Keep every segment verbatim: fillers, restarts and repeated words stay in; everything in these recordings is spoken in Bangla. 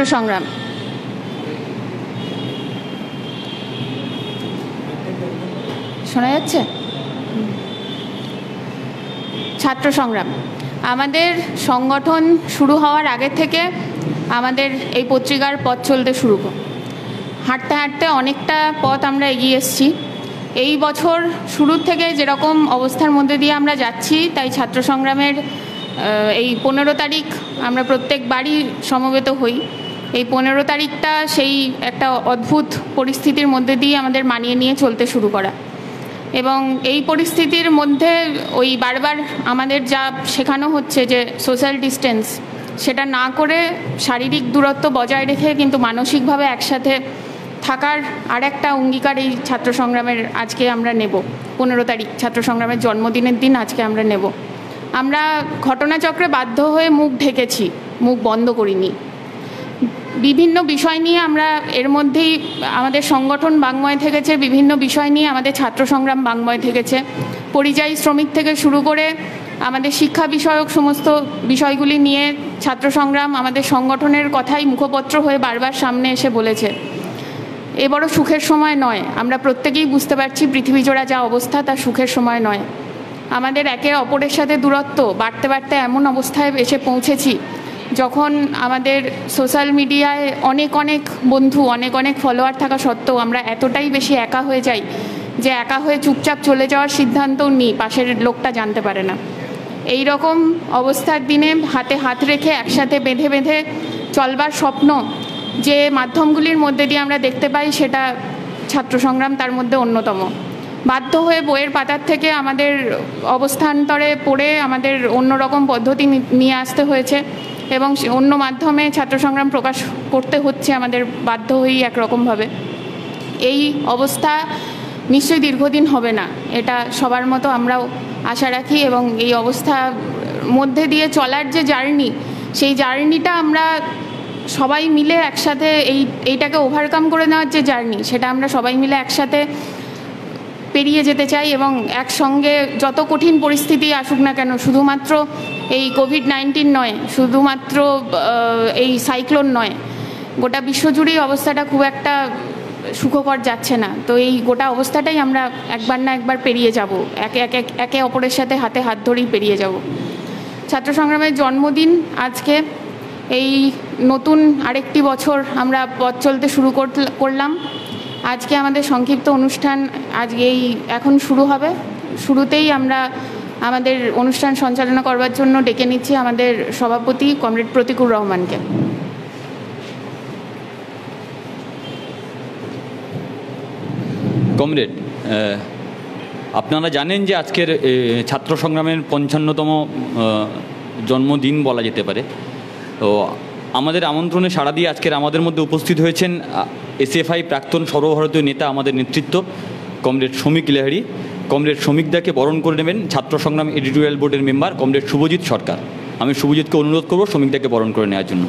সংগ্রাম। শোনা যাচ্ছে? ছাত্র সংগ্রাম আমাদের সংগঠন শুরু হওয়ার আগে থেকে আমাদের এই পত্রিকার পথ চলতে শুরু করে হাঁটতে হাঁটতে অনেকটা পথ আমরা এগিয়ে এসেছি। এই বছর শুরুর থেকে যেরকম অবস্থার মধ্যে দিয়ে আমরা যাচ্ছি, তাই ছাত্র সংগ্রামের এই পনেরো তারিখ আমরা প্রত্যেকবারই সমবেত হই। এই পনেরো তারিখটা সেই একটা অদ্ভুত পরিস্থিতির মধ্যে দিয়ে আমাদের মানিয়ে নিয়ে চলতে শুরু করা, এবং এই পরিস্থিতির মধ্যে ওই বারবার আমাদের যা শেখানো হচ্ছে যে সোশ্যাল ডিস্টেন্স, সেটা না করে শারীরিক দূরত্ব বজায় রেখে কিন্তু মানসিকভাবে একসাথে থাকার আর একটা অঙ্গীকার এই ছাত্র সংগ্রামের আজকে আমরা নেব। পনেরো তারিখ ছাত্র সংগ্রামের জন্মদিনের দিন আজকে আমরা নেব। আমরা ঘটনাচক্রে বাধ্য হয়ে মুখ ঢেকেছি, মুখ বন্ধ করিনি। বিভিন্ন বিষয় নিয়ে আমরা এর মধ্যেই আমাদের সংগঠন বাংময় থেকেছে, বিভিন্ন বিষয় নিয়ে আমাদের ছাত্র সংগ্রাম বাংময় থেকেছে। পরিযায়ী শ্রমিক থেকে শুরু করে আমাদের শিক্ষা বিষয়ক সমস্ত বিষয়গুলি নিয়ে ছাত্র সংগ্রাম আমাদের সংগঠনের কথাই মুখপত্র হয়ে বারবার সামনে এসে বলেছে। এ বড় সুখের সময় নয়, আমরা প্রত্যেকেই বুঝতে পারছি পৃথিবী জোড়া যা অবস্থা তা সুখের সময় নয়। আমাদের একে অপরের সাথে দূরত্ব বাড়তে বাড়তে এমন অবস্থায় এসে পৌঁছেছি যখন আমাদের সোশ্যাল মিডিয়ায় অনেক অনেক বন্ধু, অনেক অনেক ফলোয়ার থাকা সত্ত্বেও আমরা এতটাই বেশি একা হয়ে যাই যে একা হয়ে চুপচাপ চলে যাওয়ার সিদ্ধান্তও নিই, পাশের লোকটা জানতে পারে না। এই রকম অবস্থার দিনে হাতে হাত রেখে একসাথে বেঁধে বেঁধে চলবার স্বপ্ন যে মাধ্যমগুলির মধ্যে দিয়ে আমরা দেখতে পাই, সেটা ছাত্র সংগ্রাম তার মধ্যে অন্যতম। বাধ্য হয়ে বইয়ের পাতার থেকে আমাদের অবস্থান্তরে পড়ে আমাদের অন্যরকম পদ্ধতি নিয়ে আসতে হয়েছে, এবং অন্য মাধ্যমে ছাত্র সংগ্রাম প্রকাশ করতে হচ্ছে আমাদের বাধ্য হয়েই একরকমভাবে। এই অবস্থা নিশ্চয়ই দীর্ঘদিন হবে না, এটা সবার মতো আমরাও আশা রাখি, এবং এই অবস্থার মধ্যে দিয়ে চলার যে জার্নি, সেই জার্নিটা আমরা সবাই মিলে একসাথে এই এইটাকে ওভারকাম করে নেওয়ার যে জার্নি, সেটা আমরা সবাই মিলে একসাথে পেরিয়ে যেতে চাই। এবং একসঙ্গে যত কঠিন পরিস্থিতি আসুক না কেন, শুধুমাত্র এই কোভিড নাইন্টিন নয়, শুধুমাত্র এই সাইক্লোন নয়, গোটা বিশ্বজুড়েই অবস্থাটা খুব একটা সুখকর যাচ্ছে না। তো এই গোটা অবস্থাটাই আমরা একবার না একবার পেরিয়ে যাব, একে একে একে অপরের সাথে হাতে হাত ধরেই পেরিয়ে যাব। ছাত্র সংগ্রামের জন্মদিন আজকে, এই নতুন আরেকটি বছর আমরা পথ চলতে শুরু করলাম। আজকে আমাদের সংক্ষিপ্ত অনুষ্ঠান আজকে এই এখন শুরু হবে। শুরুতেই আমরা আমাদের অনুষ্ঠান সঞ্চালনা করবার জন্য ডেকে নিচ্ছি আমাদের সভাপতি কমরেড প্রতিকুর রহমানকে। কমরেড, আপনারা জানেন যে আজকের ছাত্র সংগ্রামের পঞ্চান্নতম জন্মদিন বলা যেতে পারে। তো আমাদের আমন্ত্রণে সাড়া দিয়ে আজকের আমাদের মধ্যে উপস্থিত হয়েছেন এসএফআই প্রাক্তন সর্বভারতীয় নেতা, আমাদের নেতৃত্ব কমরেড শ্রমিক লেহারি। কমরেড শ্রমিকদাকে বরণ করে নেবেন ছাত্র সংগ্রাম এডিটোরিয়াল বোর্ডের মেম্বার কমরেড শুভজিৎ সরকার। আমি শুভজিৎকে অনুরোধ করব শ্রমিকদাকে বরণ করে নেওয়ার জন্য।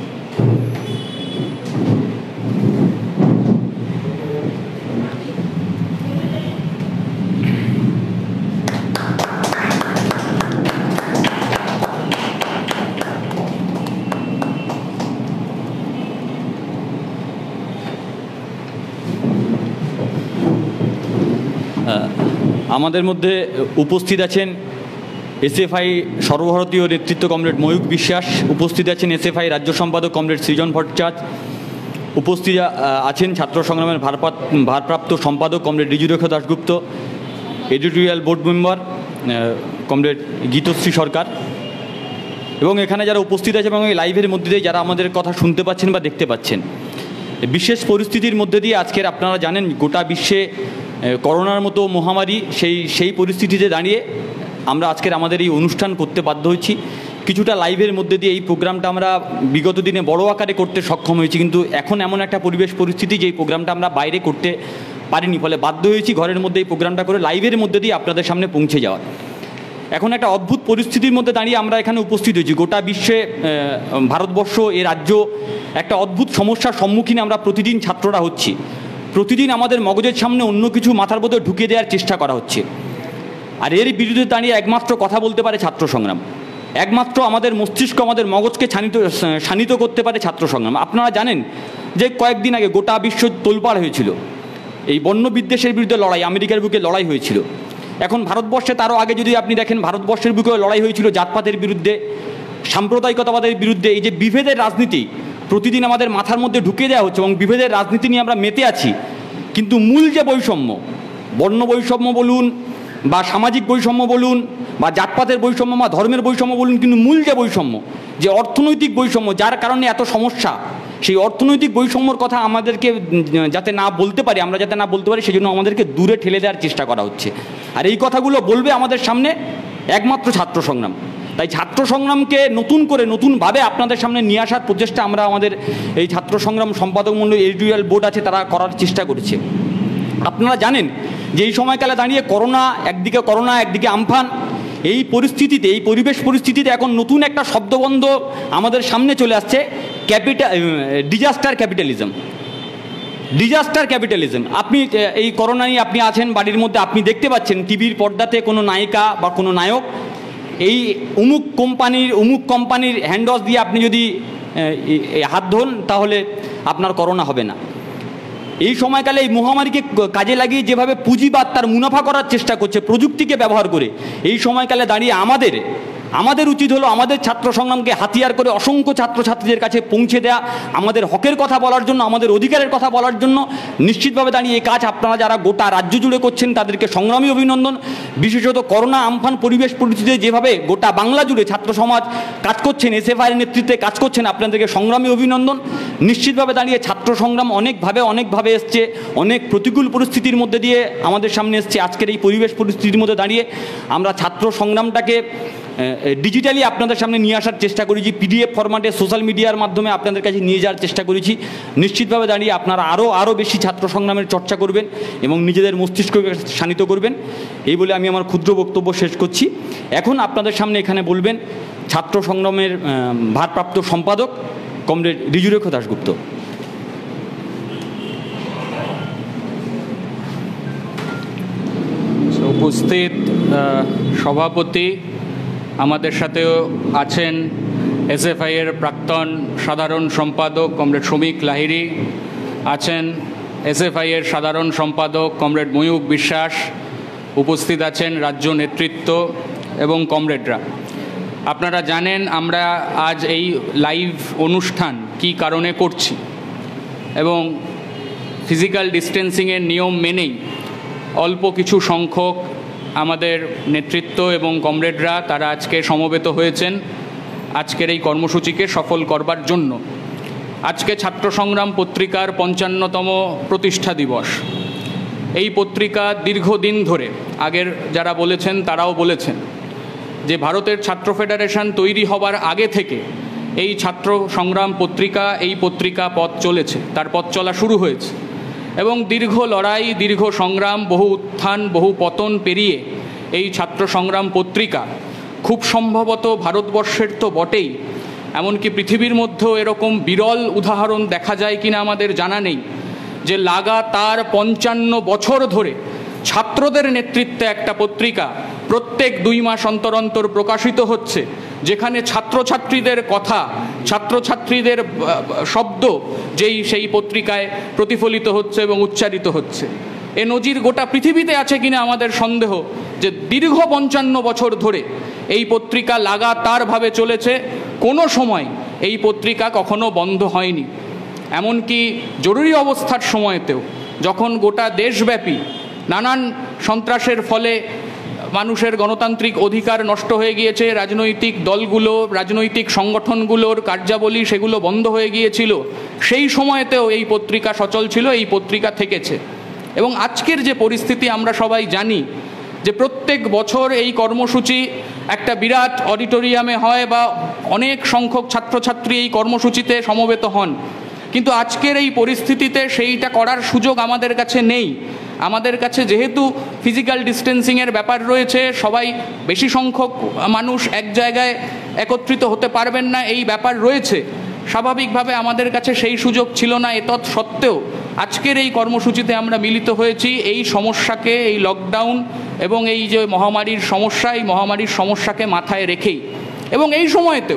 আমাদের মধ্যে উপস্থিত আছেন এসএফআই সর্বভারতীয় নেতৃত্ব কমরেড ময়ূক বিশ্বাস, উপস্থিত আছেন এসএফআই রাজ্য সম্পাদক কমরেড সৃজন ভট্টাচার্য, উপস্থিত আছেন ছাত্র সংগ্রামের ভারপ্রাপ্ত সম্পাদক comrade Rijurekha Dasgupta, editorial board member comrade Gitashri Sarkar, এবং এখানে যারা উপস্থিত আছে এবং এই লাইভের মধ্যে দিয়ে যারা আমাদের কথা শুনতে পাচ্ছেন বা দেখতে পাচ্ছেন। বিশেষ পরিস্থিতির মধ্যে দিয়ে আজকের আপনারা জানেন গোটা বিশ্বে করোনার মতো মহামারী, সেই সেই পরিস্থিতিতে দাঁড়িয়ে আমরা আজকের আমাদের এই অনুষ্ঠান করতে বাধ্য হয়েছি। কিছুটা লাইভের মধ্যে দিয়ে এই প্রোগ্রামটা আমরা বিগত দিনে বড় আকারে করতে সক্ষম হয়েছি, কিন্তু এখন এমন একটা পরিবেশ পরিস্থিতি যে এই প্রোগ্রামটা আমরা বাইরে করতে পারিনি, ফলে বাধ্য হয়েছি ঘরের মধ্যে এই প্রোগ্রামটা করে লাইভের মধ্যে দিয়ে আপনাদের সামনে পৌঁছে যাওয়া। এখন একটা অদ্ভুত পরিস্থিতির মধ্যে দাঁড়িয়ে আমরা এখানে উপস্থিত হয়েছি। গোটা বিশ্বে, ভারতবর্ষ, এ রাজ্য একটা অদ্ভুত সমস্যার সম্মুখীন আমরা প্রতিদিন ছাত্ররা হচ্ছি। প্রতিদিন আমাদের মগজের সামনে অন্য কিছু মাথার মধ্যে ঢুকিয়ে দেওয়ার চেষ্টা করা হচ্ছে, আর এর বিরুদ্ধে দাঁড়িয়ে একমাত্র কথা বলতে পারে ছাত্র সংগ্রাম। একমাত্র আমাদের মস্তিষ্ক, আমাদের মগজকে শানিত শানিত করতে পারে ছাত্র সংগ্রাম। আপনারা জানেন যে কয়েকদিন আগে গোটা বিশ্ব তোলপাড় হয়েছিল, এই বন্য বিদ্বেষের বিরুদ্ধে লড়াই, আমেরিকার বুকে লড়াই হয়েছিল। এখন ভারতবর্ষে তারও আগে যদি আপনি দেখেন, ভারতবর্ষের বুকেও লড়াই হয়েছিল জাতপাতের বিরুদ্ধে, সাম্প্রদায়িকতাবাদের বিরুদ্ধে। এই যে বিভেদের রাজনীতি প্রতিদিন আমাদের মাথার মধ্যে ঢুকে দেওয়া হচ্ছে এবং বিভেদের রাজনীতি নিয়ে আমরা মেতে আছি, কিন্তু মূল যে বৈষম্য, বর্ণ বৈষম্য বলুন বা সামাজিক বৈষম্য বলুন বা জাতপাতের বৈষম্য বা ধর্মের বৈষম্য বলুন, কিন্তু মূল যে বৈষম্য, যে অর্থনৈতিক বৈষম্য, যার কারণে এত সমস্যা, সেই অর্থনৈতিক বৈষম্যর কথা আমাদেরকে যাতে না বলতে পারি, আমরা যাতে না বলতে পারি, সেই জন্য আমাদেরকে দূরে ঠেলে দেওয়ার চেষ্টা করা হচ্ছে। আর এই কথাগুলো বলবে আমাদের সামনে একমাত্র ছাত্র সংগ্রাম। তাই ছাত্র সংগ্রামকে নতুন করে নতুনভাবে আপনাদের সামনে নিয়ে আসার প্রচেষ্টা আমরা আমাদের এই ছাত্র সংগ্রাম সম্পাদক মণ্ডল এডিটোরিয়াল বোর্ড আছে, তারা করার চেষ্টা করেছে। আপনারা জানেন যে এই সময়কালে দাঁড়িয়ে করোনা, একদিকে করোনা একদিকে আমফান, এই পরিস্থিতিতে, এই পরিবেশ পরিস্থিতিতে এখন নতুন একটা শব্দবন্ধ আমাদের সামনে চলে আসছে, capital disaster capitalism. Disaster capitalism. আপনি এই করোনা নিয়ে আপনি আছেন বাড়ির মধ্যে, আপনি দেখতে পাচ্ছেন টিভির পর্দাতে কোনো নায়িকা বা কোনো নায়ক এই অমুক কোম্পানির অমুক কোম্পানির হ্যান্ডওয়াশ দিয়ে আপনি যদি হাত ধোন তাহলে আপনার করোনা হবে না। এই সময়কালে এই মহামারীকে কাজে লাগিয়ে যেভাবে পুঁজিবাদ তার মুনাফা করার চেষ্টা করছে প্রযুক্তিকে ব্যবহার করে, এই সময়কালে দাঁড়িয়ে আমাদের আমাদের উচিত হলো আমাদের ছাত্র সংগ্রামকে হাতিয়ার করে অসংখ্য ছাত্রছাত্রীদের কাছে পৌঁছে দেয়া, আমাদের হকের কথা বলার জন্য, আমাদের অধিকারের কথা বলার জন্য। নিশ্চিতভাবে দাঁড়িয়ে এই কাজ আপনারা যারা গোটা রাজ্য জুড়ে করছেন তাদেরকে সংগ্রামী অভিনন্দন। বিশেষত করোনা আমফান পরিবেশ পরিস্থিতিতে যেভাবে গোটা বাংলা জুড়ে ছাত্র সমাজ কাজ করছেন, এসএফআইয়ের নেতৃত্বে কাজ করছেন, আপনাদেরকে সংগ্রামী অভিনন্দন। নিশ্চিতভাবে দাঁড়িয়ে ছাত্র সংগ্রাম অনেকভাবে অনেকভাবে এসছে, অনেক প্রতিকূল পরিস্থিতির মধ্যে দিয়ে আমাদের সামনে এসছে। আজকের এই পরিবেশ পরিস্থিতির মধ্যে দাঁড়িয়ে আমরা ছাত্র সংগ্রামটাকে ডিজিটালি আপনাদের সামনে নিয়ে আসার চেষ্টা করেছি, পিডিএফ ফরম্যাটে সোশ্যাল মিডিয়ার মাধ্যমে আপনাদের কাছে নিয়ে যাওয়ার চেষ্টা করেছি। নিশ্চিতভাবে দাঁড়িয়ে আপনারা আরও আরও বেশি ছাত্র সংগ্রামের চর্চা করবেন এবং নিজেদের মস্তিষ্ককে শানিত করবেন, এই বলে আমি আমার ক্ষুদ্র বক্তব্য শেষ করছি। এখন আপনাদের সামনে এখানে বলবেন ছাত্র সংগ্রামের ভারপ্রাপ্ত সম্পাদক কমরেড ঋজুরেখ দাশগুপ্ত। উপস্থিত সভাপতি, আমাদের সাথেও আছেন এসএফআইয়ের প্রাক্তন সাধারণ সম্পাদক কমরেড শ্রমিক লাহিড়ী, আছেন এসএফআইয়ের সাধারণ সম্পাদক কমরেড ময়ূক বিশ্বাস, উপস্থিত আছেন রাজ্য নেতৃত্ব এবং কমরেডরা। আপনারা জানেন আমরা আজ এই লাইভ অনুষ্ঠান কি কারণে করছি এবং ফিজিক্যাল ডিস্টেন্সিংয়ের নিয়ম মেনেই অল্প কিছু সংখ্যক আমাদের নেতৃত্ব এবং কমরেডরা তারা আজকে সমবেত হয়েছেন আজকের এই কর্মসূচিকে সফল করবার জন্য। আজকে ছাত্র সংগ্রাম পত্রিকার পঞ্চান্নতম প্রতিষ্ঠা দিবস। এই পত্রিকা দীর্ঘদিন ধরে, আগের যারা বলেছেন তারাও বলেছেন যে ভারতের ছাত্র ফেডারেশন তৈরি হবার আগে থেকে এই ছাত্র সংগ্রাম পত্রিকা, এই পত্রিকা পথ চলেছে, তার পথ চলা শুরু হয়েছে এবং দীর্ঘ লড়াই, দীর্ঘ সংগ্রাম, বহু উত্থান বহু পতন পেরিয়ে এই ছাত্র সংগ্রাম পত্রিকা খুব সম্ভবত ভারতবর্ষের তো বটেই, এমনকি পৃথিবীর মধ্যেও এরকম বিরল উদাহরণ দেখা যায় কিনা আমাদের জানা নেই যে লাগাতার পঞ্চান্ন বছর ধরে ছাত্রদের নেতৃত্বে একটা পত্রিকা প্রত্যেক দুই মাস অন্তর অন্তর প্রকাশিত হচ্ছে, যেখানে ছাত্রছাত্রীদের কথা, ছাত্রছাত্রীদের শব্দ যেই সেই পত্রিকায় প্রতিফলিত হচ্ছে এবং উচ্চারিত হচ্ছে। এ নজির গোটা পৃথিবীতে আছে কিনা আমাদের সন্দেহ, যে দীর্ঘ পঞ্চান্ন বছর ধরে এই পত্রিকা লাগাতারভাবে চলেছে, কোনো সময় এই পত্রিকা কখনো বন্ধ হয়নি। এমনকি জরুরি অবস্থার সময়তেও যখন গোটা দেশব্যাপী নানান সন্ত্রাসের ফলে মানুষের গণতান্ত্রিক অধিকার নষ্ট হয়ে গিয়েছে, রাজনৈতিক দলগুলো, রাজনৈতিক সংগঠনগুলোর কার্যাবলী সেগুলো বন্ধ হয়ে গিয়েছিল, সেই সময়তেও এই পত্রিকা সচল ছিল, এই পত্রিকা থেকেছে। এবং আজকের যে পরিস্থিতি আমরা সবাই জানি যে প্রত্যেক বছর এই কর্মসূচি একটা বিরাট অডিটোরিয়ামে হয় বা অনেক সংখ্যক ছাত্রছাত্রী এই কর্মসূচিতে সমবেত হন, কিন্তু আজকের এই পরিস্থিতিতে সেইটা করার সুযোগ আমাদের কাছে নেই। আমাদের কাছে যেহেতু ফিজিক্যাল ডিস্টেন্সিংয়ের ব্যাপার রয়েছে, সবাই বেশি সংখ্যক মানুষ এক জায়গায় একত্রিত হতে পারবেন না, এই ব্যাপার রয়েছে, স্বাভাবিকভাবে আমাদের কাছে সেই সুযোগ ছিল না। এতৎ সত্ত্বেও আজকের এই কর্মসূচিতে আমরা মিলিত হয়েছি এই সমস্যাকে, এই লকডাউন এবং এই যে মহামারীর সমস্যা, এই মহামারীর সমস্যাকে মাথায় রেখেই। এবং এই সময়তেও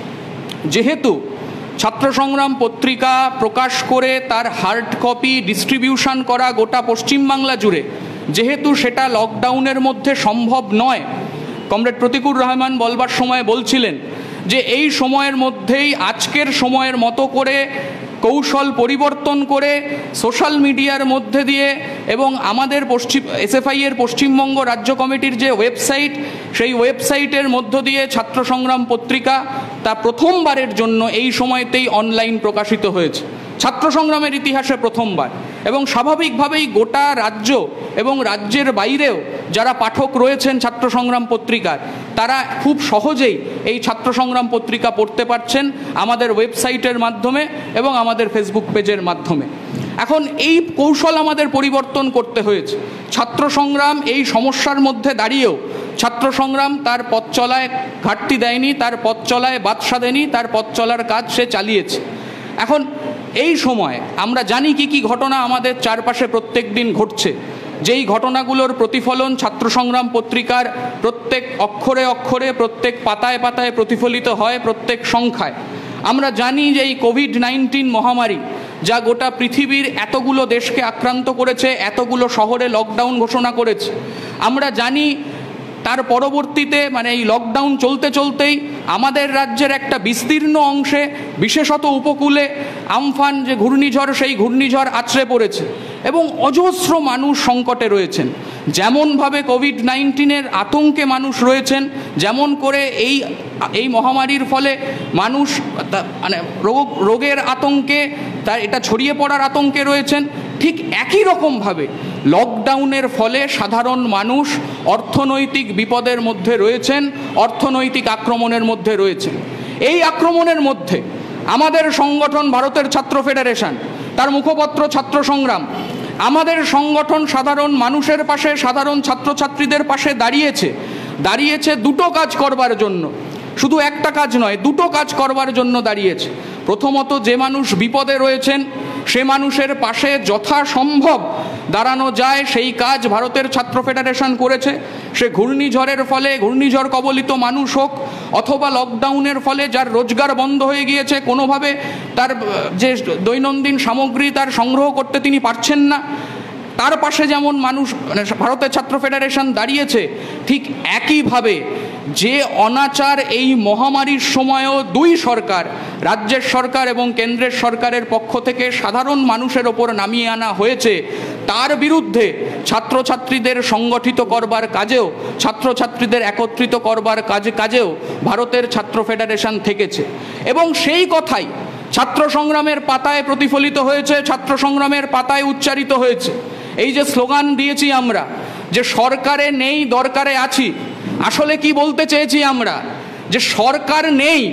যেহেতু ছাত্র সংগ্রাম পত্রিকা প্রকাশ করে তার হার্ড কপি ডিস্ট্রিবিউশন করা গোটা পশ্চিমবাংলা জুড়ে, যেহেতু সেটা লকডাউনের মধ্যে সম্ভব নয়, কমরেড প্রতিকুর রহমান বলবার সময় বলছিলেন যে এই সময়ের মধ্যেই আজকের সময়ের মতো করে কৌশল পরিবর্তন করে সোশ্যাল মিডিয়ার মধ্যে দিয়ে এবং আমাদের পশ্চিম এসএফআই এর পশ্চিমবঙ্গ রাজ্য কমিটির যে ওয়েবসাইট, সেই ওয়েবসাইটের মধ্য দিয়ে ছাত্র সংগ্রাম পত্রিকা তা প্রথমবারের জন্য এই সময়তেই অনলাইন প্রকাশিত হয়েছে, ছাত্র সংগ্রামের ইতিহাসে প্রথমবার। এবং স্বাভাবিকভাবেই গোটা রাজ্য এবং রাজ্যের বাইরেও যারা পাঠক রয়েছেন ছাত্র সংগ্রাম পত্রিকার, তারা খুব সহজেই এই ছাত্র সংগ্রাম পত্রিকা পড়তে পারছেন আমাদের ওয়েবসাইটের মাধ্যমে এবং আমাদের ফেসবুক পেজের মাধ্যমে। এখন এই কৌশল আমাদের পরিবর্তন করতে হয়েছে। ছাত্র সংগ্রাম এই সমস্যার মধ্যে দাঁড়িয়েও ছাত্র সংগ্রাম তার পথ চলায় ঘাটতি দেয়নি, তার পথ চলায় বাদশা দেয়নি, তার পথ চলার কাজ সে চালিয়েছে। এখন এই সময় আমরা জানি কি কি ঘটনা আমাদের চারপাশে প্রত্যেক দিন ঘটছে, যেই ঘটনাগুলোর প্রতিফলন ছাত্র সংগ্রাম পত্রিকার প্রত্যেক অক্ষরে অক্ষরে, প্রত্যেক পাতায় পাতায় প্রতিফলিত হয়, প্রত্যেক সংখ্যায়। আমরা জানি যে এই কোভিড নাইন্টিন মহামারী যা গোটা পৃথিবীর এতগুলো দেশকে আক্রান্ত করেছে, এতগুলো শহরে লকডাউন ঘোষণা করেছে, আমরা জানি তার পরবর্তীতে মানে এই লকডাউন চলতে চলতেই আমাদের রাজ্যের একটা বিস্তীর্ণ অংশে, বিশেষত উপকূলে আমফান যে ঘূর্ণিঝড়, সেই ঘূর্ণিঝড় আছড়ে পড়েছে এবং অজস্র মানুষ সংকটে রয়েছেন। যেমনভাবে কোভিড নাইন্টিনের আতঙ্কে মানুষ রয়েছেন, যেমন করে এই এই মহামারীর ফলে মানুষ মানে রোগ রোগের আতঙ্কে, তার এটা ছড়িয়ে পড়ার আতঙ্কে রয়েছেন, ঠিক একই রকমভাবে লকডাউনের ফলে সাধারণ মানুষ অর্থনৈতিক বিপদের মধ্যে রয়েছেন, অর্থনৈতিক আক্রমণের মধ্যে রয়েছেন। এই আক্রমণের মধ্যে আমাদের সংগঠন ভারতের ছাত্র ফেডারেশন, তার মুখপত্র ছাত্র সংগ্রাম, আমাদের সংগঠন সাধারণ মানুষের পাশে, সাধারণ ছাত্রছাত্রীদের পাশে দাঁড়িয়েছে দাঁড়িয়েছে দুটো কাজ করবার জন্য, শুধু একটা কাজ নয়, দুটো কাজ করবার জন্য দাঁড়িয়েছে। প্রথমত, যে মানুষ বিপদে রয়েছেন সে মানুষের পাশে যথাসম্ভব দাঁড়ানো যায় সেই কাজ ভারতের ছাত্র ফেডারেশন করেছে। সে ঘূর্ণিঝড়ের ফলে ঘূর্ণিঝড় কবলিত মানুষ হোক, অথবা লকডাউনের ফলে যার রোজগার বন্ধ হয়ে গিয়েছে, কোনোভাবে তার যে দৈনন্দিন সামগ্রী তার সংগ্রহ করতে তিনি পারছেন না, তার পাশে যেমন মানুষ ভারতের ছাত্র ফেডারেশন দাঁড়িয়েছে, ঠিক একইভাবে যে অনাচার এই মহামারীর সময়ও দুই সরকার, রাজ্যের সরকার এবং কেন্দ্রের সরকারের পক্ষ থেকে সাধারণ মানুষের ওপর নামিয়ে আনা হয়েছে, তার বিরুদ্ধে ছাত্রছাত্রীদের সংগঠিত করবার কাজেও, ছাত্রছাত্রীদের একত্রিত করবার কাজে কাজেও ভারতের ছাত্র ফেডারেশন থেকেছে। এবং সেই কথাই ছাত্র সংগ্রামের পাতায় প্রতিফলিত হয়েছে, ছাত্র সংগ্রামের পাতায় উচ্চারিত হয়েছে। এই যে স্লোগান দিয়েছি আমরা, যে সরকারে নেই দরকারে আছি, আসলে কি বলতে চেয়েছি আমরা? যে সরকার নেই,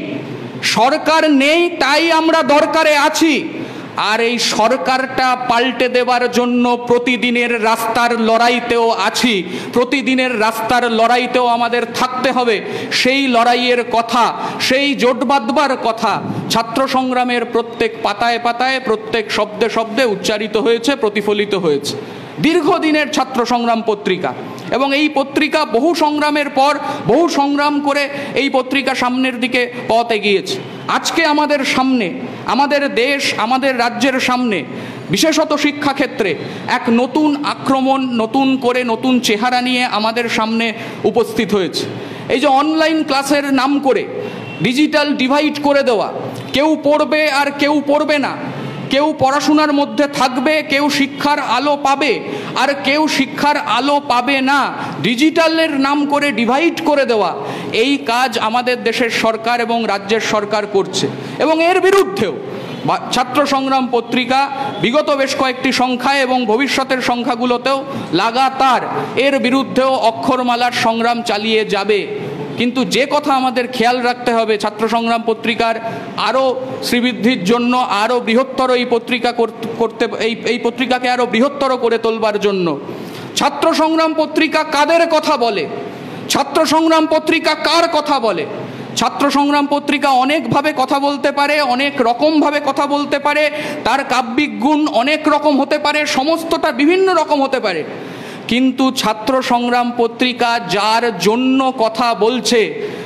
সরকার নেই তাই আমরা দরকারে আছি, আর এই সরকারটা পাল্টে দেবার জন্য প্রতিদিনের রাস্তার লড়াইতেও আছি, প্রতিদিনের রাস্তার লড়াইতেও আমাদের থাকতে হবে। সেই লড়াইয়ের কথা, সেই জোট বাঁধবার কথা ছাত্র সংগ্রামের প্রত্যেক পাতায় পাতায়, প্রত্যেক শব্দে শব্দে উচ্চারিত হয়েছে, প্রতিফলিত হয়েছে। দীর্ঘদিনের ছাত্র সংগ্রাম পত্রিকা, এবং এই পত্রিকা বহু সংগ্রামের পর, বহু সংগ্রাম করে এই পত্রিকা সামনের দিকে পথ এগিয়েছে। আজকে আমাদের সামনে, আমাদের দেশ, আমাদের রাজ্যের সামনে, বিশেষত শিক্ষাক্ষেত্রে এক নতুন আক্রমণ, নতুন করে নতুন চেহারা নিয়ে আমাদের সামনে উপস্থিত হয়েছে। এই যে অনলাইন ক্লাসের নাম করে ডিজিটাল ডিভাইড করে দেওয়া, কেউ পড়বে আর কেউ পড়বে না, কেউ পড়াশোনার মধ্যে থাকবে, কেউ শিক্ষার আলো পাবে আর কেউ শিক্ষার আলো পাবে না, ডিজিটালের নাম করে ডিভাইড করে দেওয়া, এই কাজ আমাদের দেশের সরকার এবং রাজ্যের সরকার করছে। এবং এর বিরুদ্ধেও ছাত্র সংগ্রাম পত্রিকা বিগত বেশ কয়েকটি সংখ্যায় এবং ভবিষ্যতের সংখ্যাগুলোতেও লাগাতার এর বিরুদ্ধেও অক্ষরমালার সংগ্রাম চালিয়ে যাবে। কিন্তু যে কথা আমাদের খেয়াল রাখতে হবে, ছাত্র সংগ্রাম পত্রিকার আরও শ্রীবৃদ্ধির জন্য, আরও বৃহত্তর এই পত্রিকা করতে এই এই পত্রিকাকে আরও বৃহত্তর করে তোলবার জন্য, ছাত্র সংগ্রাম পত্রিকা কাদের কথা বলে, ছাত্র সংগ্রাম পত্রিকা কার কথা বলে? ছাত্র সংগ্রাম পত্রিকা অনেকভাবে কথা বলতে পারে, অনেক রকমভাবে কথা বলতে পারে, তার কাব্যিক গুণ অনেক রকম হতে পারে, সমস্তটা বিভিন্ন রকম হতে পারে, কিন্তু ছাত্র সংগ্রাম পত্রিকা যার জন্য কথা বলছে,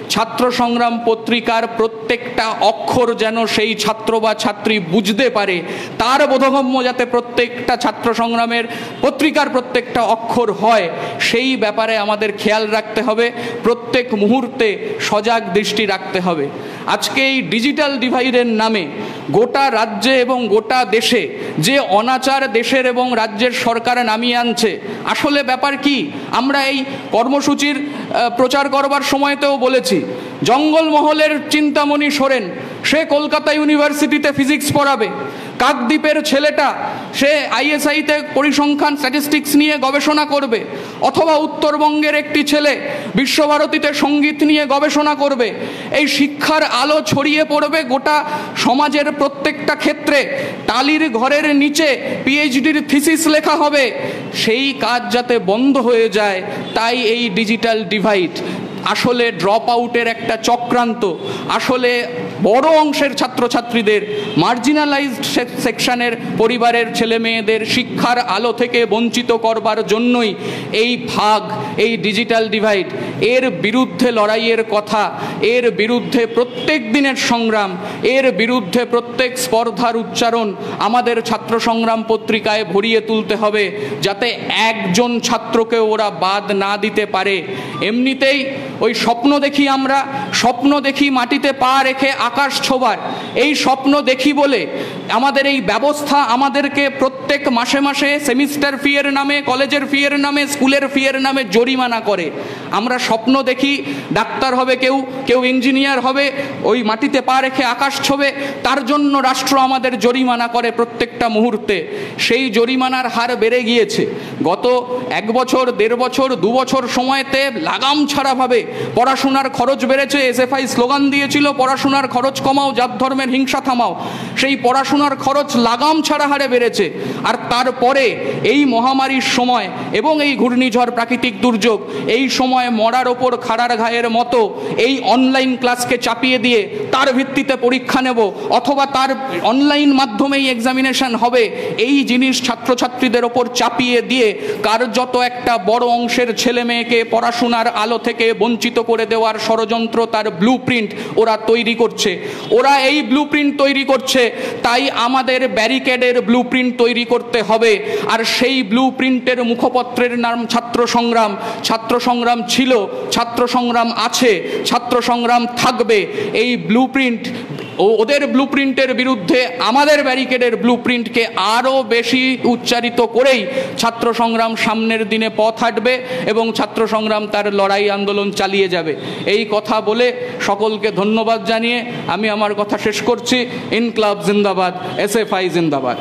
ছাত্র সংগ্রাম পত্রিকার প্রত্যেকটা অক্ষর যেন সেই ছাত্র বা ছাত্রী বুঝতে পারে, তার বোধগম্য যাতে প্রত্যেকটা ছাত্র সংগ্রামের পত্রিকার প্রত্যেকটা অক্ষর হয়, সেই ব্যাপারে আমাদের খেয়াল রাখতে হবে, প্রত্যেক মুহূর্তে সজাগ দৃষ্টি রাখতে হবে। আজকে এই ডিজিটাল ডিভাইডের নামে গোটা রাজ্যে এবং গোটা দেশে যে অনাচার দেশের এবং রাজ্যের সরকার নামিয়ে আনছে, আসলে ব্যাপার কি? আমরা এই কর্মসূচির প্রচার করবার সময়তেও বলেছি, জঙ্গলমহলের চিন্তামণি সোরেন সে কলকাতা ইউনিভার্সিটিতে ফিজিক্স পড়াবে, কাকদ্বীপের ছেলেটা সে আইএসআইতে পরিসংখ্যান স্ট্যাটিস্টিক্স নিয়ে গবেষণা করবে, অথবা উত্তরবঙ্গের একটি ছেলে বিশ্বভারতীতে সঙ্গীত নিয়ে গবেষণা করবে। এই শিক্ষার আলো ছড়িয়ে পড়বে গোটা সমাজের প্রত্যেকটা ক্ষেত্রে, টালির ঘরের নিচে পিএইচডির থিসিস লেখা হবে। সেই কাজ যাতে বন্ধ হয়ে যায়, তাই এই ডিজিটাল ডিভাইড আসলে ড্রপ আউটের একটা চক্রান্ত। আসলে বড় অংশের ছাত্রছাত্রীদের, মার্জিনালাইজড সেকশনের পরিবারের ছেলে মেয়েদের শিক্ষার আলো থেকে বঞ্চিত করবার জন্যই এই ভাগ, এই ডিজিটাল ডিভাইড। এর বিরুদ্ধে লড়াইয়ের কথা, এর বিরুদ্ধে প্রত্যেক দিনের সংগ্রাম, এর বিরুদ্ধে প্রত্যেক স্পর্ধার উচ্চারণ আমাদের ছাত্র সংগ্রাম পত্রিকায় ভরিয়ে তুলতে হবে, যাতে একজন ছাত্রকে ওরা বাদ না দিতে পারে। এমনিতেই ওই স্বপ্ন দেখি, আমরা স্বপ্ন দেখি মাটিতে পা রেখে আকাশ ছোঁবার। এই স্বপ্ন দেখি বলে আমাদের এই ব্যবস্থা আমাদেরকে প্রত্যেক মাসে মাসে সেমিস্টার ফি এর নামে, কলেজের ফি এর নামে, স্কুলের ফি এর নামে জরিমানা করে। আমরা স্বপ্ন দেখি ডাক্তার হবে কেউ, কেউ ইঞ্জিনিয়ার হবে, ওই মাটিতে পা রেখে আকাশ ছোঁবে, তার জন্য রাষ্ট্র আমাদের জরিমানা করে প্রত্যেকটা মুহূর্তে। সেই জরিমানার হার বেড়ে গিয়েছে। গত এক বছর, দেড় বছর, দু বছর সময়তে লাগাম ছাড়াভাবে পড়াশোনার খরচ বেড়েছে। এসএফআই স্লোগান দিয়েছিল, পড়াশোনার খরচ কমাও, জাত ধর্মের হিংসা থামাও। সেই পড়াশোনার খরচ লাগাম ছাড়া হারে বেড়েছে। আর তারপরে এই মহামারীর সময় এবং এই ঘূর্ণিঝড়, প্রাকৃতিক দুর্যোগ, এই সময় মরার ওপর খাড়ার ঘায়ের মতো এই অনলাইন ক্লাসকে চাপিয়ে দিয়ে তার ভিত্তিতে পরীক্ষা নেব, অথবা তার অনলাইন মাধ্যমেই এক্সামিনেশন হবে, এই জিনিস ছাত্রছাত্রীদের ওপর চাপিয়ে দিয়ে কার্যত একটা বড় অংশের ছেলে মেয়েকে পড়াশোনার আলো থেকে বঞ্চিত করে দেওয়ার ষড়যন্ত্র, তার ব্লু প্রিন্ট ওরা তৈরি করছে। ওরা এই ব্লু প্রিন্ট তৈরি করছে, তাই আমাদের ব্যারিকেডের ব্লু প্রিন্ট তৈরি করতে হবে। আর সেই ব্লু প্রিন্টের মুখপত্রের নাম ছাত্র সংগ্রাম। ছাত্র সংগ্রাম ছিল, ছাত্র সংগ্রাম আছে, ছাত্র সংগ্রাম থাকবে। এই ব্লু প্রিন্ট, ওদের ব্লু প্রিন্টের বিরুদ্ধে আমাদের ব্যারিকেডের ব্লু প্রিন্টকে আরও বেশি উচ্চারিত করেই ছাত্র সংগ্রাম সামনের দিনে পথ হাঁটবে এবং ছাত্র সংগ্রাম তার লড়াই আন্দোলন চালিয়ে যাবে। এই কথা বলে সকলকে ধন্যবাদ জানিয়ে আমি আমার কথা শেষ করছি। ইনকলাব জিন্দাবাদ, এসএফআই জিন্দাবাদ।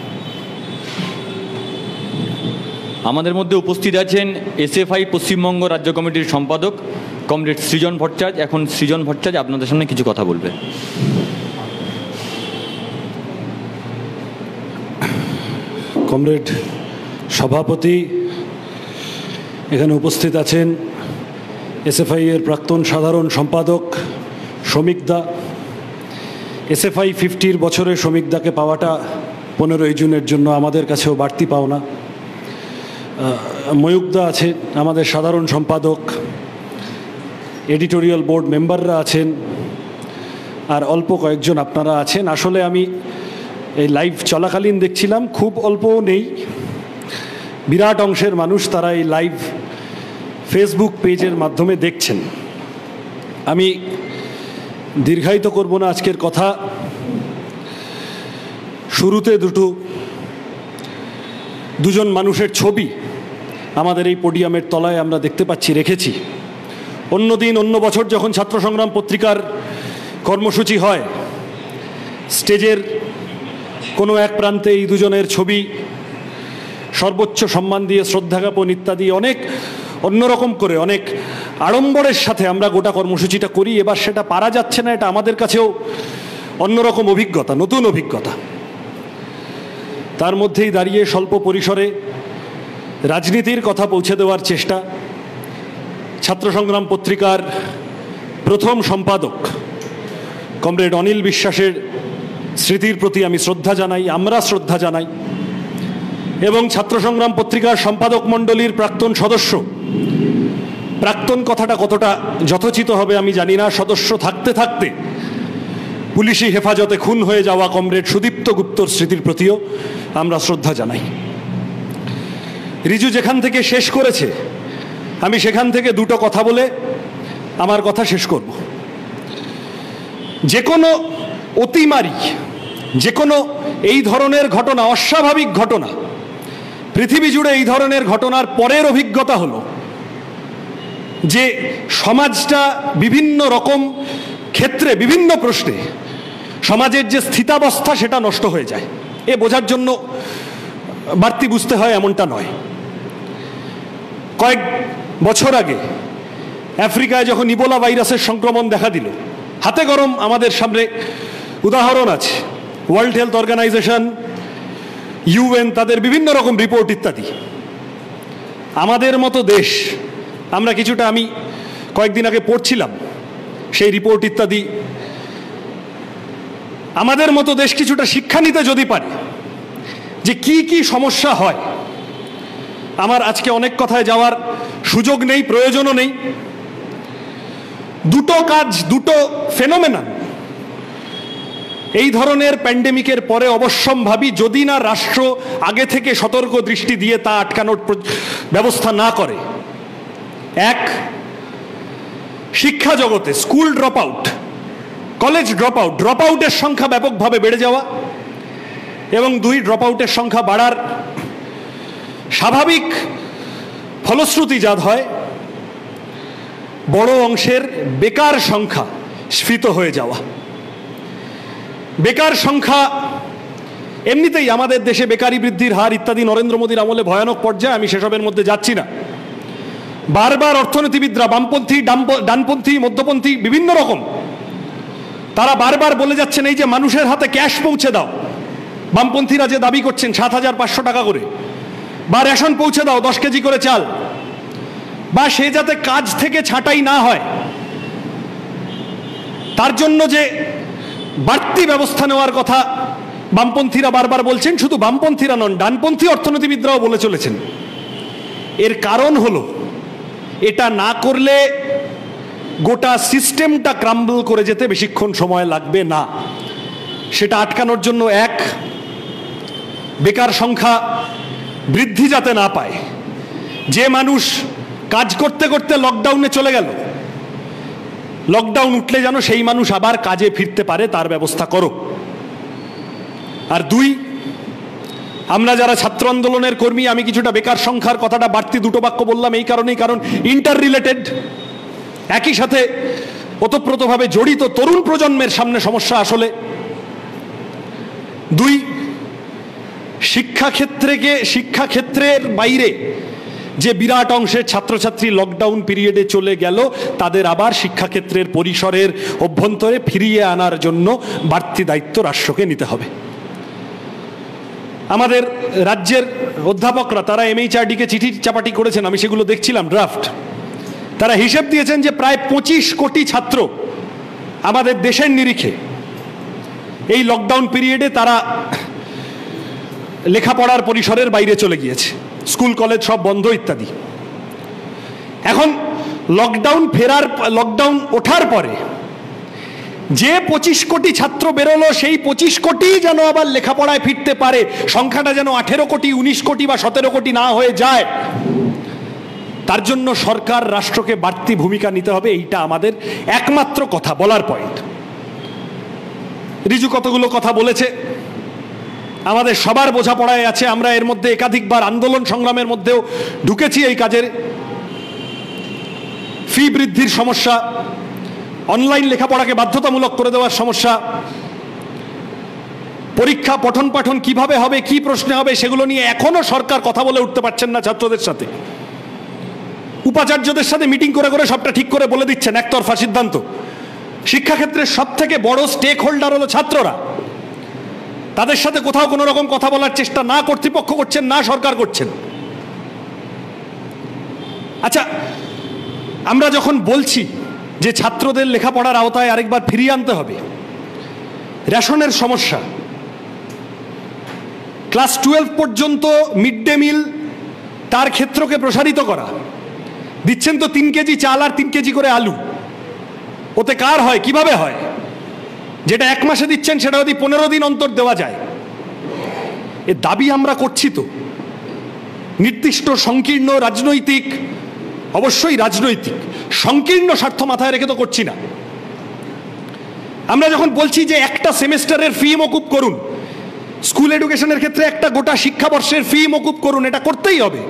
আমাদের মধ্যে উপস্থিত আছেন এসএফআই পশ্চিমবঙ্গ রাজ্য কমিটির সম্পাদক কমরেড সৃজন ভট্টাচার্য। এখন সৃজন ভট্টাচার্য আপনাদের সামনে কিছু কথা বলবে। কমরেড সভাপতি, এখানে উপস্থিত আছেন এসএফআই এর প্রাক্তন সাধারণ সম্পাদক শ্রমিকদা। এসএফআই ফিফটির বছরে শ্রমিকদাকে পাওয়াটা পনেরোই জুনের জন্য আমাদের কাছেও বাড়তি পাওনা। ময়ূকদা আছে আমাদের সাধারণ সম্পাদক, এডিটোরিয়াল বোর্ড মেম্বাররা আছেন, আর অল্প কয়েকজন আপনারা আছেন। আসলে আমি এই লাইভ চলাকালীন দেখছিলাম খুব অল্পও নেই, বিরাট অংশের মানুষ তারা এই লাইভ ফেসবুক পেজের মাধ্যমে দেখছেন। আমি দীর্ঘায়িত করব না আজকের কথা। শুরুতে দুটো দুজন মানুষের ছবি আমাদের এই পোডিয়ামের তলায় আমরা দেখতে পাচ্ছি, রেখেছি। অন্যদিন, অন্য বছর যখন ছাত্র সংগ্রাম পত্রিকার কর্মসূচি হয়, স্টেজের কোনো এক প্রান্তে এই দুজনের ছবি সর্বোচ্চ সম্মান দিয়ে, শ্রদ্ধা জ্ঞাপন ইত্যাদি অনেক অন্যরকম করে, অনেক আড়ম্বরের সাথে আমরা গোটা কর্মসূচিটা করি। এবার সেটা পারা যাচ্ছে না, এটা আমাদের কাছেও অন্যরকম অভিজ্ঞতা, নতুন অভিজ্ঞতা। তার মধ্যেই দাঁড়িয়ে স্বল্প পরিসরে রাজনীতির কথা পৌঁছে দেওয়ার চেষ্টা। ছাত্র সংগ্রাম পত্রিকার প্রথম সম্পাদক কমরেড অনিল বিশ্বাসের স্মৃতির প্রতি আমি শ্রদ্ধা জানাই, আমরা শ্রদ্ধা জানাই। এবং ছাত্র সংগ্রাম পত্রিকার সম্পাদক মণ্ডলীর প্রাক্তন সদস্য প্রাক্তন কথাটা কতটা যথোচিত হবে আমি জানি না। সদস্য থাকতে থাকতে পুলিশি হেফাজতে খুন হয়ে যাওয়া কমরেড সুদীপ্ত গুপ্তর স্মৃতির প্রতিও আমরা শ্রদ্ধা জানাই। রিজু যেখান থেকে শেষ করেছে আমি সেখান থেকে দুটো কথা বলে আমার কথা শেষ করব। যে কোনো অতিমারি, যে কোনো এই ধরনের ঘটনা, অস্বাভাবিক ঘটনা, পৃথিবী জুড়ে এই ধরনের ঘটনার পরের অভিজ্ঞতা হলো যে সমাজটা বিভিন্ন রকম ক্ষেত্রে, বিভিন্ন প্রশ্নে সমাজের যে স্থিতাবস্থা সেটা নষ্ট হয়ে যায়। এ বোঝার জন্য বাড়তি বুঝতে হয় এমনটা নয়। কয়েক বছর আগে আফ্রিকায় যখন ইবোলা ভাইরাসের সংক্রমণ দেখা দিল, হাতে গরম আমাদের সামনে উদাহরণ আছে। ওয়ার্ল্ড হেলথ অর্গানাইজেশন, ইউএন, তাদের বিভিন্ন রকম রিপোর্ট ইত্যাদি। আমাদের মতো দেশ, আমরা কিছুটা, আমি কয়েকদিন আগে পড়ছিলাম সেই রিপোর্ট ইত্যাদি, আমাদের মতো দেশ কিছুটা শিক্ষা নিতে যদি পারে যে কি কি সমস্যা হয়। আমার আজকে অনেক কথায় যাওয়ার সুযোগ নেই, প্রয়োজনও নেই। দুটো কাজ, দুটো ফেনোমেনন এই ধরনের প্যান্ডেমিকের পরে অবশ্যম্ভাবী, যদি না রাষ্ট্র আগে থেকে সতর্ক দৃষ্টি দিয়ে তা আটকানোর ব্যবস্থা না করে। এক, শিক্ষা জগতে school drop out, college drop out, drop আউটের সংখ্যা ব্যাপকভাবে বেড়ে যাওয়া, এবং দুই, ড্রপ আউটের সংখ্যা বাড়ার স্বাভাবিক ফলশ্রুতি যা হয় বড় অংশের বেকার সংখ্যা স্ফীত হয়ে যাওয়া। বেকার সংখ্যা এমনিতেই আমাদের দেশে বেকারি বৃদ্ধির হার ইত্যাদি নরেন্দ্র মোদীর আমলে ভয়ানক পর্যায়ে, আমি সেসবের মধ্যে যাচ্ছি না। বারবার অর্থনীতিবিদরা, বামপন্থী, ডানপন্থী, মধ্যপন্থী, বিভিন্ন রকম, তারা বারবার বলে যাচ্ছেন এই যে মানুষের হাতে ক্যাশ পৌঁছে দাও, বামপন্থীরা যে দাবি করছেন সাত হাজার পাঁচশো টাকা করে, বা রেশন পৌঁছে দাও দশ কেজি করে চাল, বা সে যাতে কাজ থেকে ছাঁটাই না হয় তার জন্য যে বাড়তি ব্যবস্থা নেওয়ার কথা বামপন্থীরা বারবার বলছেন। শুধু বামপন্থীরা নন, ডানপন্থী অর্থনীতিবিদরাও বলে চলেছেন। এর কারণ হলো এটা না করলে গোটা সিস্টেমটা ক্রাম্বল করে যেতে বেশিক্ষণ সময় লাগবে না। সেটা আটকানোর জন্য এক, বেকার সংখ্যা বৃদ্ধি যাতে না পায়। যে মানুষ কাজ করতে করতে লকডাউনে চলে গেল, লকডাউন উঠলে যেন সেই মানুষ আবার কাজে ফিরতে পারে তার ব্যবস্থা করো। আর দুই, আমরা যারা ছাত্র আন্দোলনের কর্মী, আমি কিছুটা বেকার সংখ্যার কথাটা বাড়তি দুটো বাক্য বললাম এই কারণেই, কারণ ইন্টার রিলেটেড, একই সাথে ওতপ্রোতভাবে জড়িত তরুণ প্রজন্মের সামনে সমস্যা আসলে। দুই, শিক্ষাক্ষেত্রকে, শিক্ষাক্ষেত্রের বাইরে যে বিরাট অংশের ছাত্রছাত্রী লকডাউন পিরিয়ডে চলে গেল, তাদের আবার শিক্ষাক্ষেত্রের পরিসরের অভ্যন্তরে ফিরিয়ে আনার জন্য বাড়তি দায়িত্ব রাষ্ট্রকে নিতে হবে। আমাদের রাজ্যের অধ্যাপকরা, তারা এমএইচআরডিকে চিঠি চাপাটি করেছেন, আমি সেগুলো দেখছিলাম ড্রাফট। তারা হিসেব দিয়েছেন যে প্রায় পঁচিশ কোটি ছাত্র আমাদের দেশের নিরিখে এই লকডাউন পিরিয়ডে তারা লেখাপড়ার পরিসরের বাইরে চলে গিয়েছে, স্কুল কলেজ সব বন্ধ ইত্যাদি। এখন লকডাউন ফেরার, লকডাউন ওঠার পরে যে পঁচিশ কোটি ছাত্র বেরোলো, সেই পঁচিশ কোটি যেন আবার লেখাপড়ায় ফিরতে পারে, সংখ্যাটা যেন আঠেরো কোটি, উনিশ কোটি বা সতেরো কোটি না হয়ে যায়, তার জন্য সরকার, রাষ্ট্রকে বাড়তি ভূমিকা নিতে হবে। এইটা আমাদের একমাত্র কথা বলার পয়েন্ট। রিজু কতগুলো কথা বলেছে, আমাদের সবার বোঝাপড়ায় আছে। আমরা এর মধ্যে একাধিকবার আন্দোলন সংগ্রামের মধ্যেও ঢুকেছি এই কাজের। ফি বৃদ্ধির সমস্যা, অনলাইন লেখাপড়াকে বাধ্যতামূলক করে দেওয়ার সমস্যা, পরীক্ষা, পঠন পাঠন কিভাবে হবে, কি প্রশ্নে হবে, সেগুলো নিয়ে এখনো সরকার কথা বলে উঠতে পারছেন না ছাত্রদের সাথে। উপাচার্যদের সাথে মিটিং করে করে সবটা ঠিক করে বলে দিচ্ছেন, একতরফা সিদ্ধান্ত। শিক্ষাক্ষেত্রের সব থেকে বড় স্টেক হোল্ডার হলো ছাত্ররা। তাদের সাথে কোথাও কোনো রকম কথা বলার চেষ্টা না কর্তৃপক্ষ করছেন, না সরকার করছেন। আচ্ছা, আমরা যখন বলছি যে ছাত্রদের লেখাপড়ার আওতায় আরেকবার ফিরিয়ে আনতে হবে, রেশনের সমস্যা, ক্লাস টুয়েলভ পর্যন্ত মিড ডে মিল তার ক্ষেত্রকে প্রসারিত করা, দিচ্ছেন তো তিন কেজি চাল আর তিন কেজি করে আলু, ওতে কার হয়, কিভাবে হয়? যেটা এক মাসে দিচ্ছেন সেটা যদি পনেরো দিন অন্তর দেওয়া যায়। এ দাবি আমরা করছি তো নির্দিষ্ট সংকীর্ণ রাজনৈতিক, অবশ্যই রাজনৈতিক সংকীর্ণ স্বার্থ মাথায় রেখে তো করছি না। আমরা যখন বলছি যে একটা সেমেস্টারের ফি মকুব করুন, স্কুল এডুকেশনের ক্ষেত্রে একটা গোটা শিক্ষাবর্ষের ফি মকুব করুন, এটা করতেই হবে।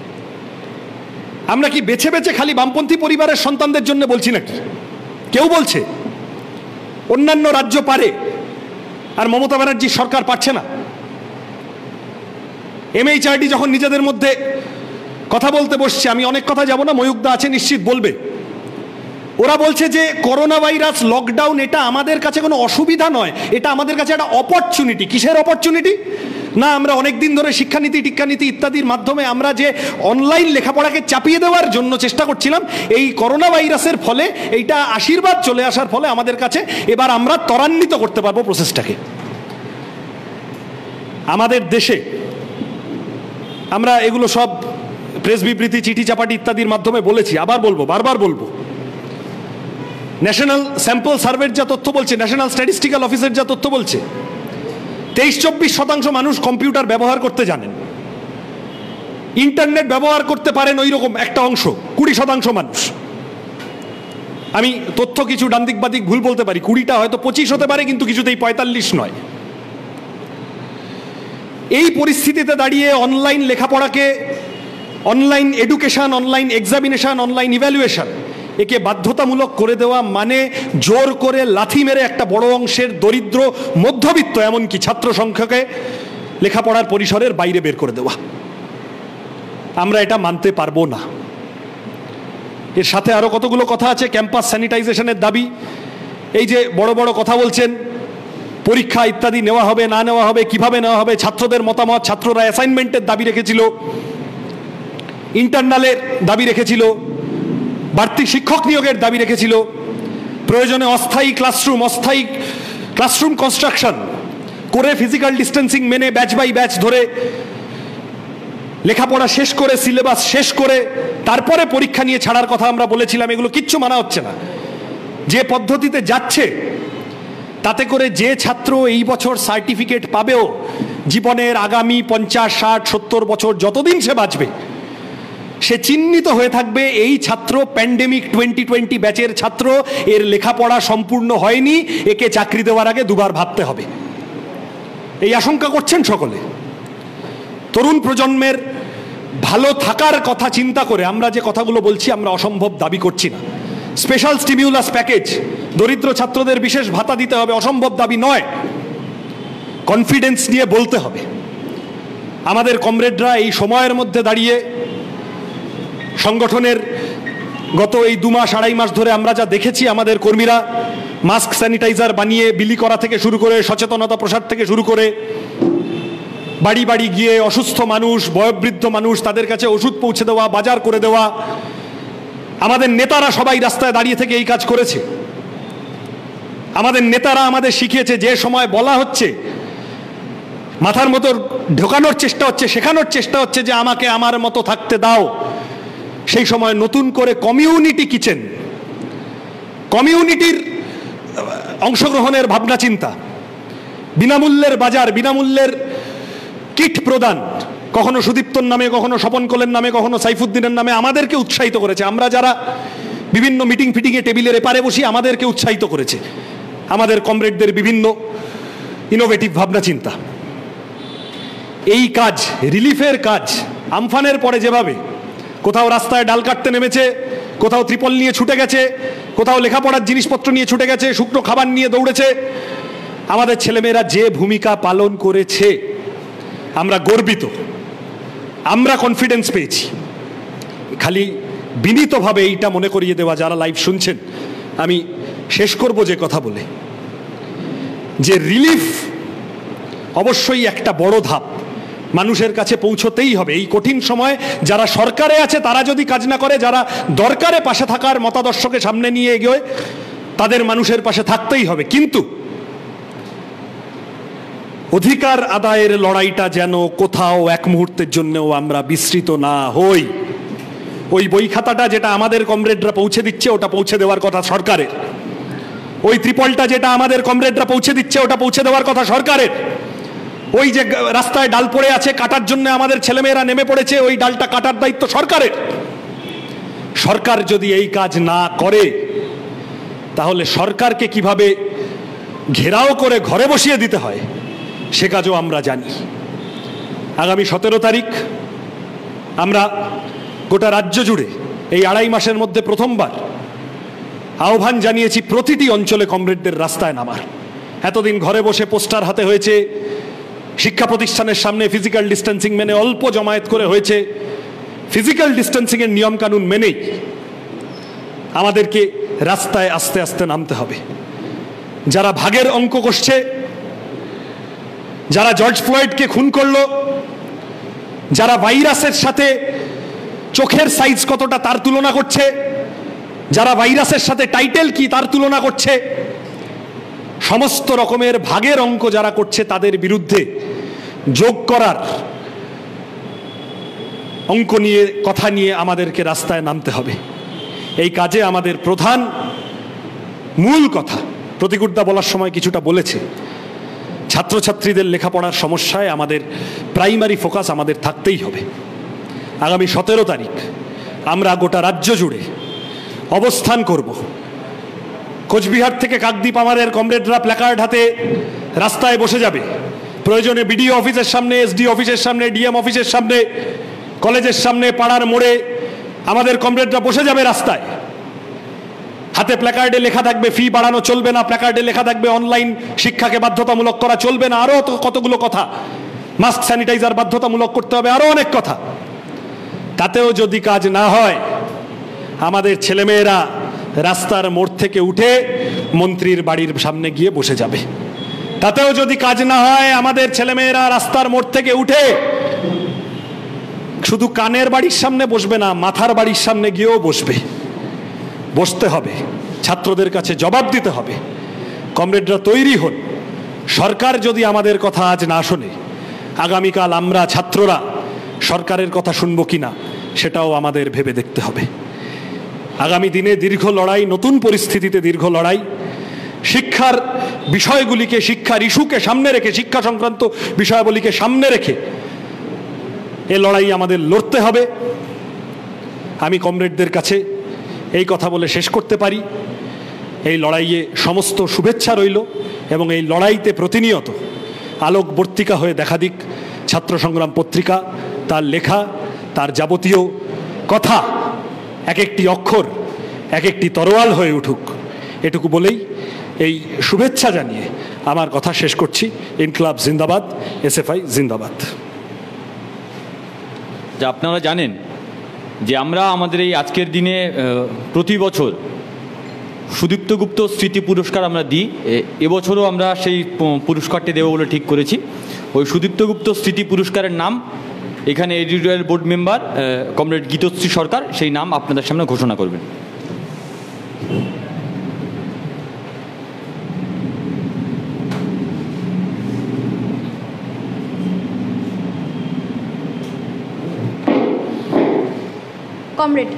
আমরা কি বেছে বেছে খালি বামপন্থী পরিবারের সন্তানদের জন্য বলছি নাকি? কেউ বলছে অন্যান্য রাজ্য পারে আর মমতা ব্যানার্জির সরকার পারছে না? এমএইচআরডি যখন নিজেদের মধ্যে কথা বলতে বসছে, আমি অনেক কথা যাব না, ময়ূকদা আছে নিশ্চিত বলবে, ওরা বলছে যে করোনা ভাইরাস লকডাউন এটা আমাদের কাছে কোনো অসুবিধা নয়, এটা আমাদের কাছে একটা অপরচুনিটি। কিসের অপরচুনিটি? না, আমরা অনেক দিন ধরে শিক্ষানীতি টিক্ষানীতি ইত্যাদির মাধ্যমে আমরা যে অনলাইন লেখাপড়াকে চাপিয়ে দেওয়ার জন্য চেষ্টা করছিলাম, এই করোনা ভাইরাসের ফলে এইটা আশীর্বাদ চলে আসার ফলে আমাদের কাছে এবার আমরা ত্বরান্বিত করতে পারবো প্রসেসটাকে। আমাদের দেশে আমরা এগুলো সব প্রেস বিবৃতি, চিঠি চাপাটি ইত্যাদির মাধ্যমে বলেছি, আবার বলবো, বারবার বলবো। ন্যাশনাল স্যাম্পল সার্ভের যা তথ্য বলছে, ন্যাশনাল স্ট্যাটিস্টিক্যাল অফিসের যা তথ্য বলছে, তেইশ চব্বিশ শতাংশ মানুষ কম্পিউটার ব্যবহার করতে জানেন, ইন্টারনেট ব্যবহার করতে পারেন ওই রকম একটা অংশ, কুড়ি শতাংশ মানুষ। আমি তথ্য কিছু ডান্দিক বাদিক ভুল বলতে পারি, কুড়িটা হয়তো পঁচিশ হতে পারে, কিন্তু কিছুতেই পঁয়তাল্লিশ নয়। এই পরিস্থিতিতে দাঁড়িয়ে অনলাইন লেখাপড়াকে, online education, online examination, online evaluation একে বাধ্যতামূলক করে দেওয়া মানে জোর করে লাথি মেরে একটা বড় অংশের দরিদ্র মধ্যবিত্ত এমনকি ছাত্র সংখ্যাকে লেখাপড়ার পরিসরের বাইরে বের করে দেওয়া। আমরা এটা মানতে পারবো না। এর সাথে আরো কতগুলো কথা আছে। ক্যাম্পাস স্যানিটাইজেশনের দাবি, এই যে বড় বড় কথা বলছেন, পরীক্ষা ইত্যাদি নেওয়া হবে না নেওয়া হবে, কিভাবে নেওয়া হবে, ছাত্রদের মতামত, ছাত্ররা অ্যাসাইনমেন্টের দাবি রেখেছিল, ইন্টারনালের দাবি রেখেছিল, বাড়তি শিক্ষক নিয়োগের দাবি রেখেছিল, প্রয়োজনে অস্থায়ী ক্লাসরুম, অস্থায়ী ক্লাসরুম কনস্ট্রাকশন করে ফিজিক্যাল ডিস্টেন্সিং মেনে ব্যাচ বাই ব্যাচ ধরে লেখাপড়া শেষ করে, সিলেবাস শেষ করে তারপরে পরীক্ষা নিয়ে ছাড়ার কথা আমরা বলেছিলাম। এগুলো কিচ্ছু মানা হচ্ছে না। যে পদ্ধতিতে যাচ্ছে তাতে করে যে ছাত্র এই বছর সার্টিফিকেট পাবেও, জীবনের আগামী পঞ্চাশ ষাট সত্তর বছর যতদিন সে বাঁচবে, সে চিহ্নিত হয়ে থাকবে এই ছাত্র প্যান্ডেমিক টোয়েন্টি টোয়েন্টি ব্যাচের ছাত্র, এর লেখাপড়া সম্পূর্ণ হয়নি, একে চাকরি দেওয়ার আগে দুবার ভাবতে হবে। এই আশঙ্কা করছেন সকলে। তরুণ প্রজন্মের ভালো থাকার কথা চিন্তা করে আমরা যে কথাগুলো বলছি, আমরা অসম্ভব দাবি করছি না। স্পেশাল স্টিমিউলাস প্যাকেজ, দরিদ্র ছাত্রদের বিশেষ ভাতা দিতে হবে, অসম্ভব দাবি নয়। কনফিডেন্স নিয়ে বলতে হবে। আমাদের কমরেডরা এই সময়ের মধ্যে দাঁড়িয়ে সংগঠনের গত এই দু মাস আড়াই মাস ধরে আমরা যা দেখেছি, আমাদের কর্মীরা মাস্ক স্যানিটাইজার বানিয়ে বিলি করা থেকে শুরু করে, সচেতনতা প্রসার থেকে শুরু করে, বাড়ি বাড়ি গিয়ে অসুস্থ মানুষ, বয়োবৃদ্ধ মানুষ, তাদের কাছে ওষুধ পৌঁছে দেওয়া, বাজার করে দেওয়া, আমাদের নেতারা সবাই রাস্তায় দাঁড়িয়ে থেকে এই কাজ করেছে। আমাদের নেতারা আমাদের শিখিয়েছে, যে সময় বলা হচ্ছে, মাথার মতো ঢোকানোর চেষ্টা হচ্ছে, শেখানোর চেষ্টা হচ্ছে যে আমাকে আমার মতো থাকতে দাও, সেই সময় নতুন করে কমিউনিটি কিচেন, কমিউনিটির অংশগ্রহণের ভাবনা চিন্তা, বিনামূল্যের বাজার, বিনামূল্যের কিট প্রদান, কখনো সুদীপ্তর নামে, কখনো স্বপন কোলের নামে, কখনো সাইফুদ্দিনের নামে আমাদেরকে উৎসাহিত করেছে। আমরা যারা বিভিন্ন মিটিং ফিটিংয়ে টেবিলের এপারে বসি, আমাদেরকে উৎসাহিত করেছে আমাদের কমরেডদের বিভিন্ন ইনোভেটিভ ভাবনা চিন্তা। এই কাজ, রিলিফের কাজ, আমফানের পরে যেভাবে কোথাও রাস্তায় ডাল কাটতে নেমেছে, কোথাও ত্রিপল নিয়ে ছুটে গেছে, কোথাও লেখাপড়ার জিনিসপত্র নিয়ে ছুটে গেছে, শুকনো খাবার নিয়ে দৌড়েছে, আমাদের ছেলেমেয়েরা যে ভূমিকা পালন করেছে আমরা গর্বিত, আমরা কনফিডেন্স পেয়েছি। খালি বিনীতভাবে এইটা মনে করিয়ে দেওয়া, যারা লাইভ শুনছেন, আমি শেষ করব যে কথা বলে, যে রিলিফ অবশ্যই একটা বড় ধাপ, মানুষের কাছে পৌঁছতেই হবে। এই কঠিন সময় যারা সরকারে আছে তারা যদি কাজ না করে, যারা দরকারে পাশে থাকার মতাদর্শকে সামনে নিয়ে এগোয়, তাদের মানুষের পাশে থাকতেই হবে। কিন্তু অধিকার আদায়ের লড়াইটা যেন কোথাও এক মুহূর্তের জন্যও আমরা বিস্মৃত না হই। ওই বই খাতাটা যেটা আমাদের কমরেডরা পৌঁছে দিচ্ছে ওটা পৌঁছে দেওয়ার কথা সরকারের, ওই ত্রিপলটা যেটা আমাদের কমরেডরা পৌঁছে দিচ্ছে ওটা পৌঁছে দেওয়ার কথা সরকারের, ওই যে রাস্তায় ডাল পড়ে আছে কাটার জন্য আমাদের ছেলেমেয়েরা নেমে পড়েছে ওই ডালটা কাটার দায়িত্ব সরকারের। সরকার যদি এই কাজ না করে তাহলে সরকারকে কিভাবে ঘেরাও করে ঘরে বসিয়ে দিতে হয় সে কাজও আমরা জানি। আগামী সতেরো তারিখ আমরা গোটা রাজ্য জুড়ে এই আড়াই মাসের মধ্যে প্রথমবার আহ্বান জানিয়েছি প্রতিটি অঞ্চলে কমরেডদের রাস্তায় নামার। এতদিন ঘরে বসে পোস্টার হাতে হয়েছে, শিক্ষা প্রতিষ্ঠানের সামনে ফিজিক্যাল ডিস্টেন্সিং মেনে অল্প জমায়েত করে হয়েছে, ফিজিক্যাল ডিস্টেন্সিংয়ের নিয়মকানুন মেনেই আমাদেরকে রাস্তায় আস্তে আস্তে নামতে হবে। যারা ভাগের অঙ্ক কষছে, যারা জর্জ ফ্লয়েডকে খুন করলো, যারা ভাইরাসের সাথে চোখের সাইজ কতটা তার তুলনা করছে, যারা ভাইরাসের সাথে টাইটেল কি তার তুলনা করছে, সমস্ত রকমের ভাগের অঙ্ক যারা করছে তাদের বিরুদ্ধে যোগ করার অঙ্ক নিয়ে কথা নিয়ে আমাদেরকে রাস্তায় নামতে হবে। এই কাজে আমাদের প্রধান মূল কথা প্রতিকুরদা বলার সময় কিছুটা বলেছে, ছাত্রছাত্রীদের লেখাপড়ার সমস্যায় আমাদের প্রাইমারি ফোকাস আমাদের থাকতেই হবে। আগামী সতেরো তারিখ আমরা গোটা রাজ্য জুড়ে অবস্থান করব। কোচবিহার থেকে কাকদ্বীপ আমাদের কমরেডরা প্ল্যাকার্ড হাতে রাস্তায় বসে যাবে। প্রয়োজনে বিডিও অফিসের সামনে, এসডি অফিসের সামনে, ডিএম অফিসের সামনে, কলেজের সামনে, পাড়ার মোড়ে আমাদের কমরেডরা বসে যাবে রাস্তায়। হাতে প্ল্যাকার্ডে লেখা থাকবে ফি বাড়ানো চলবে না, প্ল্যাকার্ডে লেখা থাকবে অনলাইন শিক্ষাকে বাধ্যতামূলক করা চলবে না, আরও কতগুলো কথা, মাস্ক স্যানিটাইজার বাধ্যতামূলক করতে হবে, আরও অনেক কথা। তাতেও যদি কাজ না হয় আমাদের ছেলেমেয়েরা রাস্তার মোড় থেকে উঠে মন্ত্রীর বাড়ির সামনে গিয়ে বসে যাবে। তাতেও যদি কাজ না হয় আমাদের ছেলেমেয়েরা রাস্তার মোড় থেকে উঠে শুধু কানের বাড়ির সামনে বসবে না, মাথার বাড়ির সামনে গিয়েও বসবে। বসতে হবে, ছাত্রদের কাছে জবাব দিতে হবে। কমরেডরা তৈরি হন। সরকার যদি আমাদের কথা আজ না শোনে, আগামীকাল আমরা ছাত্ররা সরকারের কথা শুনবো কিনা সেটাও আমাদের ভেবে দেখতে হবে। আগামী দিনে দীর্ঘ লড়াই, নতুন পরিস্থিতিতে দীর্ঘ লড়াই, শিক্ষার বিষয়গুলিকে, শিক্ষার ইস্যুকে সামনে রেখে, শিক্ষা সংক্রান্ত বিষয়াবলীকে সামনে রেখে এ লড়াই আমাদের লড়তে হবে। আমি কমরেডদের কাছে এই কথা বলে শেষ করতে পারি, এই লড়াইয়ে সমস্ত শুভেচ্ছা রইল এবং এই লড়াইতে প্রতিনিয়ত আলোকবর্তিকা হয়ে দেখা দিক ছাত্র সংগ্রাম পত্রিকা, তার লেখা, তার যাবতীয় কথা এক একটি অক্ষর এক একটি তরোয়াল হয়ে উঠুক, এটুকু বলেই এই শুভেচ্ছা জানিয়ে আমার কথা শেষ করছি। ইনকলাব জিন্দাবাদ, এসএফআই জিন্দাবাদ। যা আপনারা জানেন যে আমরা আমাদের এই আজকের দিনে প্রতি বছর সুদীপ্ত গুপ্ত স্মৃতি পুরস্কার আমরা দিই। এবছরও আমরা সেই পুরস্কারটি দেবো বলে ঠিক করেছি। ওই সুদীপ্ত গুপ্ত স্মৃতি পুরস্কারের নাম এখানে editorial board member comrade Gitashri Sarkar সেই নাম আপনাদের সামনে ঘোষণা করবেন। কমরেড,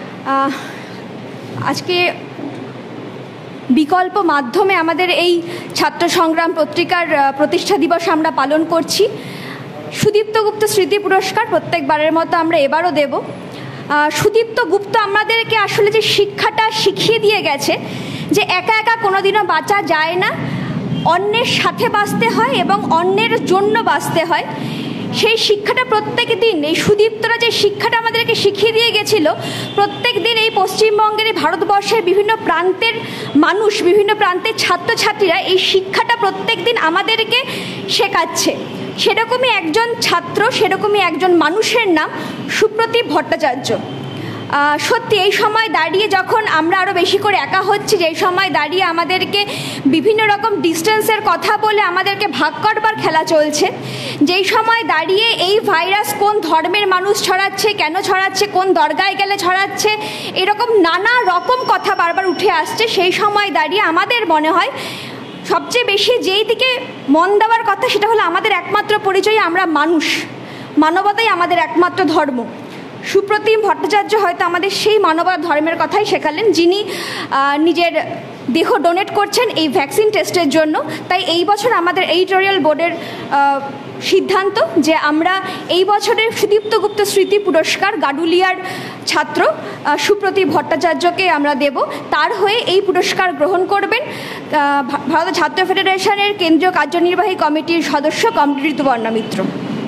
আজকে বিকল্প মাধ্যমে আমাদের এই ছাত্র সংগ্রাম পত্রিকার প্রতিষ্ঠা দিবস আমরা পালন করছি। সুদীপ্ত গুপ্ত স্মৃতি পুরস্কার প্রত্যেকবারের মতো আমরা এবারও দেব। সুদীপ্ত গুপ্ত আমাদেরকে আসলে যে শিক্ষাটা শিখিয়ে দিয়ে গেছে যে একা একা কোনোদিনও বাঁচা যায় না, অন্যের সাথে বাঁচতে হয় এবং অন্যের জন্য বাঁচতে হয়। সেই শিক্ষাটা প্রত্যেক দিন এই সুদীপ্তরা যে শিক্ষাটা আমাদেরকে শিখিয়ে দিয়ে গেছিল, প্রত্যেক দিন এই পশ্চিমবঙ্গের, এই ভারতবর্ষের বিভিন্ন প্রান্তের মানুষ, বিভিন্ন প্রান্তের ছাত্রছাত্রীরা এই শিক্ষাটা প্রত্যেক দিন আমাদেরকে শেখাচ্ছে। সেরকমই একজন ছাত্র, সেরকমই একজন মানুষের নাম সুপ্রতিভ ভট্টাচার্য। সত্যি এই সময় দাঁড়িয়ে যখন আমরা আরও বেশি করে একা হচ্ছি, যেই সময় দাঁড়িয়ে আমাদেরকে বিভিন্ন রকম ডিস্টেন্সের কথা বলে আমাদেরকে ভাগ করবার খেলা চলছে, যেই সময় দাঁড়িয়ে এই ভাইরাস কোন ধর্মের মানুষ ছড়াচ্ছে, কেন ছড়াচ্ছে, কোন দরগায় গেলে ছড়াচ্ছে, এরকম নানা রকম কথা বারবার উঠে আসছে, সেই সময় দাঁড়িয়ে আমাদের মনে হয় সবচেয়ে বেশি যেই দিকে মন দেওয়ার কথা সেটা হলো আমাদের একমাত্র পরিচয় আমরা মানুষ, মানবতাই আমাদের একমাত্র ধর্ম। সুপ্রতিম ভট্টাচার্য হয়তো আমাদের সেই মানবতা ধর্মের কথাই শেখালেন, যিনি নিজের দেহ ডোনেট করছেন এই ভ্যাকসিন টেস্টের জন্য। তাই এই বছর আমাদের এডিটোরিয়াল বোর্ডের সিদ্ধান্ত যে আমরা এই বছরের সুদীপ্ত গুপ্ত স্মৃতি পুরস্কার গাডুলিয়ার ছাত্র সুপ্রতিম ভট্টাচার্যকে আমরা দেব। তার হয়ে এই পুরস্কার গ্রহণ করবেন ভারত ছাত্র ফেডারেশনের কেন্দ্রীয় কার্যনির্বাহী কমিটির সদস্য কমরেড ঋতুপর্ণা মিত্র।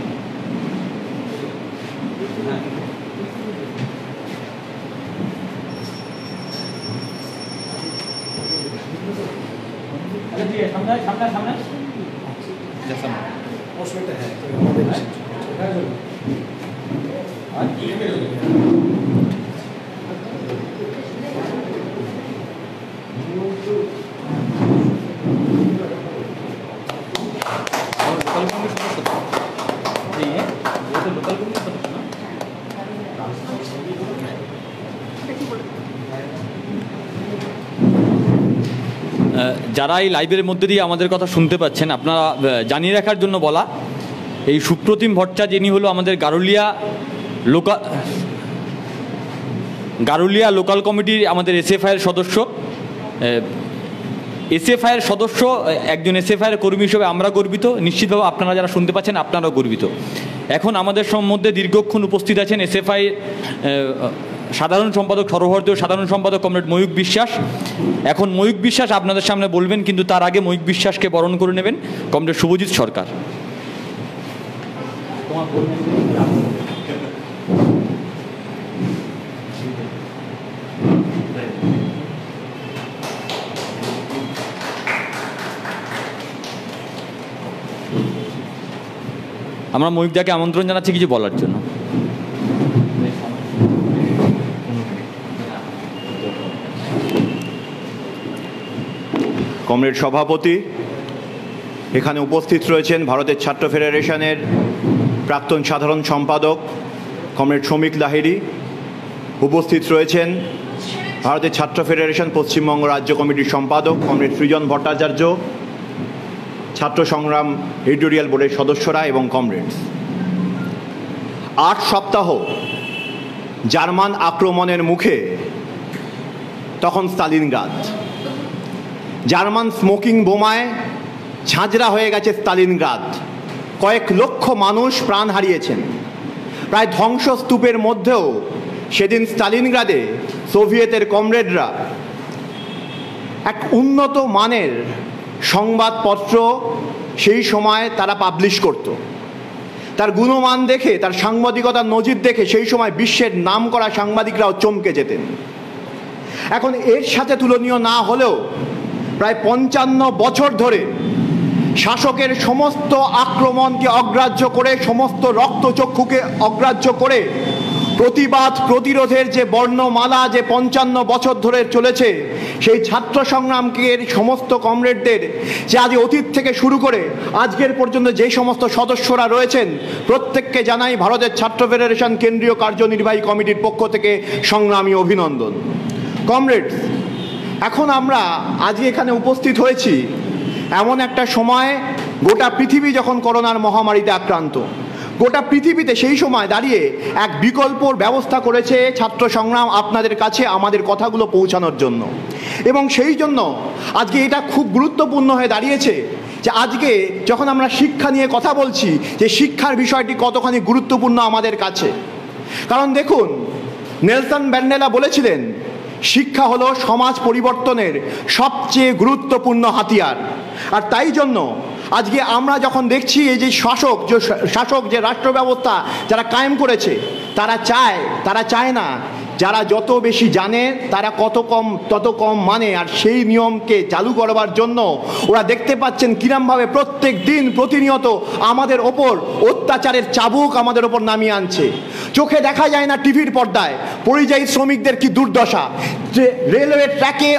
যারা এই লাইভের মধ্যে দিয়ে আমাদের কথা শুনতে পাচ্ছেন, আপনারা জানিয়ে রাখার জন্য বলা, এই সুপ্রতিম ভট্টাচার্য যিনি হলো আমাদের গারুলিয়া লোকাল গারুলিয়া লোকাল কমিটির আমাদের এসএফআইয়ের সদস্য। এসএফআইয়ের সদস্য একজন এসএফআইয়ের কর্মী হিসেবে আমরা গর্বিত, নিশ্চিতভাবে আপনারা যারা শুনতে পাচ্ছেন আপনারাও গর্বিত। এখন আমাদের মধ্যে দীর্ঘক্ষণ উপস্থিত আছেন এসএফআই সাধারণ সম্পাদক, সর্বভারতীয় সাধারণ সম্পাদক কমরেড ময়ূক বিশ্বাস। এখন ময়ূক বিশ্বাস আপনাদের সামনে বলবেন, কিন্তু তার আগে ময়ূক বিশ্বাসকে বরণ করে নেবেন কমরেড শুভজিৎ সরকার। আমরা ময়ূকদাকে আমন্ত্রণ জানাচ্ছি কিছু বলার জন্য। কমরেড সভাপতি, এখানে উপস্থিত রয়েছেন ভারতের ছাত্র ফেডারেশনের প্রাক্তন সাধারণ সম্পাদক কমরেড শ্রমিক লাহিড়ী, উপস্থিত রয়েছেন ভারতের ছাত্র ফেডারেশন পশ্চিমবঙ্গ রাজ্য কমিটির সম্পাদক কমরেড সৃজন ভট্টাচার্য, ছাত্র সংগ্রাম এডিটোরিয়াল বোর্ডের সদস্যরা এবং কমরেডস। আট সপ্তাহ জার্মান আক্রমণের মুখে তখন স্তালিনগ্রাদ, জার্মান স্মোকিং বোমায় ঝাঁঝরা হয়ে গেছে স্তালিনগ্রাদ, কয়েক লক্ষ মানুষ প্রাণ হারিয়েছেন। প্রায় ধ্বংসস্তূপের মধ্যেও সেদিন স্তালিনগ্রাদে সোভিয়েতের কমরেডরা এক উন্নত মানের সংবাদপত্র সেই সময় তারা পাবলিশ করত। তার গুণমান দেখে, তার সাংবাদিকতার নজির দেখে সেই সময় বিশ্বের নাম করা সাংবাদিকরাও চমকে যেতেন। এখন এর সাথে তুলনীয় না হলেও প্রায় পঞ্চান্ন বছর ধরে শাসকের সমস্ত আক্রমণকে অগ্রাহ্য করে, সমস্ত রক্তচক্ষুকে অগ্রাহ্য করে প্রতিবাদ প্রতিরোধের যে বর্ণমালা যে পঞ্চান্ন বছর ধরে চলেছে, সেই ছাত্র সংগ্রামকে সমস্ত কমরেডদের যে আজ অতীত থেকে শুরু করে আজকের পর্যন্ত যে সমস্ত সদস্যরা রয়েছেন প্রত্যেককে জানাই ভারতের ছাত্র ফেডারেশন কেন্দ্রীয় কার্যনির্বাহী কমিটির পক্ষ থেকে সংগ্রামী অভিনন্দন। কমরেডস, এখন আমরা আজকে এখানে উপস্থিত হয়েছি এমন একটা সময়, গোটা পৃথিবী যখন করোনার মহামারীতে আক্রান্ত, গোটা পৃথিবীতে সেই সময় দাঁড়িয়ে এক বিকল্পর ব্যবস্থা করেছে ছাত্র সংগ্রাম আপনাদের কাছে আমাদের কথাগুলো পৌঁছানোর জন্য। এবং সেই জন্য আজকে এটা খুব গুরুত্বপূর্ণ হয়ে দাঁড়িয়েছে যে আজকে যখন আমরা শিক্ষা নিয়ে কথা বলছি, যে শিক্ষার বিষয়টি কতখানি গুরুত্বপূর্ণ আমাদের কাছে। কারণ দেখুন, নেলসন ম্যান্ডেলা বলেছিলেন শিক্ষা হলো সমাজ পরিবর্তনের সবচেয়ে গুরুত্বপূর্ণ হাতিয়ার। আর তাই জন্য আজকে আমরা যখন দেখছি এই যে শাসক যে শাসক যে রাষ্ট্র ব্যবস্থা যারা কায়েম করেছে, তারা চায় তারা চায় না যারা যত বেশি জানে তারা কত কম তত কম মানে। আর সেই নিয়মকে চালু করবার জন্য ওরা দেখতে পাচ্ছেন কিরমভাবে প্রত্যেক দিন প্রতিনিয়ত আমাদের ওপর অত্যাচারের চাবুক আমাদের ওপর নামিয়ে আনছে। চোখে দেখা যায় না টিভির পর্দায় পরিযায়ী শ্রমিকদের কি দুর্দশা, যে রেলওয়ে ট্র্যাকে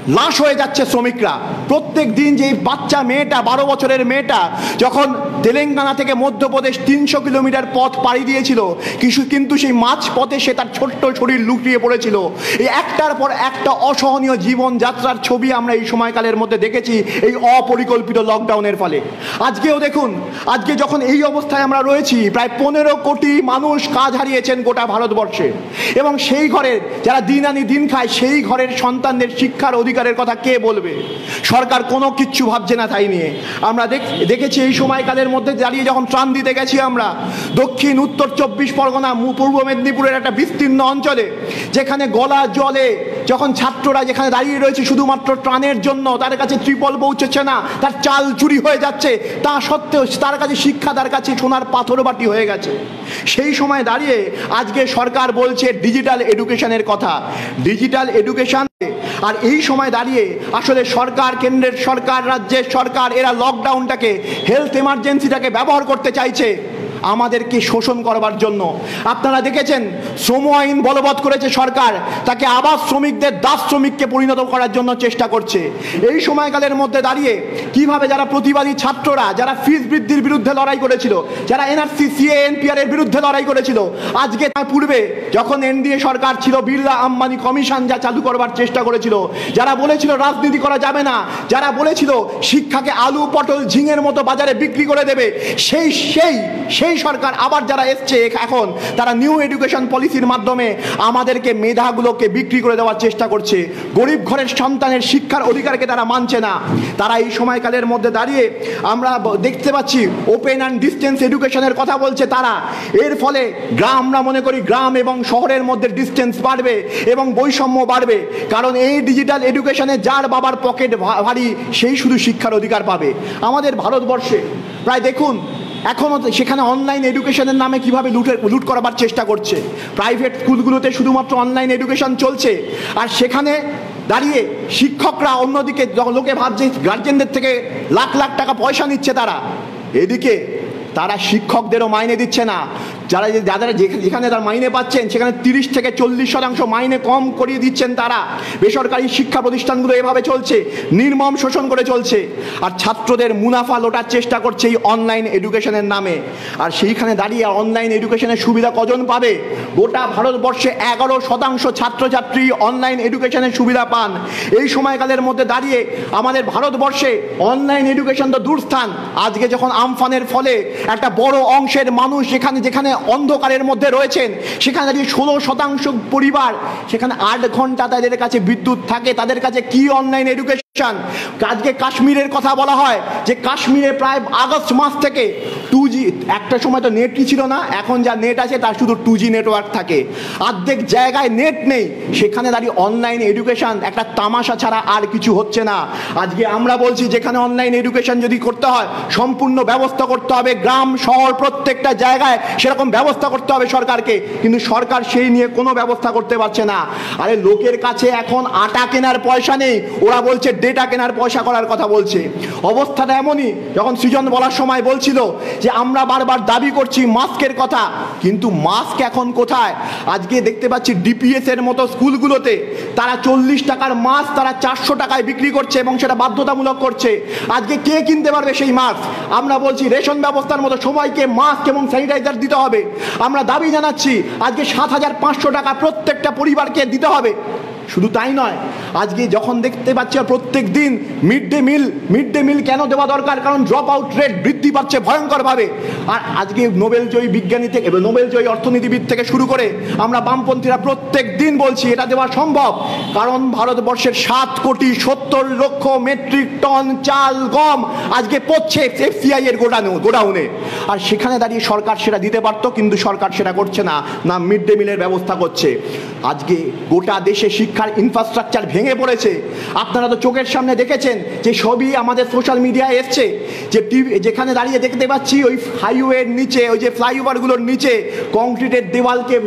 লাশ হয়ে যাচ্ছে শ্রমিকরা। প্রত্যেক দিন যে বাচ্চা মেয়েটা, বারো বছরের মেয়েটা যখন তেলেঙ্গানা থেকে মধ্যপ্রদেশ তিনশো কিলোমিটার পথ পাড়ি দিয়েছিল, কিছু কিন্তু সেই মাঝ পথে সে তার ছোট্ট শরীর লুটিয়ে পড়েছিল। এই একটার পর একটা অসহনীয় জীবনযাত্রার ছবি আমরা এই সময়কালের মধ্যে দেখেছি এই অপরিকল্পিত লকডাউনের ফলে। আজকেও দেখুন, আজকে যখন এই অবস্থায় আমরা রয়েছি, প্রায় পনেরো কোটি মানুষ কাজ হারিয়েছেন গোটা ভারতবর্ষে, এবং সেই ঘরের যারা দিন আনি দিন খায়, সেই ঘরের সন্তানদের শিক্ষার অধিকারের কথা কে বলবে? সরকার কোনো কিচ্ছু ভাবছে না তাই নিয়ে। আমরা দেখেছি এই সময়কালের মধ্যে দাঁড়িয়ে যখন ত্রাণ দিতে গেছি আমরা দক্ষিণ উত্তর চব্বিশ পরগনা, পূর্ব মেদিনীপুরের একটা বিস্তীর্ণ অঞ্চলে, যেখানে গলা জলে যখন ছাত্ররা যেখানে দাঁড়িয়ে রয়েছে শুধুমাত্র ত্রাণের জন্য, তার কাছে ত্রিপল পৌঁছচ্ছে না, তার চাল চুরি হয়ে যাচ্ছে, তা সত্ত্বেও তার কাছে শিক্ষা তার কাছে সোনার পাথর বাটি হয়ে গেছে। সেই সময় দাঁড়িয়ে আজকে সরকার বলছে ডিজিটাল এডুকেশনের কথা, ডিজিটাল এডুকেশন। আর এই সময় দাঁড়িয়ে আসলে সরকার, কেন্দ্রের সরকার, রাজ্যের সরকার, এরা লকডাউনটাকে, হেলথ এমার্জেন্সিটাকে ব্যবহার করতে চাইছে আমাদেরকে শোষণ করবার জন্য। আপনারা দেখেছেন শ্রম আইন বলবৎ করেছে সরকার, তাকে আবার শ্রমিকদের দাস শ্রমিককে পরিণত করার জন্য চেষ্টা করছে। এই সময়কালের মধ্যে দাঁড়িয়ে কিভাবে যারা প্রতিবাদী ছাত্ররা, যারা ফিস বৃদ্ধির বিরুদ্ধে লড়াই করেছিল, যারা এনআরসি, সিএ, এনপিআর এর বিরুদ্ধে লড়াই করেছিল, আজকে তার পূর্বে যখন এনডিএ সরকার ছিল, বিড়লা আম্বানি কমিশন যা চালু করবার চেষ্টা করেছিল, যারা বলেছিল রাজনীতি করা যাবে না, যারা বলেছিল শিক্ষাকে আলু পটল ঝিঙের মতো বাজারে বিক্রি করে দেবে, সেই সেই সেই সরকার আবার যারা এসছে এখন, তারা নিউ এডুকেশন পলিসির মাধ্যমে আমাদেরকে মেধাগুলোকে বিক্রি করে দেওয়ার চেষ্টা করছে। গরিব ঘরের সন্তানের শিক্ষার অধিকারকে তারা মানছে না। তারা এই সময়কালের মধ্যে দাঁড়িয়ে আমরা দেখতে পাচ্ছি ওপেন অ্যান্ড ডিস্টেন্স এডুকেশনের কথা বলছে তারা। এর ফলে গ্রাম, আমরা মনে করি গ্রাম এবং শহরের মধ্যে ডিস্টেন্স বাড়বে এবং বৈষম্য বাড়বে, কারণ এই ডিজিটাল এডুকেশনে যার বাবার পকেট ভারী সেই শুধু শিক্ষার অধিকার পাবে। আমাদের ভারতবর্ষে প্রায় দেখুন এখনও সেখানে অনলাইন এডুকেশনের নামে কিভাবে লুটের লুট করাবার চেষ্টা করছে। প্রাইভেট স্কুলগুলোতে শুধুমাত্র অনলাইন এডুকেশন চলছে, আর সেখানে দাঁড়িয়ে শিক্ষকরা অন্যদিকে লোকে ভাবছে গার্জেনদের থেকে লাখ লাখ টাকা পয়সা নিচ্ছে তারা, এদিকে তারা শিক্ষকদেরও মাইনে দিচ্ছে না। যারা যারা যেখানে তার মাইনে পাচ্ছেন সেখানে তিরিশ থেকে চল্লিশ শতাংশ মাইনে কম করিয়ে দিচ্ছেন তারা। বেসরকারি শিক্ষা প্রতিষ্ঠানগুলো এভাবে চলছে, নির্মম শোষণ করে চলছে, আর ছাত্রদের মুনাফা লোটার চেষ্টা করছে এই অনলাইন এডুকেশনের নামে। আর সেইখানে দাঁড়িয়ে অনলাইন এডুকেশনের সুবিধা কজন পাবে? গোটা ভারতবর্ষে এগারো শতাংশ ছাত্রছাত্রী অনলাইন এডুকেশনের সুবিধা পান। এই সময়কালের মধ্যে দাঁড়িয়ে আমাদের ভারতবর্ষে অনলাইন এডুকেশন তো দূরস্থান, আজকে যখন আমফানের ফলে একটা বড় অংশের মানুষ যেখানে যেখানে অন্ধকারের মধ্যে রয়েছেন, সেখানে দাঁড়িয়ে ষোলো শতাংশ পরিবার সেখানে আট ঘন্টা তাদের কাছে বিদ্যুৎ থাকে, তাদের কাছে কি অনলাইন এডুকেশন? আজকে কাশ্মীরের কথা বলা হয় যে কাশ্মীরে প্রায় আগস্ট মাস থেকে টু জি, একটা সময় তো নেটই ছিল না, এখন যা নেট আছে তার শুধু টু জি নেটওয়ার্ক থাকে, অর্ধেক জায়গায় নেট নেই। সেখানে দাঁড়িয়ে অনলাইন এডুকেশন একটা তামাশা ছাড়া আর কিছু হচ্ছে না। আজকে আমরা বলছি যেখানে অনলাইন এডুকেশন যদি করতে হয় সম্পূর্ণ ব্যবস্থা করতে হবে, গ্রাম শহর প্রত্যেকটা জায়গায় সেরকম ব্যবস্থা করতে হবে সরকারকে, কিন্তু সরকার সেই নিয়ে কোনো ব্যবস্থা করতে পারছে না। আরে লোকের কাছে এখন আটা কেনার পয়সা নেই, ওরা বলছে ডেটা কেনার পয়সা করার কথা বলছে। অবস্থাটা এমনই, যখন সৃজন বলার সময় বলছিল যে আমরা বারবার দাবি করছি মাস্কের কথা, কিন্তু মাস্ক এখন কোথায়? আজকে দেখতে পাচ্ছি ডিপিএস এর মতো স্কুলগুলোতে তারা চল্লিশ টাকার মাস্ক তারা চারশো টাকায় বিক্রি করছে এবং সেটা বাধ্যতামূলক করছে। আজকে কে কিনতে পারবে সেই মাস্ক? আমরা বলছি রেশন ব্যবস্থার মতো সবাইকে মাস্ক এবং স্যানিটাইজার দিতে হবে। আমরা দাবি জানাচ্ছি আজকে সাত হাজার পাঁচশো টাকা প্রত্যেকটা পরিবারকে দিতে হবে। শুধু তাই নয়, আজকে যখন দেখতে পাচ্ছি প্রত্যেক দিন mid day meal mid day meal কেন দেওয়া দরকার? কারণ ড্রপ আউট রেট বৃদ্ধি পাচ্ছে ভয়ঙ্করভাবে। আর আজকে নোবেলজয়ী বিজ্ঞানী থেকে নোবেলজয়ী অর্থনীতিবিদ থেকে শুরু করে আমরা বামপন্থীরা প্রত্যেক দিন বলছি এটা দেওয়া সম্ভব, কারণ ভারতবর্ষের সাত কোটি সত্তর লক্ষ মেট্রিক টন চাল গম আজকে পড়ছে এফসিআই এর গোডাউনে গোডাউনে আর সেখানে দাঁড়িয়ে সরকার সেটা দিতে পারত, কিন্তু সরকার সেটা করছে না, না মিড ডে মিলের ব্যবস্থা করছে। আজকে গোটা দেশে শিক্ষার ইনফ্রাস্ট্রাকচার ভেঙে পড়েছে। আপনারা তো চোখের সামনে দেখেছেন যে ছবি আমাদের সোশ্যাল মিডিয়ায় এসছে, যে টিভি যেখানে দাঁড়িয়ে দেখতে পাচ্ছি ওই হাইওয়ের নিচে, ওই যে ফ্লাইওভারগুলোর নিচে কংক্রিটের দেওয়ালকে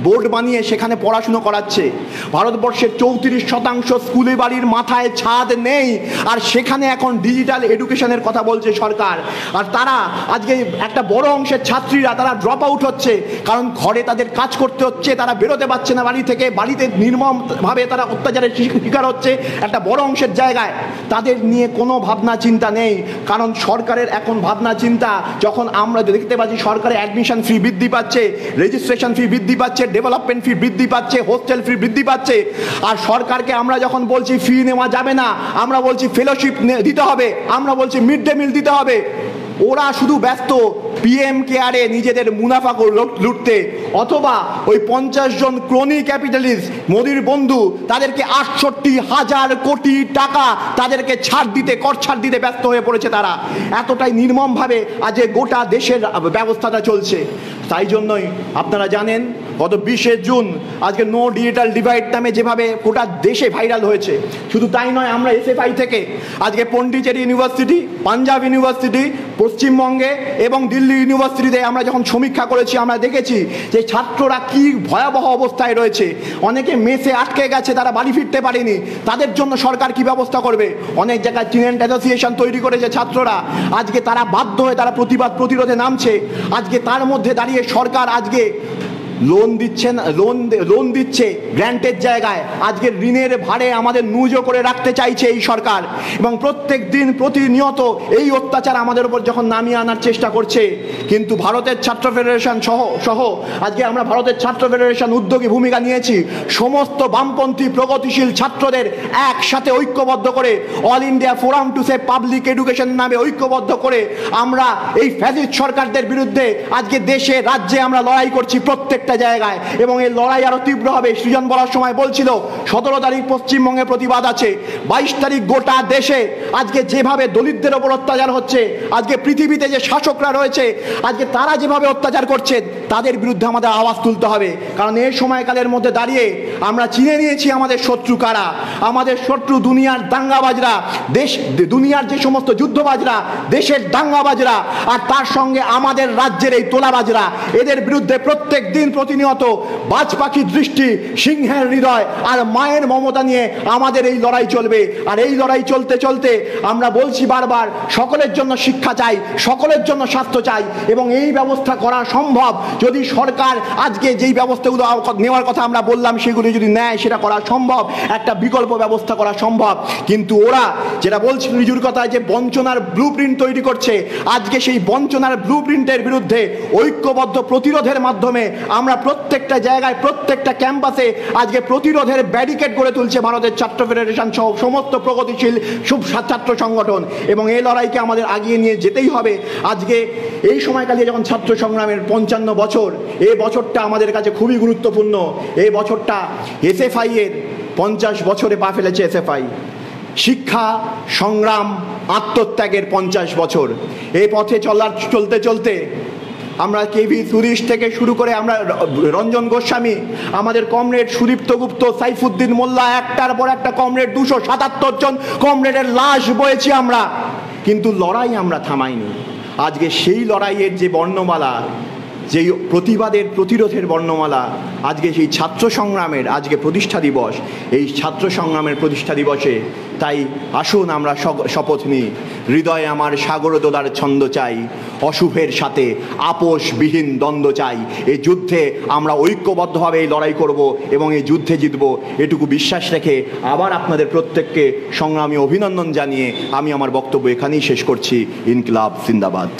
বোর্ড বানিয়ে সেখানে পড়াশুনো করাচ্ছে। ভারতবর্ষের চৌত্রিশ শতাংশ স্কুলে বাড়ির মাথায় ছাদ নেই, আর সেখানে এখন ডিজিটাল এডুকেশনের কথা বলছে সরকার। আর তারা আজকে একটা বড় অংশের ছাত্রীরা তারা ড্রপ আউট হচ্ছে, কারণ ঘরে তাদের কাজ করতে হচ্ছে, তারা বেরোতে পারছে না বাড়ি থেকে, বাড়িতে নির্মমভাবে তারা অত্যাচারের শিকার হচ্ছে একটা বড় অংশের জায়গায়। তাদের নিয়ে কোনো ভাবনা চিন্তা নেই, কারণ সরকারের এখন ভাবনা চিন্তা, যখন আমরা দেখতে পাচ্ছি সরকারের অ্যাডমিশন ফি বৃদ্ধি পাচ্ছে, রেজিস্ট্রেশন ফি বৃদ্ধি পাচ্ছে, ডেভেলপমেন্ট ফি বৃদ্ধি পাচ্ছে, হোস্টেল ফি বৃদ্ধি পাচ্ছে। আর সরকারকে আমরা যখন বলছি ফি নেওয়া যাবে না, আমরা বলছি ফেলোশিপ দিতে হবে, আমরা বলছি মিড ডে মিল দিতে হবে, ওরা শুধু ব্যস্ত পিএম কেয়ারে নিজেদের মুনাফা লুটতে, অথবা ওই পঞ্চাশ জন ক্রোনি ক্যাপিটালিস্ট মোদির বন্ধু তাদেরকে আটষট্টি হাজার কোটি টাকা তাদেরকে ছাড় দিতে, কর ছাড় দিতে ব্যস্ত হয়ে পড়েছে তারা। এতটাই নির্মমভাবে আজ গোটা দেশের ব্যবস্থাটা চলছে। তাই জন্যই আপনারা জানেন গত বিশে জুন আজকে নো ডিজিটাল ডিভাইড নামে যেভাবে গোটা দেশে ভাইরাল হয়েছে, শুধু তাই নয়, আমরা এসএফআই থেকে আজকে পন্ডিচেরি ইউনিভার্সিটি, পাঞ্জাব ইউনিভার্সিটি, পশ্চিমবঙ্গে এবং দিল্লি ইউনিভার্সিটিতে আমরা যখন সমীক্ষা করেছি, আমরা দেখেছি যে ছাত্ররা কি ভয়াবহ অবস্থায় রয়েছে। অনেকে মেসে আটকে গেছে, তারা বাড়ি ফিরতে পারেনি, তাদের জন্য সরকার কি ব্যবস্থা করবে। অনেক জায়গায় স্টুডেন্ট অ্যাসোসিয়েশন তৈরি করেছে ছাত্ররা, আজকে তারা বাধ্য হয়ে তারা প্রতিবাদ প্রতিরোধে নামছে। আজকে তার মধ্যে দাঁড়িয়ে সরকার আজকে লোন দিচ্ছে না, লোন লোন দিচ্ছে গ্র্যান্টের জায়গায়, আজকে ঋণের ভারে আমাদের নুজো করে রাখতে চাইছে এই সরকার। এবং প্রত্যেক দিন প্রতিনিয়ত এই অত্যাচার আমাদের উপর যখন নামিয়ে আনার চেষ্টা করছে, কিন্তু ভারতের ছাত্র ফেডারেশন সহ সহ আজকে আমরা ভারতের ছাত্র ফেডারেশন উদ্যোগী ভূমিকা নিয়েছি। সমস্ত বামপন্থী প্রগতিশীল ছাত্রদের একসাথে ঐক্যবদ্ধ করে all India forum to save public education নামে ঐক্যবদ্ধ করে আমরা এই ফ্যাসিস্ট সরকারদের বিরুদ্ধে আজকে দেশে রাজ্যে আমরা লড়াই করছি প্রত্যেকটা জায়গায়। এবং এই লড়াই আরো তীব্র হবে। সৃজন বলার সময় বলছিল সতেরো তারিখ পশ্চিমবঙ্গে প্রতিবাদ আছে, বাইশ তারিখ গোটা দেশে আজকে যেভাবে দলিতদের ওপর অত্যাচার হচ্ছে, আজকে পৃথিবীতে যে শাসকরা রয়েছে আজকে তারা যেভাবে অত্যাচার করছে, তাদের বিরুদ্ধে আমাদের আওয়াজ তুলতে হবে। কারণ এই সময়কালের মধ্যে দাঁড়িয়ে আমরা চিনে নিয়েছি আমাদের শত্রু কারা। আমাদের শত্রু দুনিয়ার দাঙ্গাবাজরা, দেশ দুনিয়ার যে সমস্ত যুদ্ধবাজরা, দেশের দাঙ্গাবাজরা, আর তার সঙ্গে আমাদের রাজ্যের এই তোলাবাজরা। এদের বিরুদ্ধে প্রত্যেক দিন প্রতিনিয়ত বাজ পাখির দৃষ্টি, সিংহের হৃদয় আর মায়ের মমতা নিয়ে আমাদের এই লড়াই চলবে। আর এই লড়াই চলতে চলতে আমরা বলছি বারবার, সকলের জন্য শিক্ষা চাই, সকলের জন্য স্বাস্থ্য চাই, এবং এই ব্যবস্থা করা সম্ভব যদি সরকার আজকে যেই ব্যবস্থাগুলো নেওয়ার কথা আমরা বললাম সেগুলি যদি নেয়, সেটা করা সম্ভব, একটা বিকল্প ব্যবস্থা করা সম্ভব। কিন্তু ওরা যেটা বলছিল রিজুর কথা, যে বঞ্চনার ব্লু প্রিন্ট তৈরি করছে, আজকে সেই বঞ্চনার ব্লু প্রিন্টের বিরুদ্ধে ঐক্যবদ্ধ প্রতিরোধের মাধ্যমে আমরা প্রত্যেকটা জায়গায়, প্রত্যেকটা ক্যাম্পাসে আজকে প্রতিরোধের ব্যারিকেড গড়ে তুলছে ভারতের ছাত্র ফেডারেশন সহ সমস্ত প্রগতিশীল সব ছাত্র সংগঠন। এবং এই লড়াইকে আমাদের আগিয়ে নিয়ে যেতেই হবে। আজকে এই সময়কালে যখন ছাত্র সংগ্রামের পঞ্চান্ন বছর, এই বছরটা আমাদের কাছে খুবই গুরুত্বপূর্ণ। এই বছরটা এসএফআই এর পঞ্চাশ বছরে পা ফেলেছে এসএফআই। শিক্ষা সংগ্রাম আত্মত্যাগের পঞ্চাশ বছর। এই পথে চলার চলতে চলতে আমরা কেভি সুরিশ থেকে শুরু করে আমরা রঞ্জন গোস্বামী, আমাদের কমরেড সুদীপ্ত গুপ্ত, সাইফুদ্দিন মোল্লা, একটার পর একটা কমরেড, দুশো সাতাত্তর জন কমরেডের লাশ বয়েছি আমরা, কিন্তু লড়াই আমরা থামাইনি। আজকে সেই লড়াইয়ের যে বর্ণমালা, যেই প্রতিবাদের প্রতিরোধের বর্ণমালা, আজকে সেই ছাত্র সংগ্রামের আজকে প্রতিষ্ঠা দিবস। এই ছাত্র সংগ্রামের প্রতিষ্ঠা দিবসে তাই আসুন আমরা শপথ নিই, হৃদয়ে আমার সাগর দোলার ছন্দ চাই, অশুভের সাথে আপোষবিহীন দ্বন্দ্ব চাই। এই যুদ্ধে আমরা ঐক্যবদ্ধভাবে এই লড়াই করব এবং এই যুদ্ধে জিতব, এটুকু বিশ্বাস রেখে আবার আপনাদের প্রত্যেককে সংগ্রামী অভিনন্দন জানিয়ে আমি আমার বক্তব্য এখানেই শেষ করছি। ইনকিলাব জিন্দাবাদ।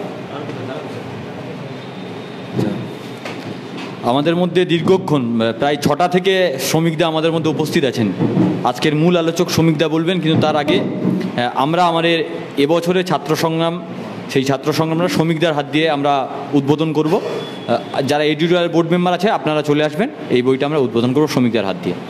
আমাদের মধ্যে দীর্ঘক্ষণ প্রায় ছটা থেকে শ্রমিকদা আমাদের মধ্যে উপস্থিত আছেন। আজকের মূল আলোচক শ্রমিকদা বলবেন, কিন্তু তার আগে আমরা আমাদের এবছরের ছাত্র সংগ্রাম, সেই ছাত্র সংগ্রামটা শ্রমিকদার হাত দিয়ে আমরা উদ্বোধন করব। যারা এডিটোরিয়াল বোর্ড মেম্বার আছে আপনারা চলে আসবেন, এই বইটা আমরা উদ্বোধন করব শ্রমিকদার হাত দিয়ে।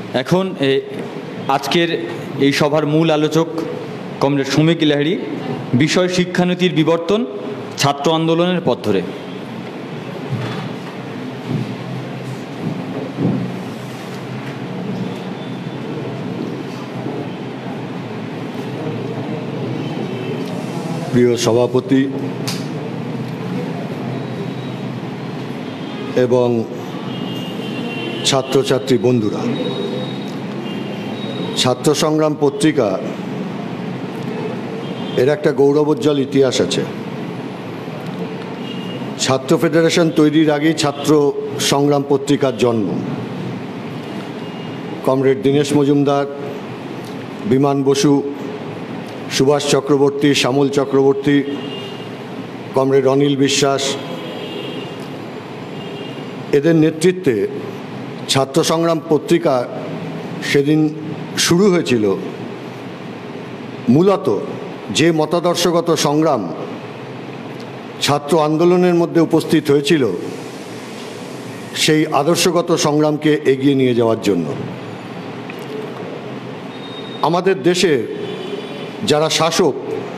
এখন আজকের এই সভার মূল আলোচক কমরেড শ্রমিক লাহিড়ী, বিষয় শিক্ষানীতির বিবর্তন, ছাত্র আন্দোলনের পথ ধরে। প্রিয় সভাপতি এবং ছাত্রছাত্রী বন্ধুরা, ছাত্র সংগ্রাম পত্রিকা এর একটা গৌরবোজ্জ্বল ইতিহাস আছে। ছাত্র ফেডারেশন তৈরির আগেই ছাত্র সংগ্রাম পত্রিকার জন্ম। কমরেড দীনেশ মজুমদার, বিমান বসু, সুভাষ চক্রবর্তী, শ্যামল চক্রবর্তী, কমরেড অনিল বিশ্বাস, এদের নেতৃত্বে ছাত্র সংগ্রাম পত্রিকা সেদিন শুরু হয়েছিল। মূলত যে মতাদর্শগত সংগ্রাম ছাত্র আন্দোলনের মধ্যে উপস্থিত হয়েছিল, সেই আদর্শগত সংগ্রামকে এগিয়ে নিয়ে যাওয়ার জন্য। আমাদের দেশে যারা শাসক,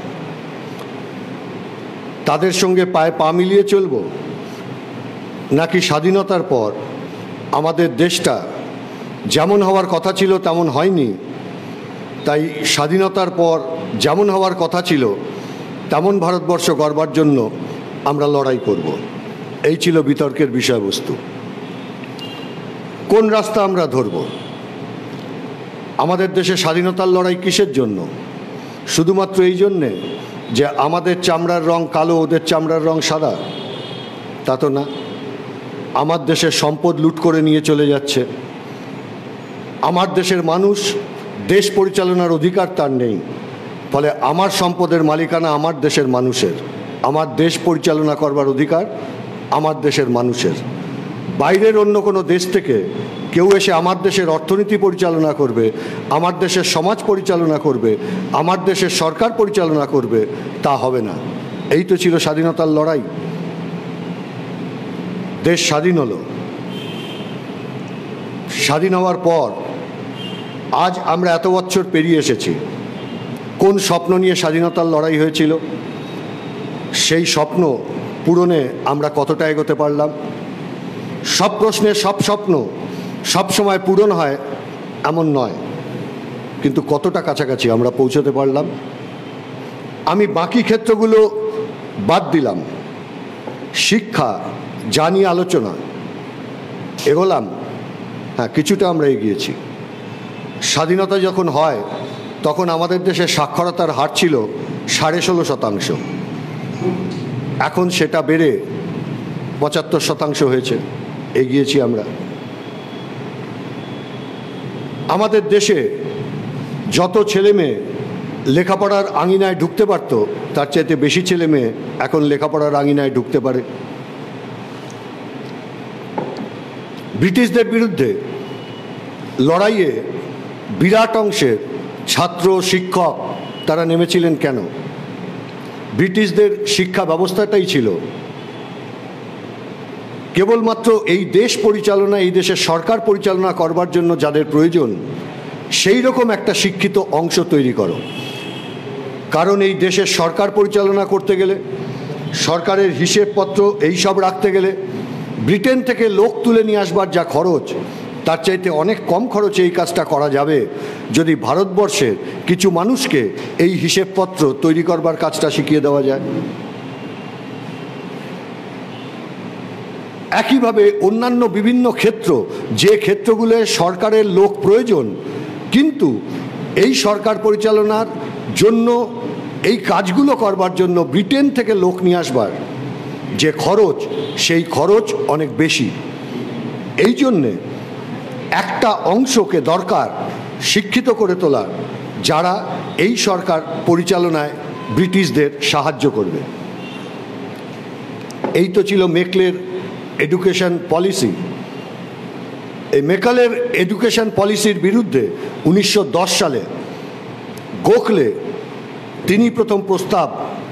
তাদের সঙ্গে পায়ে পা মিলিয়ে চলব, নাকি স্বাধীনতার পর আমাদের দেশটা যেমন হওয়ার কথা ছিল তেমন হয়নি, তাই স্বাধীনতার পর যেমন হওয়ার কথা ছিল তেমন ভারতবর্ষ গড়বার জন্য আমরা লড়াই করব। এই ছিল বিতর্কের বিষয়বস্তু। কোন রাস্তা আমরা ধরব? আমাদের দেশে স্বাধীনতার লড়াই কিসের জন্য? শুধুমাত্র এই জন্যে যে আমাদের চামড়ার রং কালো, ওদের চামড়ার রং সাদা? তা তো না। আমার দেশের সম্পদ লুট করে নিয়ে চলে যাচ্ছে। আমার দেশের মানুষ দেশ পরিচালনার অধিকার তার নেই, ফলে আমার সম্পদের মালিকানা আমার দেশের মানুষের। আমার দেশ পরিচালনা করবার অধিকার আমার দেশের মানুষের। বাইরের অন্য কোনো দেশ থেকে কেউ এসে আমার দেশের অর্থনীতি পরিচালনা করবে, আমার দেশের সমাজ পরিচালনা করবে, আমার দেশের সরকার পরিচালনা করবে, তা হবে না। এই তো ছিল স্বাধীনতার লড়াই। দেশ স্বাধীন হলো। স্বাধীন হওয়ার পর আজ আমরা এত বছর পেরিয়ে এসেছি। কোন স্বপ্ন নিয়ে স্বাধীনতার লড়াই হয়েছিল, সেই স্বপ্ন পূরণে আমরা কতটা এগোতে পারলাম? সব প্রশ্নের সব স্বপ্ন সব সময় পূরণ হয় এমন নয়, কিন্তু কতটা কাছাকাছি আমরা পৌঁছতে পারলাম? আমি বাকি ক্ষেত্রগুলো বাদ দিলাম। শিক্ষা, জানি আলোচনা এগোলাম, হ্যাঁ কিছুটা আমরা এগিয়েছি। স্বাধীনতা যখন হয় তখন আমাদের দেশে সাক্ষরতার হার ছিল সাড়ে ষোলো শতাংশ। এখন সেটা বেড়ে পঁচাত্তর শতাংশ হয়েছে। এগিয়েছি আমরা। আমাদের দেশে যত ছেলে মেয়ে লেখাপড়ার আঙিনায় ঢুকতে পারত, তার চাইতে বেশি ছেলে মেয়ে এখন লেখাপড়ার আঙিনায় ঢুকতে পারে। ব্রিটিশদের বিরুদ্ধে লড়াইয়ে বিরাট অংশের ছাত্র, শিক্ষক তারা নেমেছিলেন কেন? ব্রিটিশদের শিক্ষা ব্যবস্থাটাই ছিল কেবলমাত্র এই দেশ পরিচালনা, এই দেশের সরকার পরিচালনা করবার জন্য যাদের প্রয়োজন, সেই রকম একটা শিক্ষিত অংশ তৈরি করো। কারণ এই দেশের সরকার পরিচালনা করতে গেলে, সরকারের হিসেবপত্র এই সব রাখতে গেলে ব্রিটেন থেকে লোক তুলে নিয়ে আসবার যা খরচ, তার চাইতে অনেক কম খরচে এই কাজটা করা যাবে যদি ভারতবর্ষের কিছু মানুষকে এই হিসেবপত্র তৈরি করবার কাজটা শিখিয়ে দেওয়া যায়। একইভাবে অন্যান্য বিভিন্ন ক্ষেত্র, যে ক্ষেত্রগুলোয় সরকারের লোক প্রয়োজন, কিন্তু এই সরকার পরিচালনার জন্য, এই কাজগুলো করবার জন্য ব্রিটেন থেকে লোক নিয়ে আসবার যে খরচ, সেই খরচ অনেক বেশি। এই জন্যে একটা অংশকে দরকার শিক্ষিত করে তোলার, যারা এই সরকার পরিচালনায় ব্রিটিশদের সাহায্য করবে। এই তো ছিল মেকলের এডুকেশন পলিসি। এই মেকালের এডুকেশন পলিসির বিরুদ্ধে উনিশশো দশ সালে গোখলে তিনি প্রথম প্রস্তাব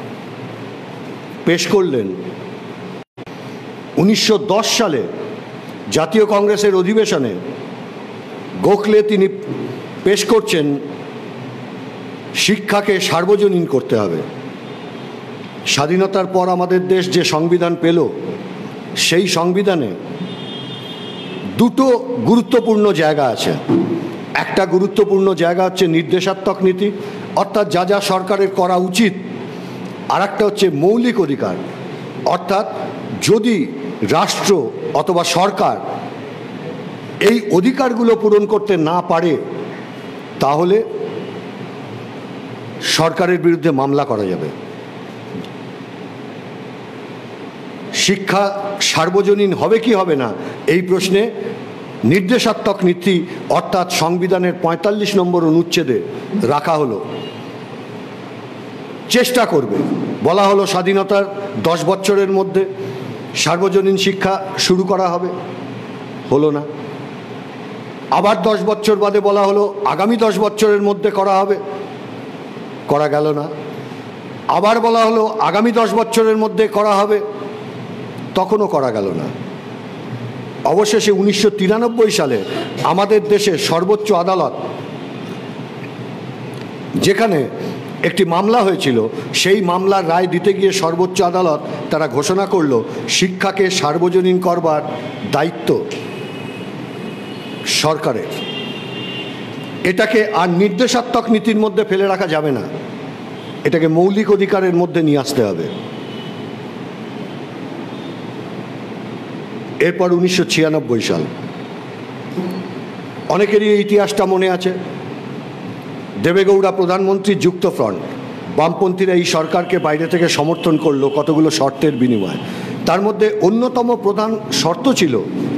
পেশ করলেন। উনিশশো দশ সালে জাতীয় কংগ্রেসের অধিবেশনে গোখলে তিনি পেশ করছেন শিক্ষাকে সার্বজনীন করতে হবে। স্বাধীনতার পর আমাদের দেশ যে সংবিধান পেল, সেই সংবিধানে দুটো গুরুত্বপূর্ণ জায়গা আছে। একটা গুরুত্বপূর্ণ জায়গা হচ্ছে নির্দেশাত্মক নীতি, অর্থাৎ যা যা সরকারের করা উচিত। আর একটা হচ্ছে মৌলিক অধিকার, অর্থাৎ যদি রাষ্ট্র অথবা সরকার এই অধিকারগুলো পূরণ করতে না পারে তাহলে সরকারের বিরুদ্ধে মামলা করা যাবে। শিক্ষা সার্বজনীন হবে কি হবে না এই প্রশ্নে নির্দেশাত্মক নীতি অর্থাৎ সংবিধানের পঁয়তাল্লিশ নম্বর অনুচ্ছেদে রাখা হলো। চেষ্টা করবে, বলা হলো স্বাধীনতার দশ বছরের মধ্যে সার্বজনীন শিক্ষা শুরু করা হবে, হলো না। আবার দশ বছর বাদে বলা হলো আগামী দশ বছরের মধ্যে করা হবে, করা গেল না। আবার বলা হলো আগামী দশ বছরের মধ্যে করা হবে, তখনও করা গেল না। অবশেষে উনিশশো তিরানব্বই সালে আমাদের দেশের সর্বোচ্চ আদালত, যেখানে একটি মামলা হয়েছিল, সেই মামলার রায় দিতে গিয়ে সর্বোচ্চ আদালত তারা ঘোষণা করল শিক্ষাকে সার্বজনীন করবার দায়িত্ব সরকারের। এটাকে আর নির্দেশাত্মক নীতির মধ্যে ফেলে রাখা যাবে না, এটাকে মৌলিক অধিকারের মধ্যে নিয়ে আসতে হবে। এরপর উনিশশো ছিয়ানব্বই সাল, অনেকেরই এই ইতিহাসটা মনে আছে। দেবেগৌড়া প্রধানমন্ত্রী, যুক্তফ্রন্ট, বামপন্থীরা এই সরকারকে বাইরে থেকে সমর্থন করলো কতগুলো শর্তের বিনিময়ে। তার মধ্যে অন্যতম প্রধান শর্ত ছিল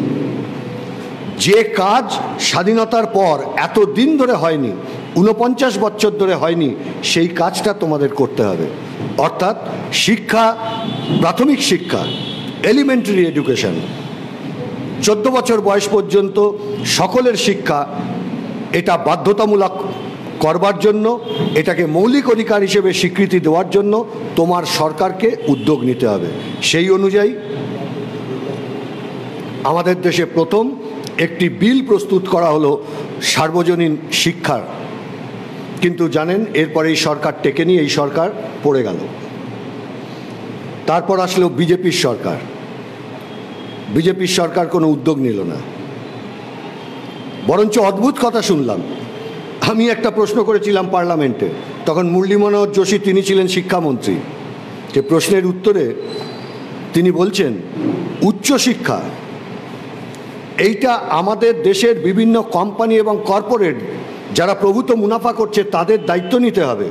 যে কাজ স্বাধীনতার পর এত দিন ধরে হয়নি, ঊনপঞ্চাশ বছর ধরে হয়নি, সেই কাজটা তোমাদের করতে হবে। অর্থাৎ শিক্ষা, প্রাথমিক শিক্ষা, এলিমেন্টারি এডুকেশন, চোদ্দ বছর বয়স পর্যন্ত সকলের শিক্ষা, এটা বাধ্যতামূলক করবার জন্য, এটাকে মৌলিক অধিকার হিসেবে স্বীকৃতি দেওয়ার জন্য তোমার সরকারকে উদ্যোগ নিতে হবে। সেই অনুযায়ী আমাদের দেশে প্রথম একটি বিল প্রস্তুত করা হলো সার্বজনীন শিক্ষার। কিন্তু জানেন এরপরে এই সরকার টেকেনি, এই সরকার পড়ে গেল। তারপর আসলো বিজেপির সরকার। বিজেপির সরকার কোনো উদ্যোগ নিল না, বরঞ্চ অদ্ভুত কথা শুনলাম। আমি একটা প্রশ্ন করেছিলাম পার্লামেন্টে, তখন মুরলী মনোহর যোশী, তিনি ছিলেন শিক্ষামন্ত্রী। যে প্রশ্নের উত্তরে তিনি বলছেন উচ্চশিক্ষা এইটা আমাদের দেশের বিভিন্ন কোম্পানি এবং কর্পোরেট যারা প্রভূত মুনাফা করছে তাদের দায়িত্ব নিতে হবে।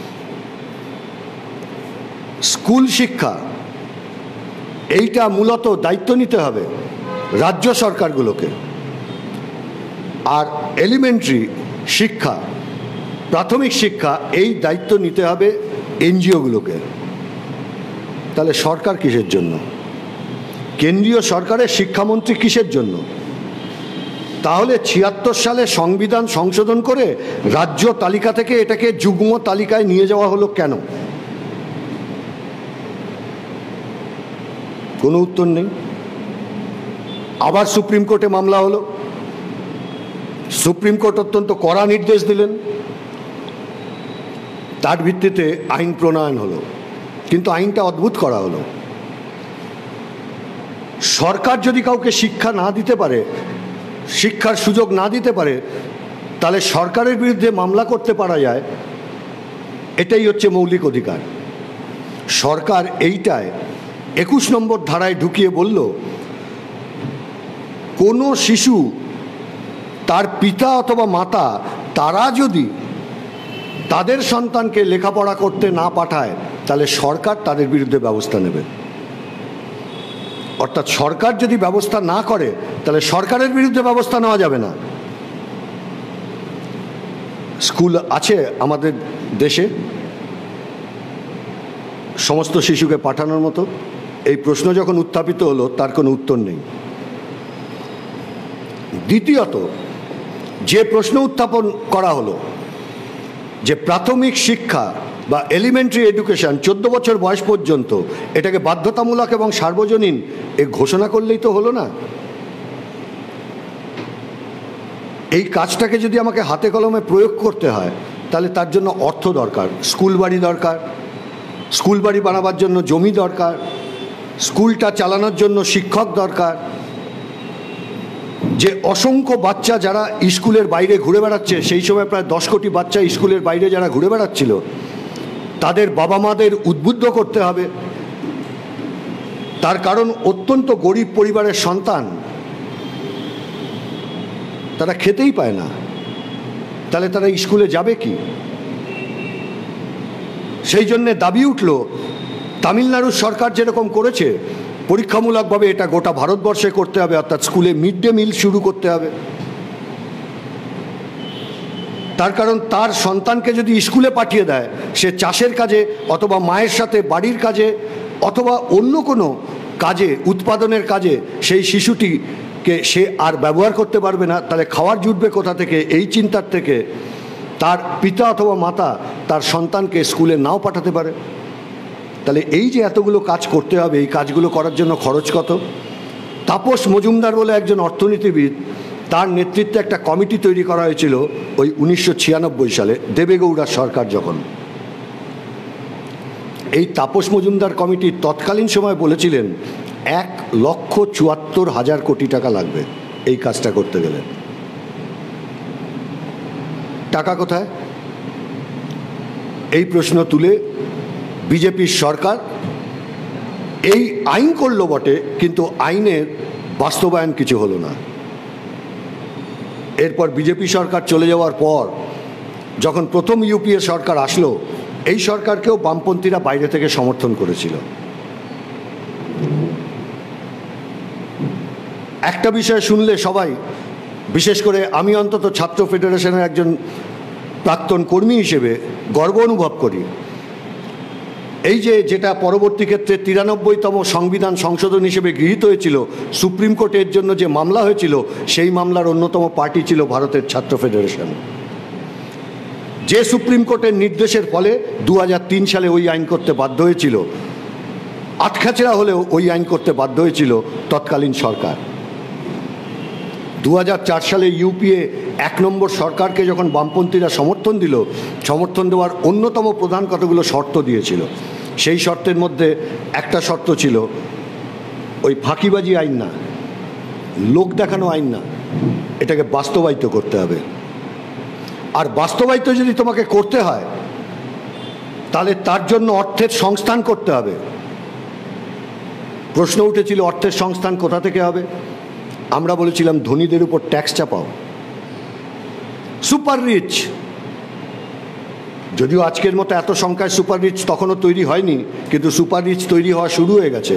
স্কুল শিক্ষা এইটা মূলত দায়িত্ব নিতে হবে রাজ্য সরকারগুলোকে, আর এলিমেন্টারি শিক্ষা, প্রাথমিক শিক্ষা, এই দায়িত্ব নিতে হবে এনজিওগুলোকে। তাহলে সরকার কিসের জন্য? কেন্দ্রীয় সরকারের শিক্ষামন্ত্রী কিসের জন্য? তাহলে ছিয়াত্তর সালে সংবিধান সংশোধন করে রাজ্য তালিকা থেকে এটাকে যুগ্ম তালিকায় নিয়ে যাওয়া হলো কেন? কোনো উত্তর নেই। আবার সুপ্রিম কোর্টে মামলা হলো, সুপ্রিম কোর্ট অত্যন্ত কড়া নির্দেশ দিলেন, তার ভিত্তিতে আইন প্রণয়ন হলো। কিন্তু আইনটা অদ্ভুত করা হলো। সরকার যদি কাউকে শিক্ষা না দিতে পারে, শিক্ষার সুযোগ না দিতে পারে, তাহলে সরকারের বিরুদ্ধে মামলা করতে পারা যায়। এটাই হচ্ছে মৌলিক অধিকার। সরকার এইটায় একুশ নম্বর ধারায় ঢুকিয়ে বলল কোনো শিশু, তার পিতা অথবা মাতা, তারা যদি তাদের সন্তানকে লেখাপড়া করতে না পাঠায় তাহলে সরকার তাদের বিরুদ্ধে ব্যবস্থা নেবে। অর্থাৎ সরকার যদি ব্যবস্থা না করে তাহলে সরকারের বিরুদ্ধে ব্যবস্থা নেওয়া যাবে না। স্কুল আছে আমাদের দেশে সমস্ত শিশুকে পাঠানোর মতো? এই প্রশ্ন যখন উত্থাপিত হলো তার কোনো উত্তর নেই। দ্বিতীয়ত, যে প্রশ্ন উত্থাপন করা হলো যে প্রাথমিক শিক্ষা বা এলিমেন্টারি এডুকেশন চোদ্দ বছর বয়স পর্যন্ত, এটাকে বাধ্যতামূলক এবং সার্বজনীন এ ঘোষণা করলেই তো হলো না। এই কাজটাকে যদি আমাকে হাতে কলমে প্রয়োগ করতে হয় তাহলে তার জন্য অর্থ দরকার, স্কুল বাড়ি দরকার, স্কুল বাড়ি বানাবার জন্য জমি দরকার, স্কুলটা চালানোর জন্য শিক্ষক দরকার। যে অসংখ্য বাচ্চা যারা স্কুলের বাইরে ঘুরে বেড়াচ্ছে, সেই সময় প্রায় দশ কোটি বাচ্চা স্কুলের বাইরে যারা ঘুরে বেড়াচ্ছিল, তাদের বাবা মাদের উদ্বুদ্ধ করতে হবে। তার কারণ অত্যন্ত গরিব পরিবারের সন্তান, তারা খেতেই পায় না, তাহলে তারা স্কুলে যাবে কি? সেই জন্যে দাবি উঠল, তামিলনাড়ুর সরকার যেরকম করেছে পরীক্ষামূলকভাবে এটা গোটা ভারতবর্ষে করতে হবে, অর্থাৎ স্কুলে মিড ডে মিল শুরু করতে হবে। তার কারণ তার সন্তানকে যদি স্কুলে পাঠিয়ে দেয়, সে চাষের কাজে অথবা মায়ের সাথে বাড়ির কাজে অথবা অন্য কোনো কাজে, উৎপাদনের কাজে সেই শিশুটিকে সে আর ব্যবহার করতে পারবে না। তাহলে খাওয়ার জুটবে কোথা থেকে? এই চিন্তার থেকে তার পিতা অথবা মাতা তার সন্তানকে স্কুলে নাও পাঠাতে পারে। তাহলে এই যে এতগুলো কাজ করতে হবে, এই কাজগুলো করার জন্য খরচ কত? তাপস মজুমদার বলে একজন অর্থনীতিবিদ, তার নেতৃত্বে একটা কমিটি তৈরি করা হয়েছিল ওই উনিশশো ছিয়ানব্বই সালে দেবেগৌড়ার সরকার যখন। এই তাপস মজুমদার কমিটি তৎকালীন সময় বলেছিলেন এক লক্ষ চুয়াত্তর হাজার কোটি টাকা লাগবে এই কাজটা করতে গেলে। টাকা কোথায়? এই প্রশ্ন তুলে বিজেপির সরকার এই আইন করলো বটে, কিন্তু আইনের বাস্তবায়ন কিছু হলো না। এরপর বিজেপি সরকার চলে যাওয়ার পর যখন প্রথম ইউপিএ সরকার আসলো, এই সরকারকেও বামপন্থীরা বাইরে থেকে সমর্থন করেছিল। একটা বিষয় শুনলে সবাই, বিশেষ করে আমি অন্তত ছাত্র ফেডারেশনের একজন প্রাক্তন কর্মী হিসেবে গর্ব অনুভব করি। এই যে যেটা পরবর্তী ক্ষেত্রে তিরানব্বইতম সংবিধান সংশোধন হিসেবে গৃহীত হয়েছিল, সুপ্রিম কোর্টের জন্য যে মামলা হয়েছিল, সেই মামলার অন্যতম পার্টি ছিল ভারতের ছাত্র ফেডারেশন। যে সুপ্রিম কোর্টের নির্দেশের ফলে দু হাজার তিন সালে ওই আইন করতে বাধ্য হয়েছিল, আটখাচেরা হলেও ওই আইন করতে বাধ্য হয়েছিল তৎকালীন সরকার। দু হাজার চার সালে ইউপিএ এক নম্বর সরকারকে যখন বামপন্থীরা সমর্থন দিল, সমর্থন দেওয়ার অন্যতম প্রধান কতগুলো শর্ত দিয়েছিল। সেই শর্তের মধ্যে একটা শর্ত ছিল ওই ফাঁকিবাজি আইন না, লোক দেখানো আইন না, এটাকে বাস্তবায়িত করতে হবে। আর বাস্তবায়িত যদি তোমাকে করতে হয় তাহলে তার জন্য অর্থের সংস্থান করতে হবে। প্রশ্ন উঠেছিল অর্থের সংস্থান কোথা থেকে হবে? আমরা বলেছিলাম ধনীদের উপর ট্যাক্স চাপাও, সুপার রিচ। যদিও আজকের মতো এত সংখ্যায় সুপার রিচ তখনও তৈরি হয়নি, কিন্তু সুপার রিচ তৈরি হওয়া শুরু হয়ে গেছে।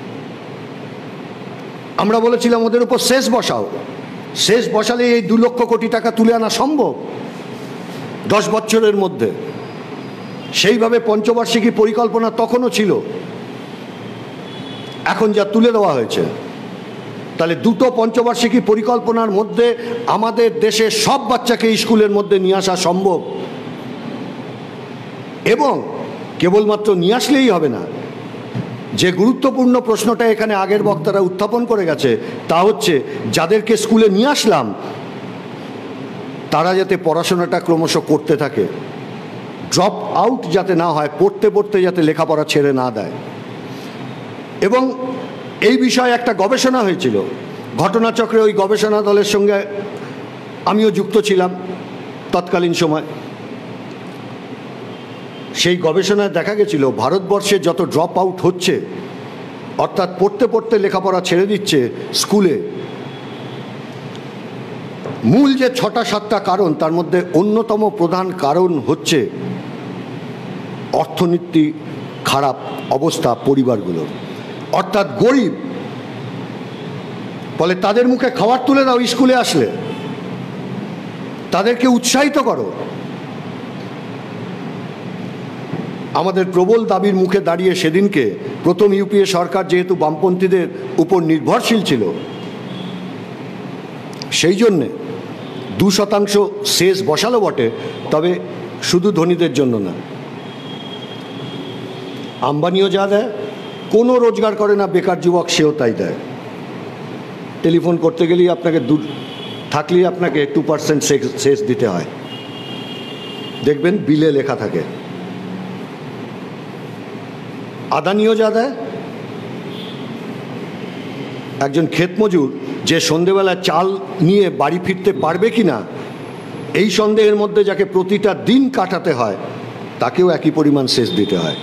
আমরা বলেছিলাম ওদের উপর সেস বসাও, সেস বসালে এই দু লক্ষ কোটি টাকা তুলে আনা সম্ভব দশ বছরের মধ্যে। সেইভাবে পঞ্চবার্ষিকী পরিকল্পনা তখনও ছিল, এখন যা তুলে দেওয়া হয়েছে। তাহলে দুটো পঞ্চবার্ষিকী পরিকল্পনার মধ্যে আমাদের দেশের সব বাচ্চাকে স্কুলের মধ্যে নিয়ে আসা সম্ভব। এবং কেবলমাত্র নিয়ে আসলেই হবে না, যে গুরুত্বপূর্ণ প্রশ্নটা এখানে আগের বক্তারা উত্থাপন করে গেছে তা হচ্ছে যাদেরকে স্কুলে নিয়ে আসলাম তারা যাতে পড়াশোনাটা ক্রমশ করতে থাকে, ড্রপ আউট যাতে না হয়, পড়তে পড়তে যাতে লেখাপড়া ছেড়ে না দেয়। এবং এই বিষয়ে একটা গবেষণা হয়েছিল ঘটনাচক্রে, ওই গবেষণা দলের সঙ্গে আমিও যুক্ত ছিলাম তৎকালীন সময়। সেই গবেষণায় দেখা গেছিল ভারতবর্ষে যত ড্রপ আউট হচ্ছে, অর্থাৎ পড়তে পড়তে লেখাপড়া ছেড়ে দিচ্ছে স্কুলে, মূল যে ছটা সাতটা কারণ, তার মধ্যে অন্যতম প্রধান কারণ হচ্ছে অর্থনীতি খারাপ অবস্থা পরিবারগুলোর, অর্থাৎ গরিব। বলে তাদের মুখে খাবার তুলে দাও স্কুলে আসলে, তাদেরকে উৎসাহিত করো। আমাদের প্রবল দাবির মুখে দাঁড়িয়ে সেদিনকে প্রথম ইউপিএ সরকার যেহেতু বামপন্থীদের উপর নির্ভরশীল ছিল, সেই জন্যে দু শতাংশ সেস বসালো বটে, তবে শুধু ধনীদের জন্য না, আম্বানিও যা দেয়, কোনো রোজগার করে না বেকার যুবক সেও তাই দেয়। টেলিফোন করতে গেলেই আপনাকে দু থাকলেই আপনাকে টু পার্সেন্ট সেস দিতে হয়, দেখবেন বিলে লেখা থাকে। আদানিও যা দেয়, একজন ক্ষেত মজুর যে সন্ধেবেলা চাল নিয়ে বাড়ি ফিরতে পারবে কি না এই সন্দেহের মধ্যে যাকে প্রতিটা দিন কাটাতে হয়, তাকেও একই পরিমাণ সেচ দিতে হয়।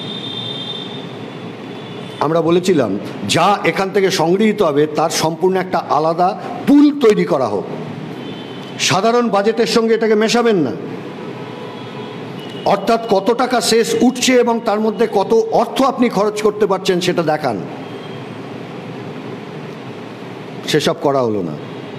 আমরা বলেছিলাম যা এখান থেকে সংগৃহীত হবে তার সম্পূর্ণ একটা আলাদা পুল তৈরি করা হোক, সাধারণ বাজেটের সঙ্গে এটাকে মেশাবেন না। অর্থাৎ কত টাকা সেচ উঠছে এবং তার মধ্যে কত অর্থ আপনি খরচ করতে পারছেন সেটা দেখান। সেসব করা হলো না।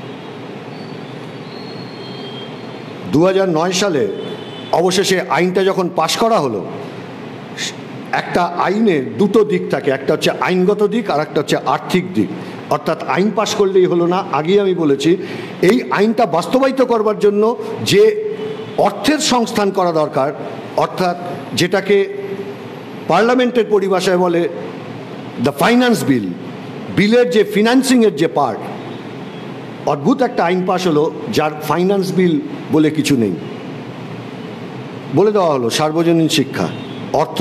দু হাজার নয় সালে অবশেষে আইনটা যখন পাশ করা হলো, একটা আইনের দুটো দিক থাকে, একটা হচ্ছে আইনগত দিক আর একটা হচ্ছে আর্থিক দিক। অর্থাৎ আইন পাশ করলেই হলো না, আগেই আমি বলেছি এই আইনটা বাস্তবায়িত করবার জন্য যে অর্থের সংস্থান করা দরকার, অর্থাৎ যেটাকে পার্লামেন্টের পরিভাষায় বলে দ্য ফাইন্যান্স বিল, বিলের যে ফিনান্সিংয়ের যে পার্ট, অদ্ভুত একটা আইন পাশ হলো যার ফাইন্যান্স বিল বলে কিছু নেই। বলে দেওয়া হলো সার্বজনীন শিক্ষা, অর্থ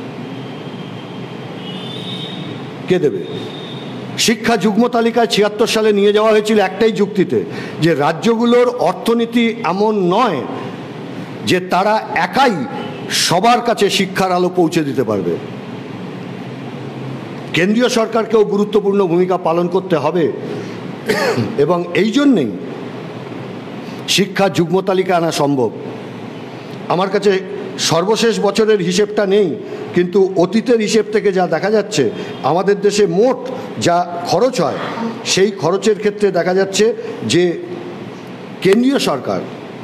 কে দেবে? শিক্ষা যুগ্ম তালিকায় ছিয়াত্তর সালে নিয়ে যাওয়া হয়েছিল একটাই যুক্তিতে, যে রাজ্যগুলোর অর্থনীতি এমন নয় যে তারা একাই সবার কাছে শিক্ষার আলো পৌঁছে দিতে পারবে। কেন্দ্রীয় সরকারকেও গুরুত্বপূর্ণ ভূমিকা পালন করতে হবে এবং এই জন্যেই শিক্ষা যুগ্ম তালিকা আনা সম্ভব। আমার কাছে সর্বশেষ বছরের হিসেবটা নেই, কিন্তু অতীতের হিসেব থেকে যা দেখা যাচ্ছে আমাদের দেশে মোট যা খরচ হয় সেই খরচের ক্ষেত্রে দেখা যাচ্ছে যে কেন্দ্রীয় সরকার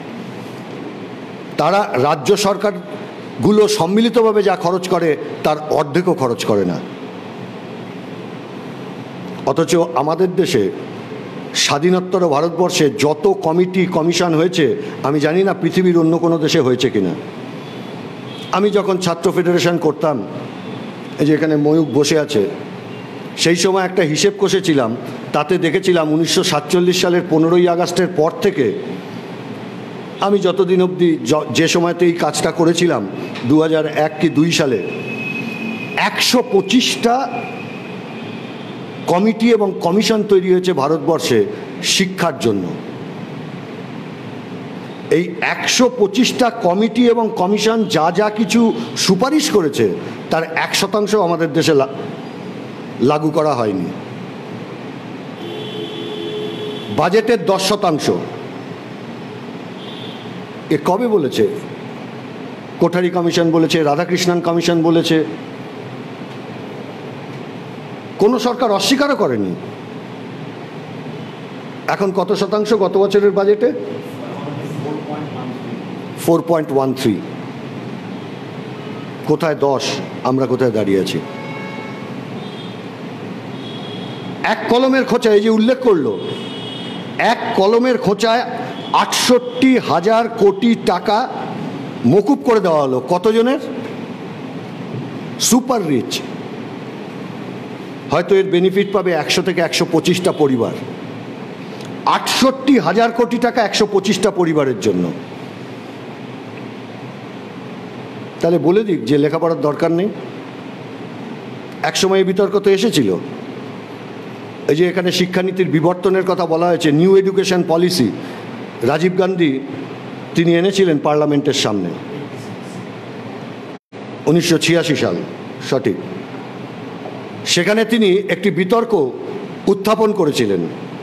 তারা রাজ্য সরকারগুলো সম্মিলিতভাবে যা খরচ করে তার অর্ধেকও খরচ করে না। অথচ আমাদের দেশে স্বাধীনোত্তর ভারতবর্ষে যত কমিটি কমিশন হয়েছে আমি জানি না পৃথিবীর অন্য কোনো দেশে হয়েছে কিনা। আমি যখন ছাত্র ফেডারেশন করতাম, এই যে এখানে ময়ূক বসে আছে, সেই সময় একটা হিসেব কষেছিলাম, তাতে দেখেছিলাম উনিশশো সাতচল্লিশ সালের পনেরোই আগস্টের পর থেকে আমি যতদিন অবধি যে সময়তে এই কাজটা করেছিলাম দু হাজার এক কি দুই সালে একশো পঁচিশটা কমিটি এবং কমিশন তৈরি হয়েছে ভারতবর্ষে শিক্ষার জন্য। এই একশো পঁচিশটা কমিটি এবং কমিশন যা যা কিছু সুপারিশ করেছে তার এক শতাংশ আমাদের দেশে লাগু করা হয়নি। বাজেটের দশ শতাংশ এ কবে বলেছে? কোঠারি কমিশন বলেছে, রাধাকৃষ্ণন কমিশন বলেছে, কোনো সরকার অস্বীকারও করেনি। এখন কত শতাংশ গত বছরের বাজেটে? Four point one three. কোথায় দশ, আমরা কোথায় দাঁড়িয়ে আছি? এক কলমের খোঁচায়, এই যে উল্লেখ করলো, এক কলমের খোঁচায় আটষট্টি হাজার কোটি টাকা মকুব করে দেওয়া হলো। কতজনের? Super rich. হয়তো এর বেনিফিট পাবে একশো থেকে একশো পঁচিশটা পরিবার। আটষট্টি হাজার কোটি টাকা একশো পঁচিশটা পরিবারের জন্য। তাহলে বলে দিক যে লেখাপড়ার দরকার নেই। একসময় এই বিতর্ক তো এসেছিল, এই যে এখানে শিক্ষানীতির বিবর্তনের কথা বলা হয়েছে, new education policy, Rajiv Gandhi তিনি এনেছিলেন পার্লামেন্টের সামনে উনিশশো ছিয়াশি সাল, সঠিক। সেখানে তিনি একটি বিতর্ক উত্থাপন করেছিলেন।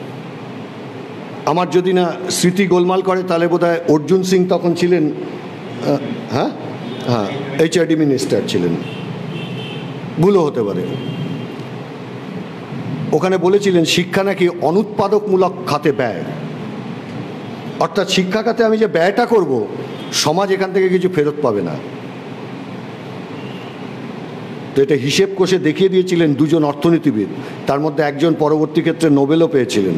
আমার যদি না স্মৃতি গোলমাল করে তাহলে বোধহয় অর্জুন সিং তখন ছিলেন, হ্যাঁ হ্যাঁ এইচআরডি মিনিস্টার ছিলেন, ভুলও হতে পারে। ওখানে বলেছিলেন শিক্ষা নাকি অনুৎপাদকমূলক খাতে ব্যয়, অর্থাৎ শিক্ষা খাতে আমি যে ব্যয়টা করব সমাজ এখান থেকে কিছু ফেরত পাবে না। তো এটা হিসেব কষে দেখিয়ে দিয়েছিলেন দুজন অর্থনীতিবিদ, তার মধ্যে একজন পরবর্তী ক্ষেত্রে নোবেলও পেয়েছিলেন।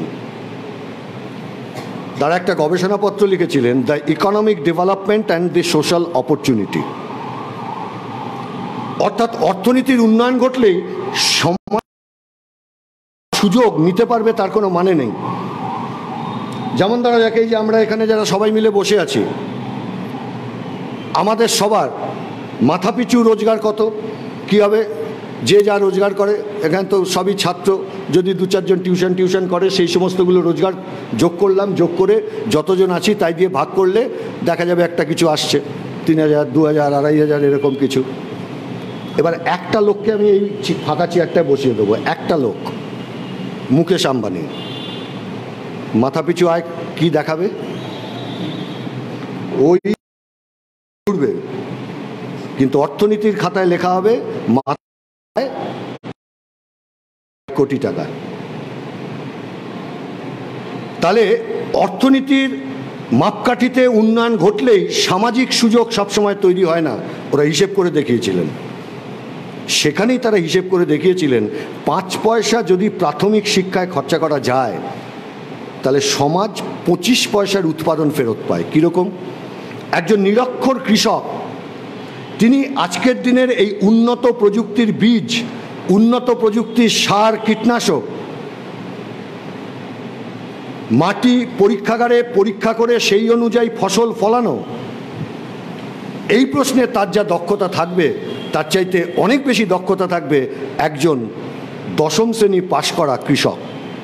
তারা একটা গবেষণাপত্র লিখেছিলেন, the economic development and the social opportunity. অর্থাৎ অর্থনীতির উন্নয়ন ঘটলেই সমাজ সুযোগ নিতে পারবে তার কোনো মানে নেই। যেমন ধরা যাক এই যে আমরা এখানে যারা সবাই মিলে বসে আছি, আমাদের সবার মাথাপিছু রোজগার কত, কী হবে? যে যা রোজগার করে, এখানে তো সবই ছাত্র, যদি দু চারজন টিউশন টিউশন করে সেই সমস্তগুলো রোজগার যোগ করলাম, যোগ করে যতজন আছি তাই দিয়ে ভাগ করলে দেখা যাবে একটা কিছু আসছে, তিন হাজার দু হাজার আড়াই হাজার এরকম কিছু। এবার একটা লোককে আমি এই ফাঁকা চেয়ারটায় বসিয়ে দেবো, একটা লোক, মুকেশ আম্বানি, মাথাপিছু আয় কি দেখাবে? ওই উঠবে, কিন্তু অর্থনীতির খাতায় লেখা হবে মাথায় কোটি টাকা। তাহলে অর্থনীতির মাপকাঠিতে উন্নয়ন ঘটলেই সামাজিক সুযোগ সবসময় তৈরি হয় না, ওরা হিসেব করে দেখিয়েছিলেন। সেখানেই তারা হিসেব করে দেখিয়েছিলেন পাঁচ পয়সা যদি প্রাথমিক শিক্ষায় খরচা করা যায় তাহলে সমাজ পঁচিশ পয়সার উৎপাদন ফেরত পায়। কীরকম? একজন নিরক্ষর কৃষক, তিনি আজকের দিনের এই উন্নত প্রযুক্তির বীজ, উন্নত প্রযুক্তির সার, কীটনাশক, মাটি পরীক্ষাগারে পরীক্ষা করে সেই অনুযায়ী ফসল ফলানো, এই প্রশ্নে তার যা দক্ষতা থাকবে তার চাইতে অনেক বেশি দক্ষতা থাকবে একজন দশম শ্রেণী পাশ করা কৃষক।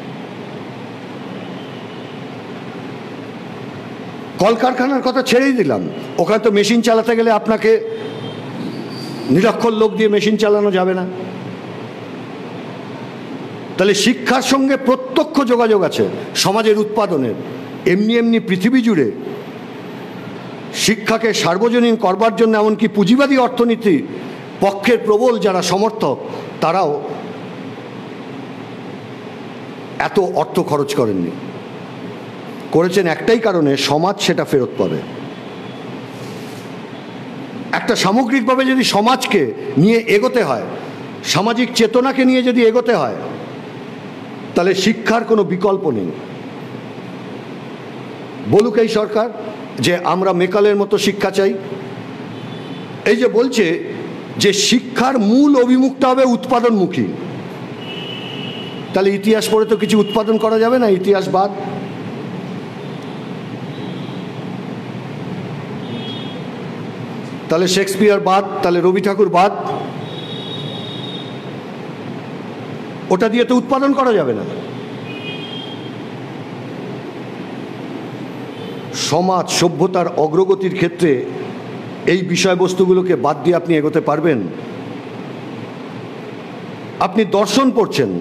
কলকারখানার কথা ছেড়েই দিলাম, ওখানে তো মেশিন চালাতে গেলে আপনাকে নিরক্ষর লোক দিয়ে মেশিন চালানো যাবে না। তাহলে শিক্ষার সঙ্গে প্রত্যক্ষ যোগাযোগ আছে সমাজের উৎপাদনের। এমনি এমনি পৃথিবী জুড়ে শিক্ষাকে সার্বজনীন করবার জন্য এমনকি পুঁজিবাদী অর্থনীতি পক্ষের প্রবল যারা সমর্থক তারাও এত অর্থ খরচ করেননি, করেছেন একটাই কারণে, সমাজ সেটা ফেরত পাবে। একটা সামগ্রিকভাবে যদি সমাজকে নিয়ে এগোতে হয়, সামাজিক চেতনাকে নিয়ে যদি এগোতে হয়, তাহলে শিক্ষার কোনো বিকল্প নেই। বলুক এই সরকার যে আমরা মেকালের মতো শিক্ষা চাই, এই যে বলছে যে শিক্ষার মূল অভিমুখটা হবে উৎপাদনমুখী, তাহলে ইতিহাস পড়ে তো কিছু উৎপাদন করা যাবে না, ইতিহাস বাদ। তাহলে শেক্সপিয়ার বাদ, তাহলে রবি ঠাকুর বাদ, ওটা দিয়ে তো উৎপাদন করা যাবে না। সমাজ সভ্যতার অগ্রগতির ক্ষেত্রে এই বিষয়বস্তুগুলোকে বাদ দিয়ে আপনি এগোতে পারবেন? আপনি দর্শন পড়ছেন,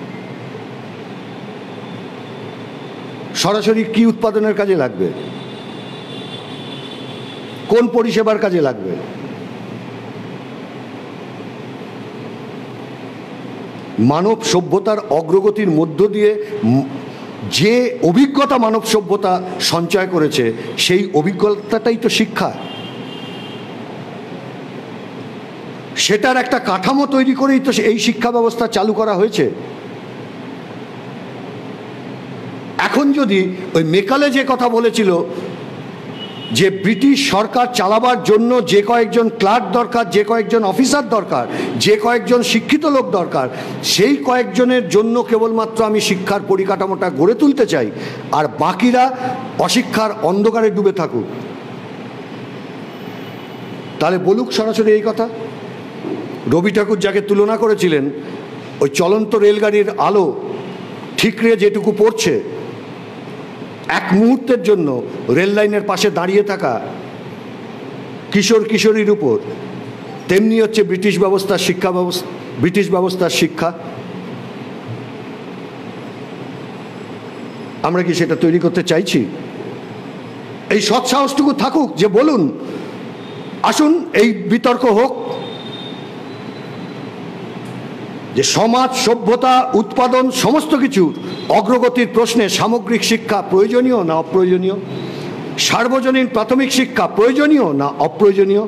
সরাসরি কি উৎপাদনের কাজে লাগবে, কোন পরিষেবার কাজে লাগবে? মানব সভ্যতার অগ্রগতির মধ্য দিয়ে যে অভিজ্ঞতা মানব সভ্যতা সঞ্চয় করেছে সেই অভিজ্ঞতাটাই তো শিক্ষা। সেটার একটা কাঠামো তৈরি করেই তো এই শিক্ষা ব্যবস্থা চালু করা হয়েছে। এখন যদি ওই মেকালে যে কথা বলেছিল যে ব্রিটিশ সরকার চালাবার জন্য যে কয়েকজন ক্লার্ক দরকার, যে কয়েকজন অফিসার দরকার, যে কয়েকজন শিক্ষিত লোক দরকার, সেই কয়েকজনের জন্য কেবলমাত্র আমি শিক্ষার পরিকাঠামোটা গড়ে তুলতে চাই, আর বাকিরা অশিক্ষার অন্ধকারে ডুবে থাকুক, তাহলে বলুক সরাসরি এই কথা। রবি ঠাকুর যাকে তুলনা করেছিলেন, ওই চলন্ত রেলগাড়ির আলো ঠিকরে যেটুকু পড়ছে, এক মুহূর্তের জন্য রেল লাইনের পাশে দাঁড়িয়ে থাকা কিশোর কিশোরীর উপর, তেমনি হচ্ছে ব্রিটিশ ব্যবস্থার শিক্ষা ব্যবস্থা, ব্রিটিশ ব্যবস্থার শিক্ষা। আমরা কি সেটা তৈরি করতে চাইছি? এই সৎসাহসটুকু থাকুক যে বলুন, আসুন এই বিতর্ক হোক যে সমাজ সভ্যতা উৎপাদন সমস্ত কিছু অগ্রগতির প্রশ্নে সামগ্রিক শিক্ষা প্রয়োজনীয় না অপ্রয়োজনীয়, সার্বজনীন প্রাথমিক শিক্ষা প্রয়োজনীয় না অপ্রয়োজনীয়।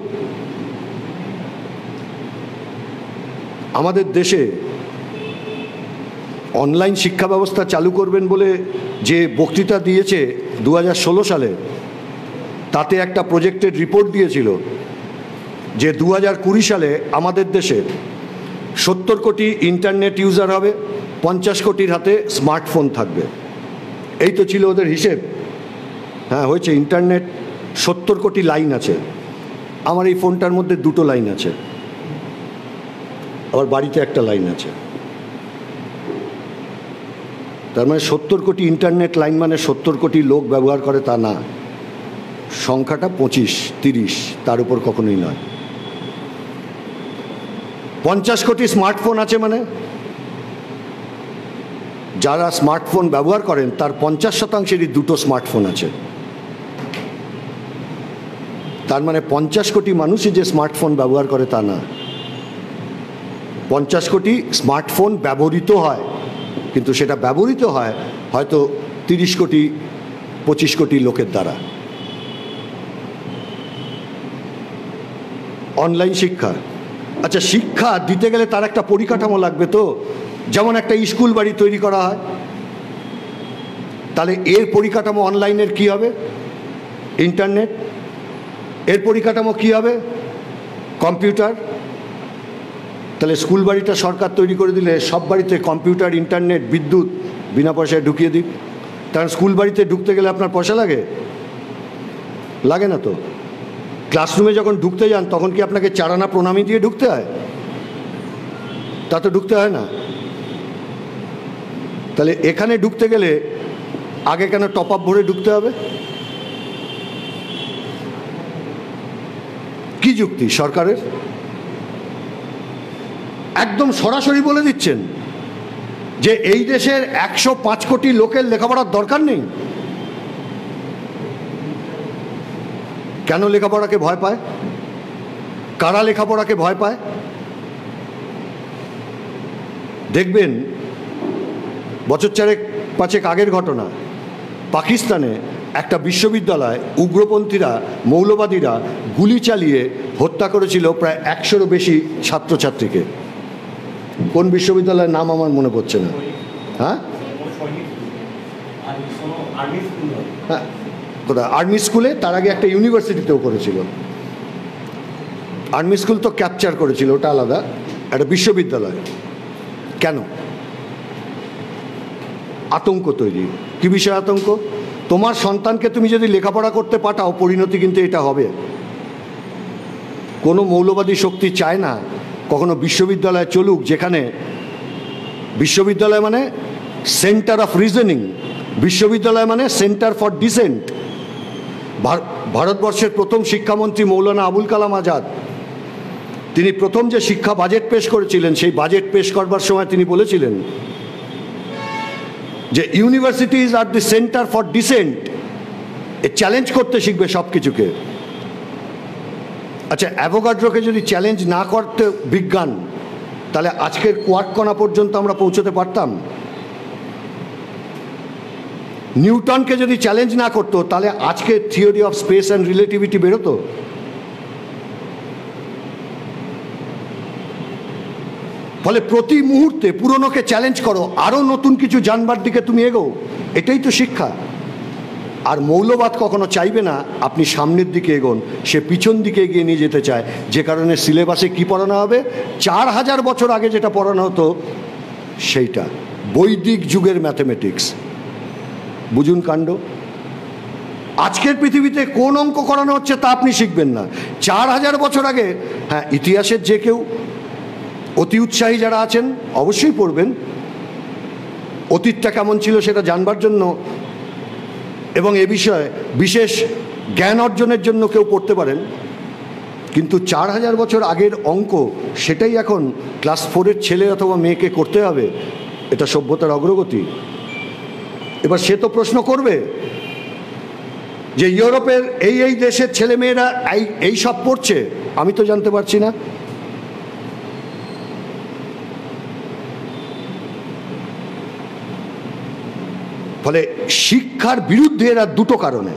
আমাদের দেশে অনলাইন শিক্ষা ব্যবস্থা চালু করবেন বলে যে বক্তৃতা দিয়েছে দু হাজার ষোলো সালে, তাতে একটা প্রজেক্টের রিপোর্ট দিয়েছিল যে দু হাজার কুড়ি সালে আমাদের দেশে সত্তর কোটি ইন্টারনেট ইউজার হবে, পঞ্চাশ কোটির হাতে স্মার্টফোন থাকবে। এই তো ছিল ওদের হিসেব। হ্যাঁ হয়েছে, ইন্টারনেট সত্তর কোটি লাইন আছে, আমার এই ফোনটার মধ্যে দুটো লাইন আছে, আবার বাড়িতে একটা লাইন আছে। তার মানে সত্তর কোটি ইন্টারনেট লাইন মানে সত্তর কোটি লোক ব্যবহার করে তা না, সংখ্যাটা পঁচিশ তিরিশ, তার উপর কখনোই নয়। পঞ্চাশ কোটি স্মার্টফোন আছে মানে যারা স্মার্টফোন ব্যবহার করেন তার পঞ্চাশ শতাংশেরই দুটো স্মার্টফোন আছে। তার মানে পঞ্চাশ কোটি মানুষই যে স্মার্টফোন ব্যবহার করে তা না, পঞ্চাশ কোটি স্মার্টফোন ব্যবহৃত হয়, কিন্তু সেটা ব্যবহৃত হয় হয়তো তিরিশ কোটি পঁচিশ কোটি লোকের দ্বারা। অনলাইন শিক্ষা, আচ্ছা শিক্ষা দিতে গেলে তার একটা পরিকাঠামো লাগবে তো, যেমন একটা স্কুল বাড়ি তৈরি করা হয়, তাহলে এর পরিকাঠামো অনলাইনের কি হবে? ইন্টারনেট। এর পরিকাঠামো কি হবে? কম্পিউটার। তাহলে স্কুল বাড়িটা সরকার তৈরি করে দিলে সব বাড়িতে কম্পিউটার, ইন্টারনেট, বিদ্যুৎ বিনা পয়সায় ঢুকিয়ে দিন। কারণ স্কুল বাড়িতে ঢুকতে গেলে আপনার পয়সা লাগে? লাগে না তো। ক্লাসরুমে যখন ঢুকতে যান তখন কি আপনাকে চারানা প্রণামী দিয়ে ঢুকতে হয়? তা তো ঢুকতে হয় না। তাহলে এখানে ঢুকতে গেলে আগে কেন টপ আপ ভরে ঢুকতে হবে? কি যুক্তি সরকারের? একদম সরাসরি বলে দিচ্ছেন যে এই দেশের একশো পাঁচ কোটি লোকের লেখাপড়ার দরকার নেই। কেন লেখাপড়াকে ভয় পায়? কারা লেখাপড়াকে ভয় পায়? দেখবেন বছর চারেক পাঁচেক আগের ঘটনা, পাকিস্তানে একটা বিশ্ববিদ্যালয় উগ্রপন্থীরা, মৌলবাদীরা গুলি চালিয়ে হত্যা করেছিল প্রায় একশোরও বেশি ছাত্রছাত্রীকে। কোন বিশ্ববিদ্যালয়ের নাম আমার মনে পড়ছে না। হ্যাঁ হ্যাঁ কোথায়? আর্মি স্কুলে, তার আগে একটা ইউনিভার্সিটিতেও করেছিল। আর্মি স্কুল তো ক্যাপচার করেছিল, ওটা আলাদা, একটা বিশ্ববিদ্যালয়। কেন? আতঙ্ক তৈরি। কি বিষয় আতঙ্ক? তোমার সন্তানকে তুমি যদি লেখাপড়া করতে পাঠাও, পরিণতি কিন্তু এটা হবে। কোনো মৌলবাদী শক্তি চায় না কখনো বিশ্ববিদ্যালয় চলুক যেখানে, বিশ্ববিদ্যালয় মানে সেন্টার অফ রিজনিং, বিশ্ববিদ্যালয় মানে সেন্টার ফর ডিসেন্ট। ভারতবর্ষের প্রথম শিক্ষামন্ত্রী মৌলানা আবুল কালাম আজাদ, তিনি প্রথম যে শিক্ষা বাজেট পেশ করেছিলেন, সেই বাজেট পেশ করবার সময় তিনি বলেছিলেন যে universities are the centre for dissent. এ চ্যালেঞ্জ করতে শিখবে সব কিছুকে। আচ্ছা, অ্যাভোগাড্রোকে যদি চ্যালেঞ্জ না করতে বিজ্ঞান, তাহলে আজকের কোয়ার্ক কণা পর্যন্ত আমরা পৌঁছতে পারতাম? নিউটনকে যদি চ্যালেঞ্জ না করতো, তাহলে আজকে theory of space and relativity বেরোতো? ফলে প্রতি মুহূর্তে পুরনোকে চ্যালেঞ্জ করো, আরও নতুন কিছু জানবার দিকে তুমি এগো, এটাই তো শিক্ষা। আর মৌলবাদ কখনো চাইবে না আপনি সামনের দিকে এগোন, সে পিছন দিকে এগিয়ে নিয়ে যেতে চায়। যে কারণে সিলেবাসে কি পড়ানো হবে? চার হাজার বছর আগে যেটা পড়ানো হতো সেইটা, বৈদিক যুগের ম্যাথমেটিক্স। বুঝুন কাণ্ড। আজকের পৃথিবীতে কোন অঙ্ক করানো হচ্ছে তা আপনি শিখবেন না। চার হাজার বছর আগে, হ্যাঁ, ইতিহাসের যে কেউ অতি উৎসাহী যারা আছেন অবশ্যই পড়বেন, অতীতটা কেমন ছিল সেটা জানবার জন্য এবং এ বিষয়ে বিশেষ জ্ঞান অর্জনের জন্য কেউ পড়তে পারেন। কিন্তু চার হাজার বছর আগের অঙ্ক, সেটাই এখন ক্লাস ফোরের ছেলে অথবা মেয়েকে করতে হবে, এটা সভ্যতার অগ্রগতি? এবার সে তো প্রশ্ন করবে যে ইউরোপের এই এই দেশের ছেলে মেয়েরা এই এই সব পড়ছে, আমি তো জানতে পারছি না। ফলে শিক্ষার বিরুদ্ধে এরা দুটো কারণে।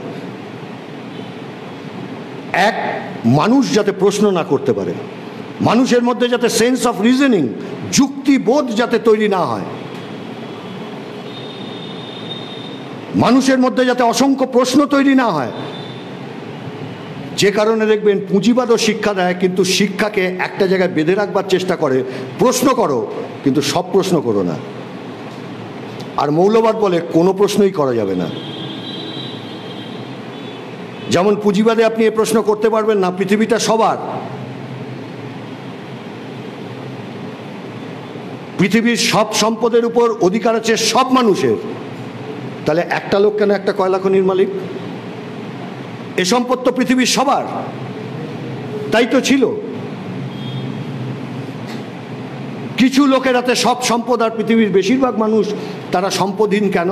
এক, মানুষ যাতে প্রশ্ন না করতে পারে, মানুষের মধ্যে যাতে সেন্স অফ রিজনিং, যুক্তিবোধ যাতে তৈরি না হয়, মানুষের মধ্যে যাতে অসংখ্য প্রশ্ন তৈরি না হয়। যে কারণে দেখবেন পুঁজিবাদও শিক্ষা দেয়, কিন্তু শিক্ষাকে একটা জায়গায় বেঁধে রাখবার চেষ্টা করে। প্রশ্ন করো, কিন্তু সব প্রশ্ন করো না। আর মৌলবাদ বলে কোনো প্রশ্নই করা যাবে না। যেমন পুঁজিবাদে আপনি এ প্রশ্ন করতে পারবেন না পৃথিবীটা সবার, পৃথিবীর সব সম্পদের উপর অধিকার আছে সব মানুষের, তাহলে একটা লোক কেন একটা কয়লা খনির মালিক? এ সম্পদ তো পৃথিবীর সবার, তাই তো ছিল। কিছু লোকের হাতে সব সম্পদ আর পৃথিবীর বেশিরভাগ মানুষ তারা সম্পদহীন কেন?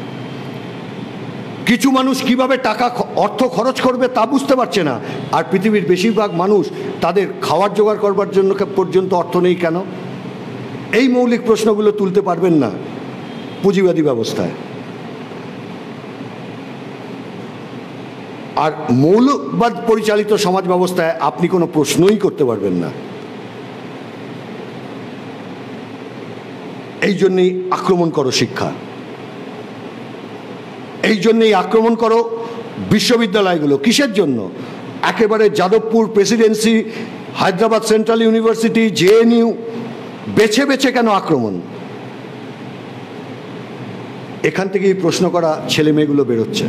কিছু মানুষ কিভাবে টাকা অর্থ খরচ করবে তা বুঝতে পারছে না, আর পৃথিবীর বেশিরভাগ মানুষ তাদের খাওয়ার জোগাড় করবার জন্য পর্যন্ত অর্থ নেই কেন? এই মৌলিক প্রশ্নগুলো তুলতে পারবেন না পুঁজিবাদী ব্যবস্থায়। আর মৌলবাদ পরিচালিত সমাজ ব্যবস্থায় আপনি কোনো প্রশ্নই করতে পারবেন না। এই জন্যেই আক্রমণ করো শিক্ষা, এই জন্যেই আক্রমণ করো বিশ্ববিদ্যালয়গুলো। কিসের জন্য? একেবারে Jadavpur Presidency, Hyderabad Central University, JNU, বেছে বেছে কেন আক্রমণ? এখান থেকেই প্রশ্ন করা ছেলে মেয়েগুলো বেরোচ্ছে।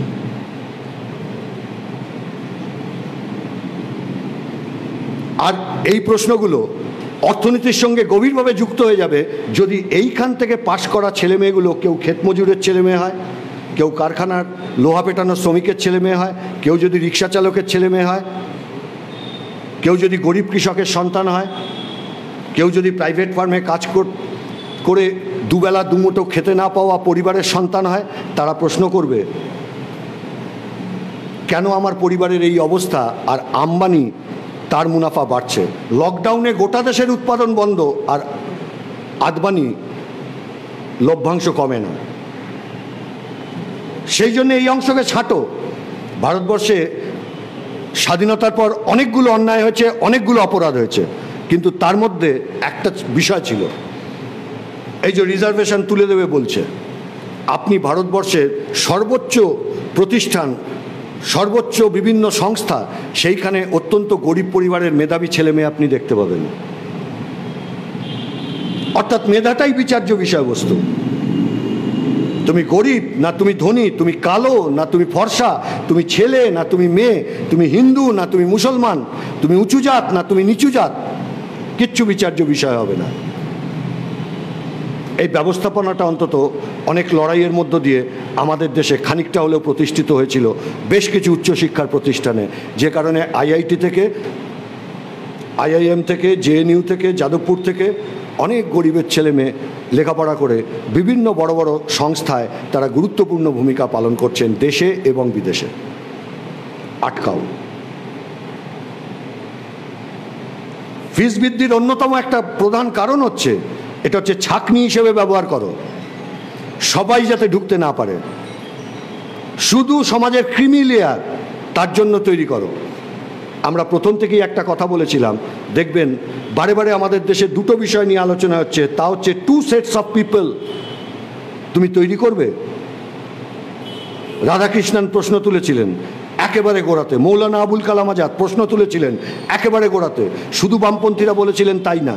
আর এই প্রশ্নগুলো অর্থনীতির সঙ্গে গভীরভাবে যুক্ত হয়ে যাবে যদি এইখান থেকে পাশ করা ছেলে মেয়েগুলো কেউ ক্ষেত মজুরের ছেলে মেয়ে হয়, কেউ কারখানার লোহা পেটানোর শ্রমিকের ছেলে মেয়ে হয়, কেউ যদি রিক্সা চালকের ছেলে মেয়ে হয়, কেউ যদি গরিব কৃষকের সন্তান হয়, কেউ যদি প্রাইভেট ফার্মে কাজ করে দুবেলা দুমুঠো খেতে না পাওয়া পরিবারের সন্তান হয়, তারা প্রশ্ন করবে কেন আমার পরিবারের এই অবস্থা আর আম্বানি তার মুনাফা বাড়ছে। লকডাউনে গোটা দেশের উৎপাদন বন্ধ আর আদবানি লভ্যাংশ কমে না। সেই জন্য এই অংশকে ছাটো। ভারতবর্ষে স্বাধীনতার পর অনেকগুলো অন্যায় হয়েছে, অনেকগুলো অপরাধ হয়েছে, কিন্তু তার মধ্যে একটা বিষয় ছিল, এই যে রিজার্ভেশন তুলে দেবে বলছে, আপনি ভারতবর্ষের সর্বোচ্চ প্রতিষ্ঠান, সর্বোচ্চ বিভিন্ন সংস্থা, সেইখানে অত্যন্ত গরিব পরিবারের মেধাবী ছেলে মেয়ে আপনি দেখতে পাবেন। অর্থাৎ মেধাটাই বিচার্য বিষয়বস্তু। তুমি গরিব না তুমি ধনী, তুমি কালো না তুমি ফর্সা, তুমি ছেলে না তুমি মেয়ে, তুমি হিন্দু না তুমি মুসলমান, তুমি উঁচু জাত না তুমি নিচু জাত, কিচ্ছু বিচার্য বিষয় হবে না। এই ব্যবস্থাপনাটা অন্তত অনেক লড়াইয়ের মধ্য দিয়ে আমাদের দেশে খানিকটা হলেও প্রতিষ্ঠিত হয়েছিল বেশ কিছু উচ্চশিক্ষার প্রতিষ্ঠানে, যে কারণে আইআইটি থেকে, আইআইএম থেকে, জেএনইউ থেকে, যাদবপুর থেকে অনেক গরিবের ছেলে মেয়ে লেখাপড়া করে বিভিন্ন বড় বড় সংস্থায় তারা গুরুত্বপূর্ণ ভূমিকা পালন করছেন দেশে এবং বিদেশে। আটকাও। ফিস বৃদ্ধির অন্যতম একটা প্রধান কারণ হচ্ছে, এটা হচ্ছে ছাঁকনি হিসেবে ব্যবহার করো, সবাই যাতে ঢুকতে না পারে, শুধু সমাজের ক্রিমি লেয়ার তার জন্য তৈরি করো। আমরা প্রথম থেকেই একটা কথা বলেছিলাম, দেখবেন বারে বারে আমাদের দেশে দুটো বিষয় নিয়ে আলোচনা হচ্ছে, তা হচ্ছে টু সেটস অফ পিপল তুমি তৈরি করবে। রাধাকৃষ্ণন প্রশ্ন তুলেছিলেন একেবারে গোড়াতে, মৌলানা আবুল কালাম আজাদ প্রশ্ন তুলেছিলেন একেবারে গোড়াতে, শুধু বামপন্থীরা বলেছিলেন তাই না।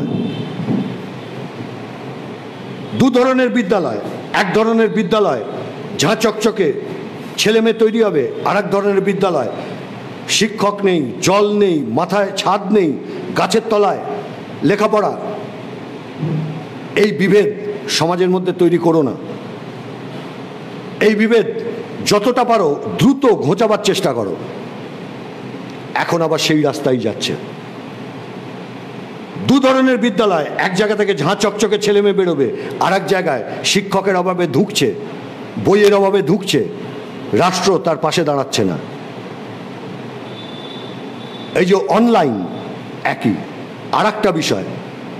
দু ধরনের বিদ্যালয়, এক ধরনের বিদ্যালয় ঝাঁ চকচকে ছেলে মেয়ে তৈরি হবে, আর এক ধরনের বিদ্যালয় শিক্ষক নেই, জল নেই, মাথায় ছাদ নেই, গাছের তলায় লেখাপড়া। এই বিভেদ সমাজের মধ্যে তৈরি করো না। এই বিভেদ যতটা পারো দ্রুত ঘোচাবার চেষ্টা করো। এখন আবার সেই রাস্তায় যাচ্ছে। দু ধরনের বিদ্যালয়, এক জায়গা থেকে ঝাঁ চকচকে ছেলে মেয়ে বেরোবে, আর এক জায়গায় শিক্ষকের অভাবে ধুঁকছে, বইয়ের অভাবে ধুঁকছে, রাষ্ট্র তার পাশে দাঁড়াচ্ছে না। এই যে অনলাইন একই। আর একটা বিষয়,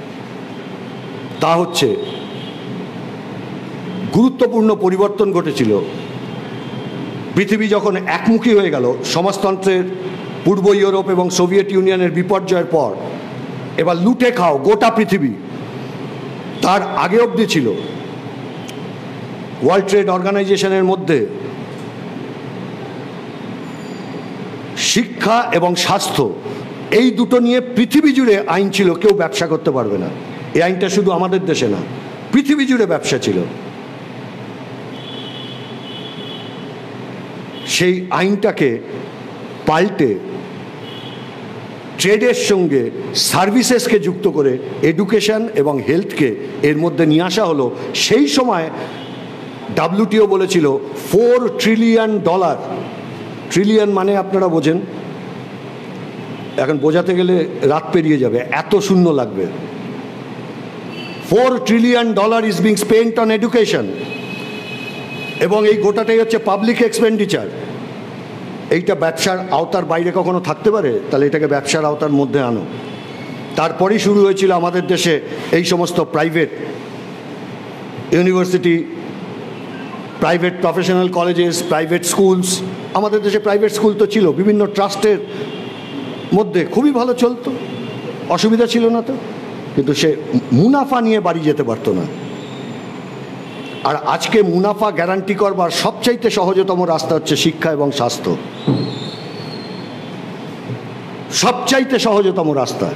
তা হচ্ছে গুরুত্বপূর্ণ পরিবর্তন ঘটেছিল। পৃথিবী যখন একমুখী হয়ে গেল সমাজতন্ত্রের, পূর্ব ইউরোপ এবং সোভিয়েত ইউনিয়নের বিপর্যয়ের পর, এবার লুটে খাও গোটা পৃথিবী। তার আগে অবধি ছিল ওয়ার্ল্ড ট্রেড অর্গানাইজেশনের মধ্যে শিক্ষা এবং স্বাস্থ্য, এই দুটো নিয়ে পৃথিবী জুড়ে আইন ছিল, কেউ ব্যবসা করতে পারবে না। এই আইনটা শুধু আমাদের দেশে না, পৃথিবী জুড়ে ব্যবসা ছিল। সেই আইনটাকে পাল্টে ট্রেডের সঙ্গে সার্ভিসেসকে যুক্ত করে এডুকেশন এবং হেলথকে এর মধ্যে নিয়ে আসা হলো। সেই সময় ডাব্লিউটিও বলেছিল ফোর ট্রিলিয়ন ডলার, ট্রিলিয়ন মানে আপনারা বোঝেন, এখন বোঝাতে গেলে রাত পেরিয়ে যাবে, এত শূন্য লাগবে। Four trillion dollar is being spent on education, এবং এই গোটাটাই হচ্ছে পাবলিক এক্সপেন্ডিচার। এইটা ব্যবসার আওতার বাইরে কখনো থাকতে পারে? তাহলে এটাকে ব্যবসার আওতার মধ্যে আনো। তারপরেই শুরু হয়েছিল আমাদের দেশে এই সমস্ত private university, private professional colleges, private schools. আমাদের দেশে প্রাইভেট স্কুল তো ছিল, বিভিন্ন ট্রাস্টের মধ্যে খুবই ভালো চলতো, অসুবিধা ছিল না তো, কিন্তু সে মুনাফা নিয়ে বাড়ি যেতে পারতো না। আর আজকে মুনাফা গ্যারান্টি করবার সবচাইতে সহজতম রাস্তা হচ্ছে শিক্ষা এবং স্বাস্থ্য, সবচাইতে সহজতম রাস্তা।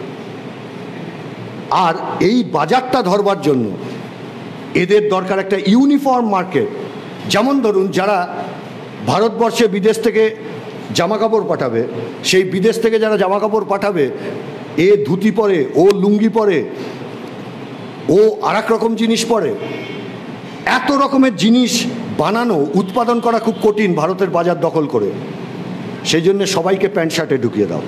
আর এই বাজারটা ধরবার জন্য এদের দরকার একটা ইউনিফর্ম মার্কেট। যেমন ধরুন, যারা ভারতবর্ষে বিদেশ থেকে জামা কাপড় পাঠাবে, সেই বিদেশ থেকে যারা জামা কাপড় পাঠাবে, এ ধুতি পরে, ও লুঙ্গি পরে, ও আর এক রকম জিনিস পরে। এত রকমের জিনিস বানানো, উৎপাদন করা খুব কঠিন ভারতের বাজার দখল করে। সেই জন্য সবাইকে প্যান্ট শার্টে ঢুকিয়ে দাও।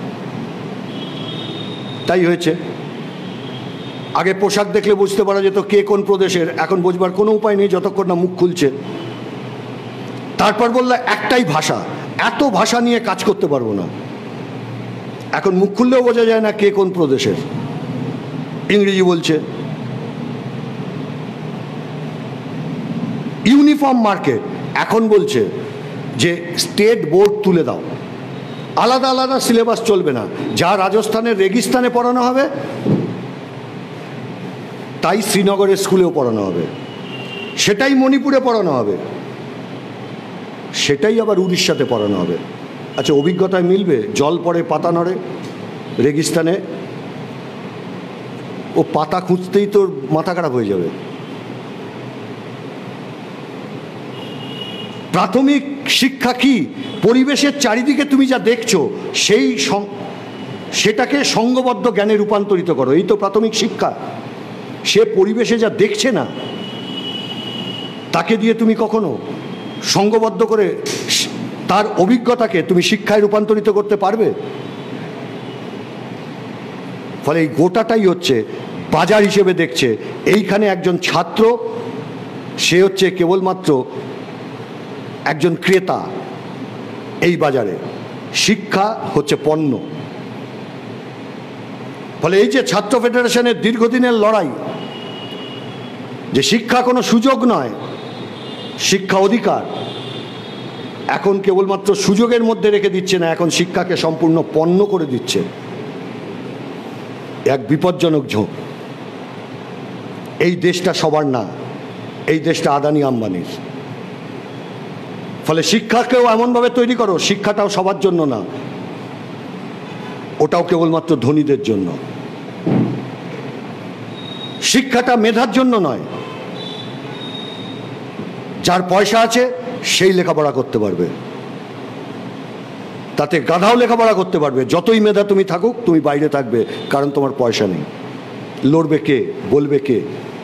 তাই হয়েছে। আগে পোশাক দেখলে বুঝতে পারা যেত কে কোন প্রদেশের, এখন বুঝবার কোনো উপায় নেই যতক্ষণ না মুখ খুলছে। তারপর বললে একটাই ভাষা, এত ভাষা নিয়ে কাজ করতে পারবো না। এখন মুখ খুললেও বোঝা যায় না কে কোন প্রদেশের, ইংরেজি বলছে। ইউনিফর্ম মার্কেট এখন বলছে যে স্টেট বোর্ড তুলে দাও, আলাদা আলাদা সিলেবাস চলবে না। যা রাজস্থানের রেগিস্তানে পড়ানো হবে তাই শ্রীনগরের স্কুলেও পড়ানো হবে, সেটাই মণিপুরে পড়ানো হবে, সেটাই আবার উড়িষ্যাতে পড়ানো হবে। আচ্ছা, অভিজ্ঞতায় মিলবে? জল পড়ে পাতা নড়ে রেগিস্তানে, ও পাতা খুঁজতেই তোর মাথা খারাপ হয়ে যাবে। প্রাথমিক শিক্ষা কি? পরিবেশের চারিদিকে তুমি যা দেখছো সেই সেটাকে সঙ্গবদ্ধ জ্ঞানে রূপান্তরিত করো, এই তো প্রাথমিক শিক্ষা। সে পরিবেশে যা দেখছে না তাকে দিয়ে তুমি কখনো সঙ্গবদ্ধ করে তার অভিজ্ঞতাকে তুমি শিক্ষায় রূপান্তরিত করতে পারবে? ফলে এই গোটাটাই হচ্ছে বাজার হিসেবে দেখছে। এইখানে একজন ছাত্র, সে হচ্ছে কেবলমাত্র একজন ক্রেতা এই বাজারে, শিক্ষা হচ্ছে পণ্য। ফলে এই যে ছাত্র ফেডারেশনের দীর্ঘদিনের লড়াই যে শিক্ষা কোনো সুযোগ নয়, শিক্ষা অধিকার, এখন কেবলমাত্র সুযোগের মধ্যে রেখে দিচ্ছে না, এখন শিক্ষাকে সম্পূর্ণ পণ্য করে দিচ্ছে। এক বিপজ্জনক ঝোঁক। এই দেশটা সবার না, এই দেশটা আদানি আম্বানির। ফলে শিক্ষাকেও এমনভাবে তৈরি করো, শিক্ষাটাও সবার জন্য না, ওটাও কেবলমাত্র ধনীদের জন্য। শিক্ষাটা মেধার জন্য নয়, যার পয়সা আছে সেই লেখাপড়া করতে পারবে, তাতে গাধাও লেখাপড়া করতে পারবে। যতই মেধা তুমি থাকুক, তুমি বাইরে থাকবে, কারণ তোমার পয়সা নেই। লড়বে কে? বলবে কে?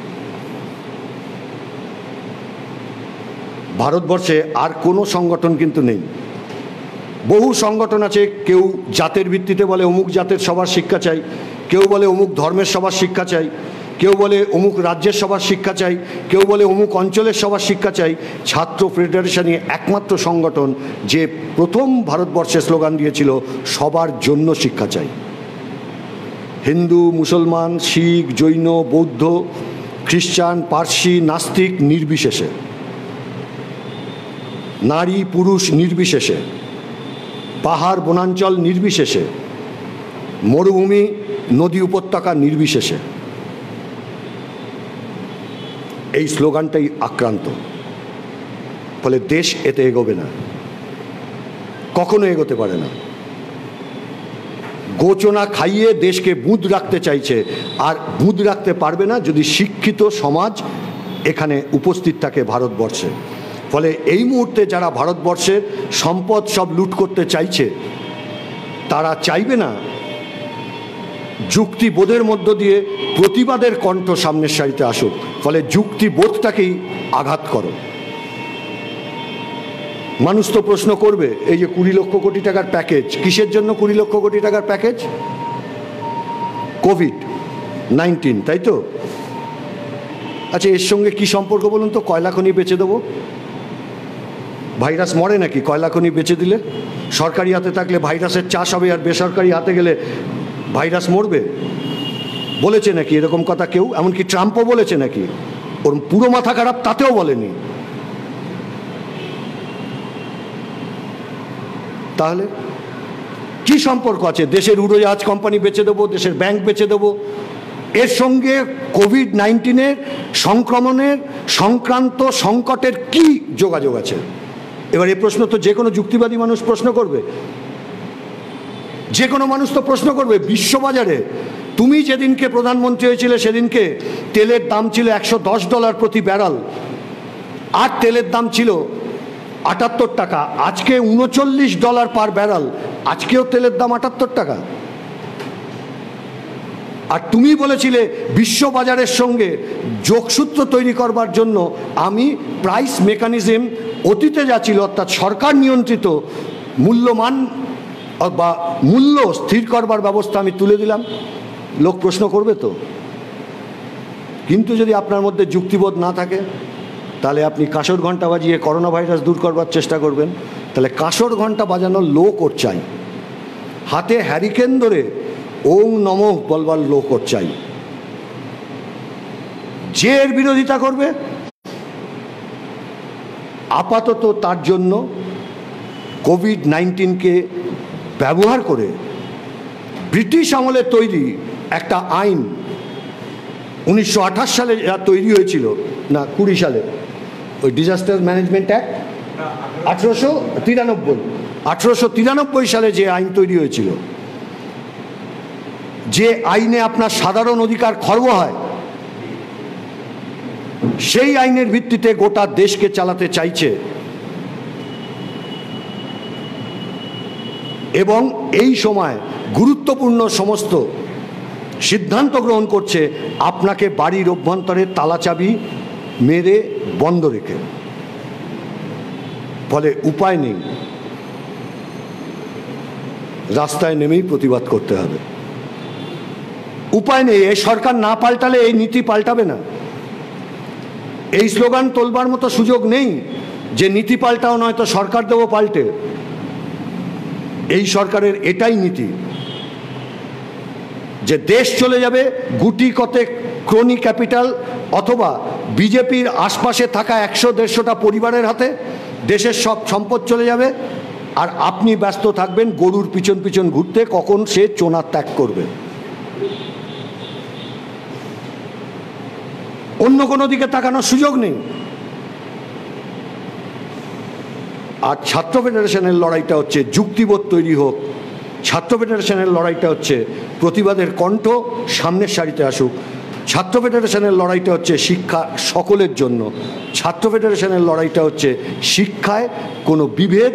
ভারতবর্ষে আর কোনো সংগঠন কিন্তু নেই। বহু সংগঠন আছে, কেউ জাতের ভিত্তিতে বলে অমুক জাতের সবার শিক্ষা চাই, কেউ বলে অমুক ধর্মের সবার শিক্ষা চাই, কেউ বলে অমুক রাজ্যের সবার শিক্ষা চাই, কেউ বলে অমুক অঞ্চলের সবার শিক্ষা চাই। ছাত্র ফেডারেশনই একমাত্র সংগঠন যে প্রথম ভারতবর্ষে স্লোগান দিয়েছিল সবার জন্য শিক্ষা চাই। হিন্দু, মুসলমান, শিখ, জৈন, বৌদ্ধ, খ্রিস্টান, পার্সি, নাস্তিক নির্বিশেষে, নারী পুরুষ নির্বিশেষে, পাহাড় বনাঞ্চল নির্বিশেষে, মরুভূমি নদী উপত্যকা নির্বিশেষে, এই স্লোগানটাই আক্রান্ত। ফলে দেশ এতে এগোবে না, কখনো এগোতে পারে না। গোচনা খাইয়ে দেশকে বুঁদ রাখতে চাইছে, আর বুঁদ রাখতে পারবে না যদি শিক্ষিত সমাজ এখানে উপস্থিত থাকে ভারতবর্ষে। ফলে এই মুহূর্তে যারা ভারতবর্ষের সম্পদ সব লুট করতে চাইছে তারা চাইবে না যুক্তিবোধের মধ্য দিয়ে প্রতিবাদের কণ্ঠ সামনের সারিতে আসুক। ফলে যুক্তিবোধটাকেই আঘাত করো। মানুষ তো প্রশ্ন করবে, এই যে কুড়ি লক্ষ কোটি টাকার প্যাকেজ, কিসের জন্য কুড়ি লক্ষ কোটি টাকার প্যাকেজ? কোভিড নাইন্টিন, তাই তো? আচ্ছা, এর সঙ্গে কি সম্পর্ক বলুন তো? কয়লা খনি বেচে দেবো? ভাইরাস মরে নাকি কয়লা খনি বেচে দিলে? সরকারি হাতে থাকলে ভাইরাসের চাষ হবে, আর বেসরকারি হাতে গেলে ভাইরাস মরবে? বলেছে নাকি এরকম কথা কেউ? এমনকি ট্রাম্পও বলেছে নাকি? ওর পুরো মাথা খারাপ তাতেও বলেনি। তাহলে কি সম্পর্ক আছে? দেশের উড়োজাহাজ কোম্পানি বেচে দেবো, দেশের ব্যাংক বেচে দেবো, এর সঙ্গে কোভিড নাইন্টিনের সংক্রমণের সংক্রান্ত সংকটের কি যোগাযোগ আছে? এবার এই প্রশ্ন তো যে কোনো যুক্তিবাদী মানুষ প্রশ্ন করবে, যে কোনো মানুষ তো প্রশ্ন করবে। বিশ্ববাজারে তুমি যেদিনকে প্রধানমন্ত্রী হয়েছিলে সেদিনকে তেলের দাম ছিল একশো দশ ডলার প্রতি ব্যারেল, আর তেলের দাম ছিল আটাত্তর টাকা। আজকে উনচল্লিশ ডলার পার ব্যারেল, আজকেও তেলের দাম আটাত্তর টাকা। আর তুমি বলেছিলে বিশ্ববাজারের সঙ্গে যোগসূত্র তৈরি করবার জন্য আমি প্রাইস মেকানিজম অতীতে যা ছিল অর্থাৎ সরকার নিয়ন্ত্রিত মূল্যমান বা মূল্য স্থির করবার ব্যবস্থা আমি তুলে দিলাম। লোক প্রশ্ন করবে তো। কিন্তু যদি আপনার মধ্যে যুক্তিবোধ না থাকে তাহলে আপনি কাঁসর ঘণ্টা বাজিয়ে করোনা ভাইরাস দূর করবার চেষ্টা করবেন। তাহলে কাঁসর ঘণ্টা বাজানোর লোক ওর চাই, হাতে হ্যারিকেন ধরে ওং নমঃ বলবার লোক ওর চাই। যে এর বিরোধিতা করবে আপাতত তার জন্য কোভিড নাইন্টিনকে ব্যবহার করে ব্রিটিশ আমলে তৈরি একটা আইন, উনিশশো আঠাশ সালে যা তৈরি হয়েছিল, না কুড়ি সালে, ওই ডিজাস্টার ম্যানেজমেন্ট অ্যাক্ট আঠেরোশো তিরানব্বই আঠেরোশো তিরানব্বই সালে যে আইন তৈরি হয়েছিল, যে আইনে আপনার সাধারণ অধিকার খর্ব হয়, সেই আইনের ভিত্তিতে গোটা দেশকে চালাতে চাইছে। এবং এই সময় গুরুত্বপূর্ণ সমস্ত সিদ্ধান্ত গ্রহণ করছে আপনাকে বাড়ির অভ্যন্তরে তালাচাবি মেরে বন্ধ রেখে। ফলে উপায় নেই, রাস্তায় নেমেই প্রতিবাদ করতে হবে। উপায় নেই, এই সরকার না পাল্টালে এই নীতি পাল্টাবে না। এই স্লোগান তোলবার মতো সুযোগ নেই যে নীতি পাল্টাও নয়তো সরকার দেবো পাল্টে। এই সরকারের এটাই নীতি যে দেশ চলে যাবে গুটি কতে ক্রনি ক্যাপিটাল অথবা বিজেপির আশপাশে থাকা একশো দেড়শোটা পরিবারের হাতে, দেশের সব সম্পদ চলে যাবে, আর আপনি ব্যস্ত থাকবেন গরুর পিছন পিছন ঘুরতে কখন সে চোনা ত্যাগ করবে। অন্য কোনো দিকে তাকানোর সুযোগ নেই। আর ছাত্র ফেডারেশনের লড়াইটা হচ্ছে যুক্তিবোধ তৈরি হোক, ছাত্র ফেডারেশনের লড়াইটা হচ্ছে প্রতিবাদের কণ্ঠ সামনের সারিতে আসুক, ছাত্র ফেডারেশনের লড়াইটা হচ্ছে শিক্ষা সকলের জন্য, ছাত্র ফেডারেশনের লড়াইটা হচ্ছে শিক্ষায় কোনো বিভেদ,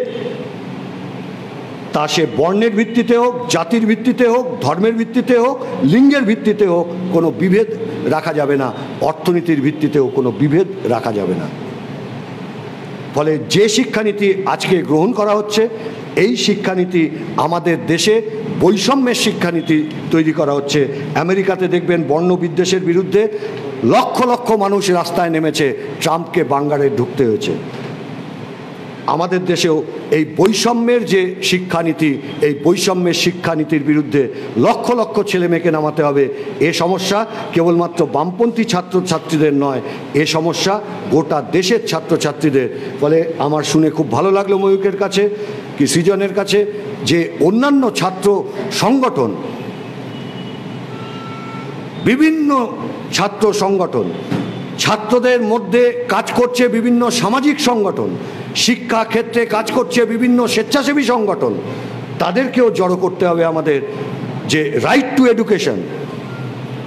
তা সে বর্ণের ভিত্তিতে হোক, জাতির ভিত্তিতে হোক, ধর্মের ভিত্তিতে হোক, লিঙ্গের ভিত্তিতে হোক, কোনো বিভেদ রাখা যাবে না। অর্থনীতির ভিত্তিতেও কোনো বিভেদ রাখা যাবে না। ফলে যে শিক্ষানীতি আজকে গ্রহণ করা হচ্ছে, এই শিক্ষানীতি আমাদের দেশে বৈষম্যের শিক্ষানীতি তৈরি করা হচ্ছে। আমেরিকাতে দেখবেন বর্ণবিদ্বেষের বিরুদ্ধে লক্ষ লক্ষ মানুষ রাস্তায় নেমেছে, ট্রাম্পকে বাঙ্গারে ঢুকতে হয়েছে। আমাদের দেশেও এই বৈষম্যের যে শিক্ষানীতি, এই বৈষম্যের শিক্ষানীতির বিরুদ্ধে লক্ষ লক্ষ ছেলে মেয়েকে নামাতে হবে। এ সমস্যা কেবলমাত্র বামপন্থী ছাত্রছাত্রীদের নয়, এ সমস্যা গোটা দেশের ছাত্রছাত্রীদের। ফলে আমার শুনে খুব ভালো লাগলো ময়ূকের কাছে কি সৃজনের কাছে যে অন্যান্য ছাত্র সংগঠন, বিভিন্ন ছাত্র সংগঠন, ছাত্রদের মধ্যে কাজ করছে বিভিন্ন সামাজিক সংগঠন, শিক্ষা ক্ষেত্রে কাজ করছে বিভিন্ন স্বেচ্ছাসেবী সংগঠন, তাদেরকেও জড়ো করতে হবে আমাদের যে রাইট টু এডুকেশন,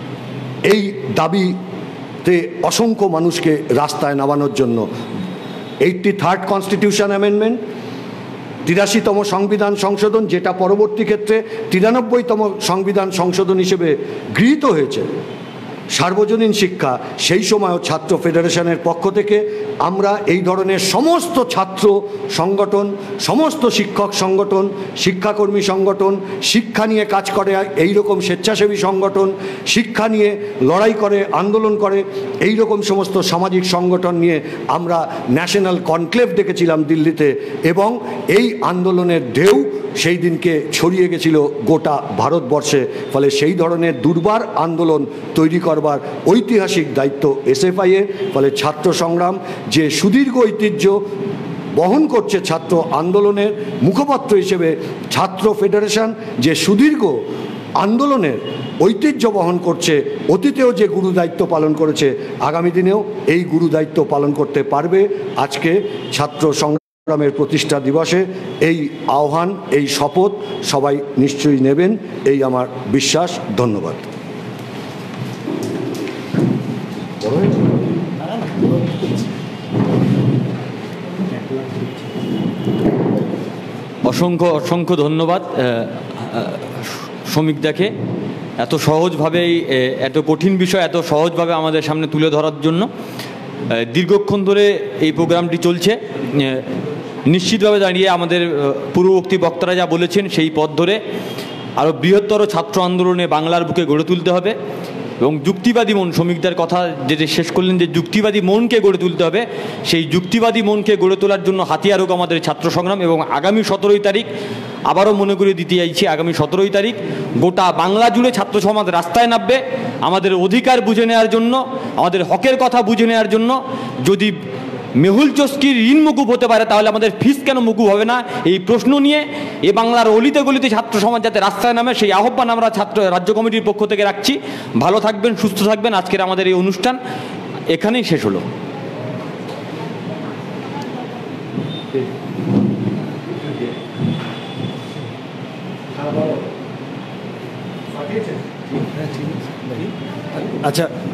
এই দাবিতে অসংখ্য মানুষকে রাস্তায় নামানোর জন্য। এইটটি থার্ড কনস্টিটিউশন অ্যামেন্ডমেন্ট, তিরাশিতম সংবিধান সংশোধন, যেটা পরবর্তী ক্ষেত্রে তিরানব্বইতম সংবিধান সংশোধন হিসেবে গৃহীত হয়েছে, সার্বজনীন শিক্ষা, সেই সময়ও ছাত্র ফেডারেশনের পক্ষ থেকে আমরা এই ধরনের সমস্ত ছাত্র সংগঠন, সমস্ত শিক্ষক সংগঠন, শিক্ষাকর্মী সংগঠন, শিক্ষা নিয়ে কাজ করে এই রকম স্বেচ্ছাসেবী সংগঠন, শিক্ষা নিয়ে লড়াই করে, আন্দোলন করে, এই রকম সমস্ত সামাজিক সংগঠন নিয়ে আমরা ন্যাশনাল কনক্লেভ ডেকেছিলাম দিল্লিতে, এবং এই আন্দোলনের ঢেউ সেই দিনকে ছড়িয়ে গেছিল গোটা ভারতবর্ষে। ফলে সেই ধরনের দুর্বার আন্দোলন তৈরি করবার ঐতিহাসিক দায়িত্ব এসএফআই এর। ফলে ছাত্র সংগ্রাম যে সুদীর্ঘ ঐতিহ্য বহন করছে ছাত্র আন্দোলনের মুখপাত্র হিসেবে, ছাত্র ফেডারেশন যে সুদীর্ঘ আন্দোলনের ঐতিহ্য বহন করছে, অতীতেও যে গুরু দায়িত্ব পালন করেছে, আগামী দিনেও এই গুরু দায়িত্ব পালন করতে পারবে। আজকে ছাত্র সংগ্রামের প্রতিষ্ঠা দিবসে এই আহ্বান, এই শপথ সবাই নিশ্চয়ই নেবেন, এই আমার বিশ্বাস। ধন্যবাদ। অসংখ্য অসংখ্য ধন্যবাদ শ্রমিকদাকে এত সহজভাবেই, এত কঠিন বিষয় এত সহজভাবে আমাদের সামনে তুলে ধরার জন্য। দীর্ঘক্ষণ ধরে এই প্রোগ্রামটি চলছে। নিশ্চিতভাবে দাঁড়িয়ে আমাদের পূর্ববর্তী বক্তারা যা বলেছেন সেই পথ ধরে আরও বৃহত্তর ছাত্র আন্দোলনে বাংলার বুকে গড়ে তুলতে হবে, এবং যুক্তিবাদী মন, শ্রমিকদের কথা যেটা শেষ করলেন যে যুক্তিবাদী মনকে গড়ে তুলতে হবে, সেই যুক্তিবাদী মনকে গড়ে তোলার জন্য হাতিয়ার হোক আমাদের ছাত্র সংগ্রাম। এবং আগামী সতেরোই তারিখ আবারও মনে করিয়ে দিতে চাইছি, আগামী সতেরোই তারিখ গোটা বাংলা জুড়ে ছাত্র সমাজ রাস্তায় নামবে আমাদের অধিকার বুঝে নেওয়ার জন্য, আমাদের হকের কথা বুঝে নেওয়ার জন্য। যদি মেহুল চস্কির ঋণ মুকুব হতে পারে তাহলে আমাদের ফিস কেন মুকুব হবে না, এই প্রশ্ন নিয়ে এ বাংলার অলিতে গলিতে ছাত্র সমাজ যাতে রাস্তায় নামে সেই আহ্বান আমরা ছাত্র রাজ্য কমিটির পক্ষ থেকে রাখছি। ভালো থাকবেন, সুস্থ থাকবেন। আজকের আমাদের এই অনুষ্ঠান এখানেই শেষ হলো। আচ্ছা।